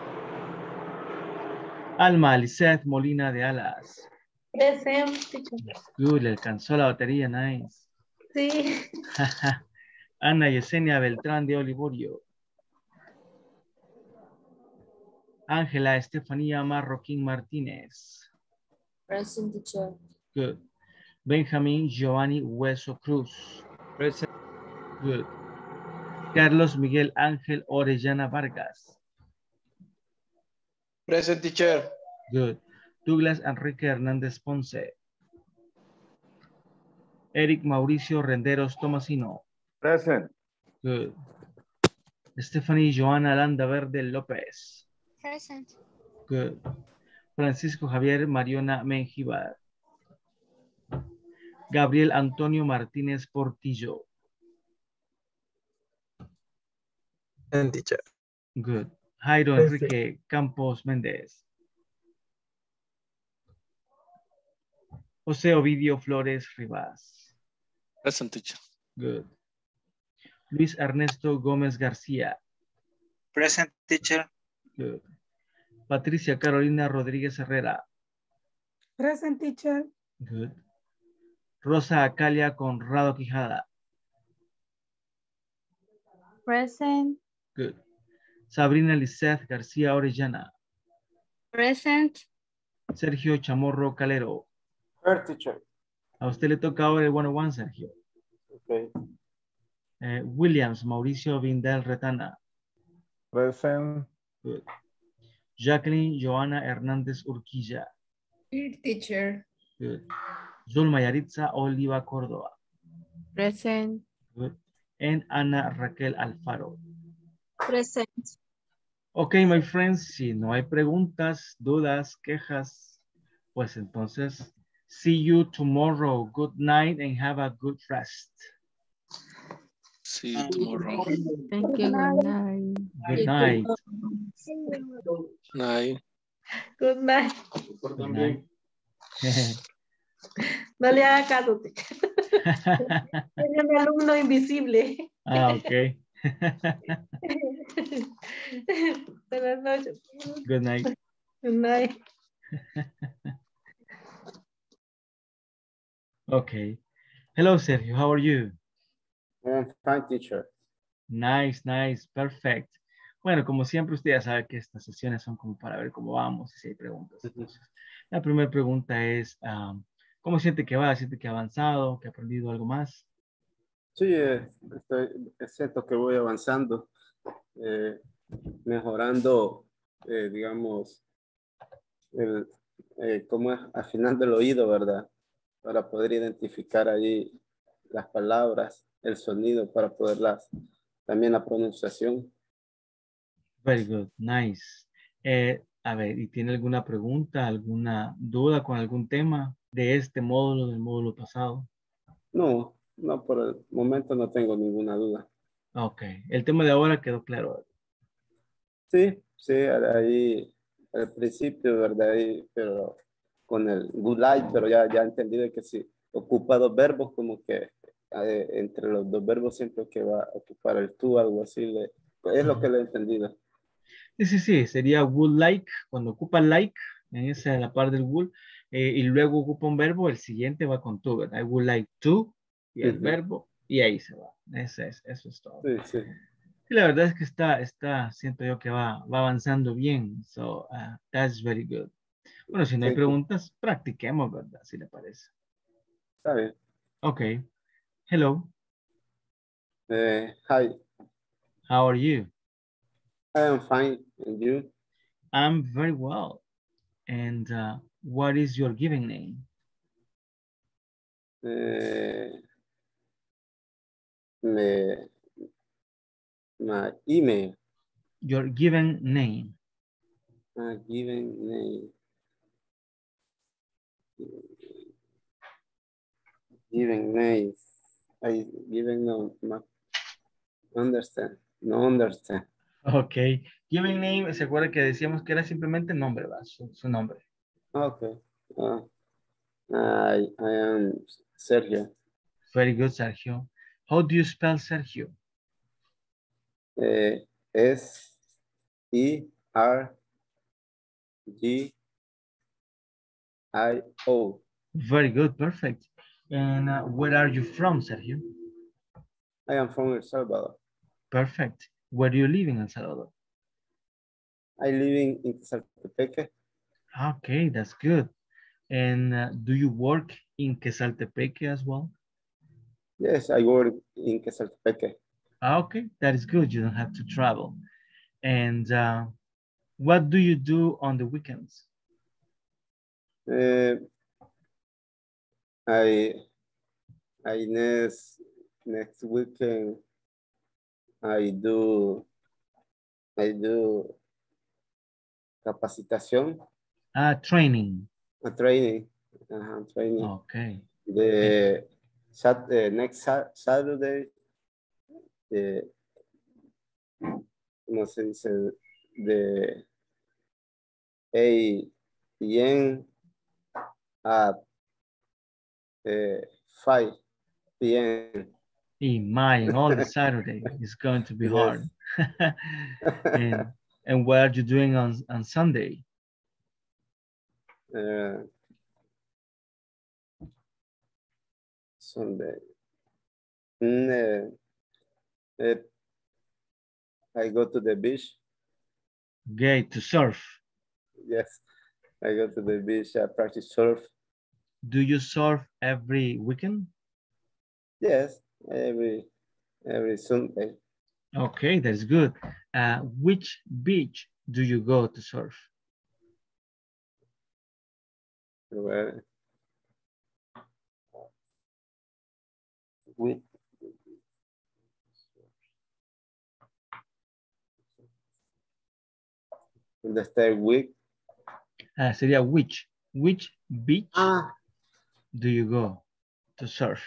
Alma Lisette Molina de Alas. Presente. Good, le alcanzó la batería, nice. Sí. Ana Yesenia Beltrán de Olivorio. Ángela Estefanía Marroquín Martínez. Present, teacher. Good. Benjamín Giovanni Hueso Cruz. Present. Good. Carlos Miguel Ángel Orellana Vargas. Present, teacher. Good. Douglas Enrique Hernández Ponce. Eric Mauricio Renderos Tomasino. Present. Good. Stephanie Joana Landa Verde López. Present. Good. Francisco Javier Mariona Menjivar. Gabriel Antonio Martínez Portillo. And teacher. Good. Jairo Enrique Campos Méndez. José Ovidio Flores Rivas. Present, teacher. Good. Luis Ernesto Gómez García. Present, teacher. Good. Patricia Carolina Rodríguez Herrera. Present, teacher. Good. Rosa Acalia Conrado Quijada. Present. Good. Sabrina Lizeth García Orellana. Present. Sergio Chamorro Calero. Her teacher. A usted le toca ahora el one oh one, Sergio. Okay. Eh, Williams Mauricio Vindel Retana. Present. Good. Jacqueline Joana Hernández Urquilla. Here, teacher. Good. Zulma Yaritza Oliva Córdoba. Present. Good. And Ana Raquel Alfaro. Present. Ok, my friends, si no hay preguntas, dudas, quejas, pues entonces, see you tomorrow. Good night and have a good rest. See you tomorrow. Thank you. Good night. Good night. Night. Good night. Good night. No le haga caso. Tiene un alumno invisible. Ah, ok. Buenas noches. Good night. Good night. Okay. Hello, Sergio. How are you? I'm fine, teacher. Nice, nice. Perfect. Bueno, como siempre, usted ya sabe que estas sesiones son como para ver cómo vamos y si hay preguntas. Entonces, la primera pregunta es, um, ¿cómo siente que va? ¿Siente que ha avanzado? ¿Que ha aprendido algo más? Sí, eh, estoy, siento que voy avanzando, eh, mejorando, eh, digamos, el, eh, cómo es afinando el oído, ¿verdad? Para poder identificar ahí las palabras, el sonido, para poderlas, también la pronunciación. Very good, nice. Eh, a ver, ¿y tiene alguna pregunta, alguna duda con algún tema de este módulo, del módulo pasado? No, no, por el momento no tengo ninguna duda. Ok, el tema de ahora quedó claro. Sí, sí, ahí al principio, ¿verdad? Ahí, pero con el good life, pero ya, ya he entendido que si ocupa dos verbos, como que eh, entre los dos verbos siempre que va a ocupar el tú, algo así, le, es lo que le he entendido. Sí, sí, sí, sería would like, cuando ocupa like, en esa la parte del would, eh, y luego ocupa un verbo, el siguiente va con to, ¿verdad? I would like to, y el Uh-huh. verbo, y ahí se va. Eso es, eso es todo. Sí, sí. Y la verdad es que está, está, siento yo que va, va avanzando bien. So, uh, that's very good. Bueno, si no hay Thank you. preguntas, practiquemos, ¿verdad? Si le parece. Está bien. Ok. Hello. Eh, hi, How are you? I am fine, and you? I'm very well. And uh, what is your given name? Eh, me, my email, Your given name. my given name, given name, I given no, no understand, no understand. Ok. Given name, ¿se acuerda que decíamos que era simplemente nombre, ¿verdad? Su, su nombre. Okay. Uh, I, I am Sergio. Very good, Sergio. How do you spell Sergio? Eh, S E R G I O. Very good, perfect. And uh, where are you from, Sergio? I am from El Salvador. Perfect. Where do you live in El Salvador? I live in, in Quesaltepeque. Okay, that's good. And uh, do you work in Quesaltepeque as well? Yes, I work in Quesaltepeque. Okay, that is good. You don't have to travel. And uh, what do you do on the weekends? Uh, I, I next, next weekend, I do, I do capacitación. Ah, training. A training. Ajá, training. Okay. The, sat, the next sa- Saturday, the, ¿cómo se dice? De eight p m at uh, five p m Imagine all the Saturday is going to be Yes. hard. and and what are you doing on, on Sunday? Uh, Sunday. Mm, uh, uh, I go to the beach. Okay, to surf. Yes, I go to the beach. I practice surf. Do you surf every weekend? Yes, every every Sunday. Okay, that's good. Uh, which beach do you go to surf? Well, we in the third week. Uh, sería which? Which beach Ah. do you go to surf?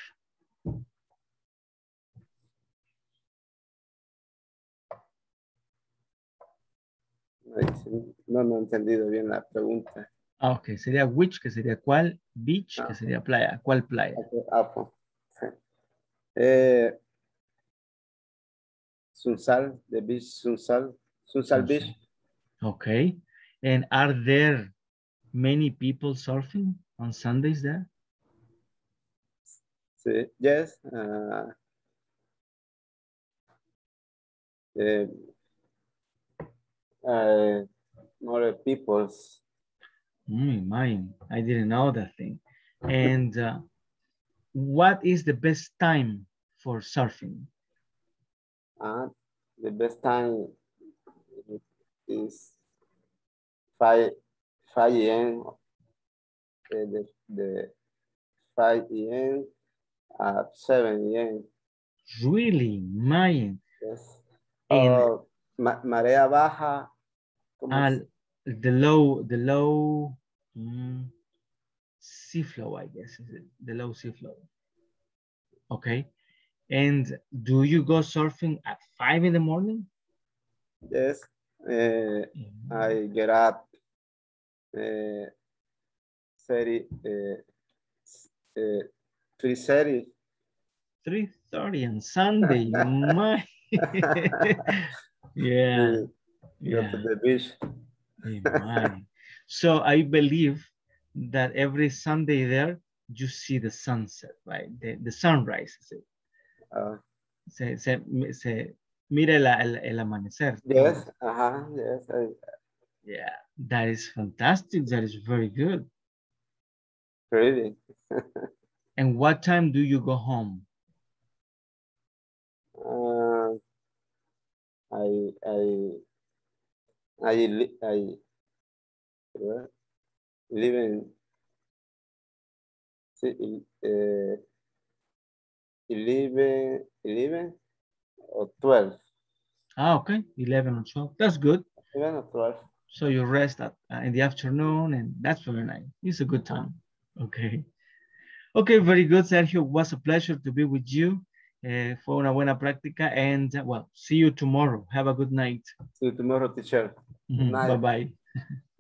No, no he entendido bien la pregunta. Ah, ok, sería which, que sería cuál, beach, Ah. que sería playa, ¿cuál playa? Okay. Ah, pues, sí. eh, Sunsal, the beach, Sunsal, Sunsal Beach. Okay, and are there many people surfing on Sundays there? Sí, yes. Uh, eh, uh, more people's. Mm, mine, I didn't know that thing. And uh, what is the best time for surfing? Uh, the best time is five five a m The, the five a m at seven a m Really, mine. Yes. And Uh, ma marea baja. uh, the low, the low mm, sea flow, I guess, is it? The low sea flow. Okay. And do you go surfing at five in the morning? Yes. Uh, I get up uh, thirty, uh, uh, three thirty. three thirty on Sunday. My. Yeah. Go Yeah. to the beach. My. So I believe that every Sunday there, you see the sunset, right? The, the sunrise. Uh, Se, se, se mira el, el, el amanecer. yes. Uh-huh. Yes. I, Yeah, that is fantastic. That is very good. really. And what time do you go home? Uh, I I I li- I what? live in see, uh, eleven eleven or twelve. Ah, okay, eleven or twelve. That's good. eleven or twelve. So you rest at, uh, in the afternoon, and that's very nice. It's a good time. Okay. Okay, very good, Sergio. It was a pleasure to be with you. Uh, fue una buena práctica, and uh, well, see you tomorrow. Have a good night. See you tomorrow, teacher. Good night. Bye-bye.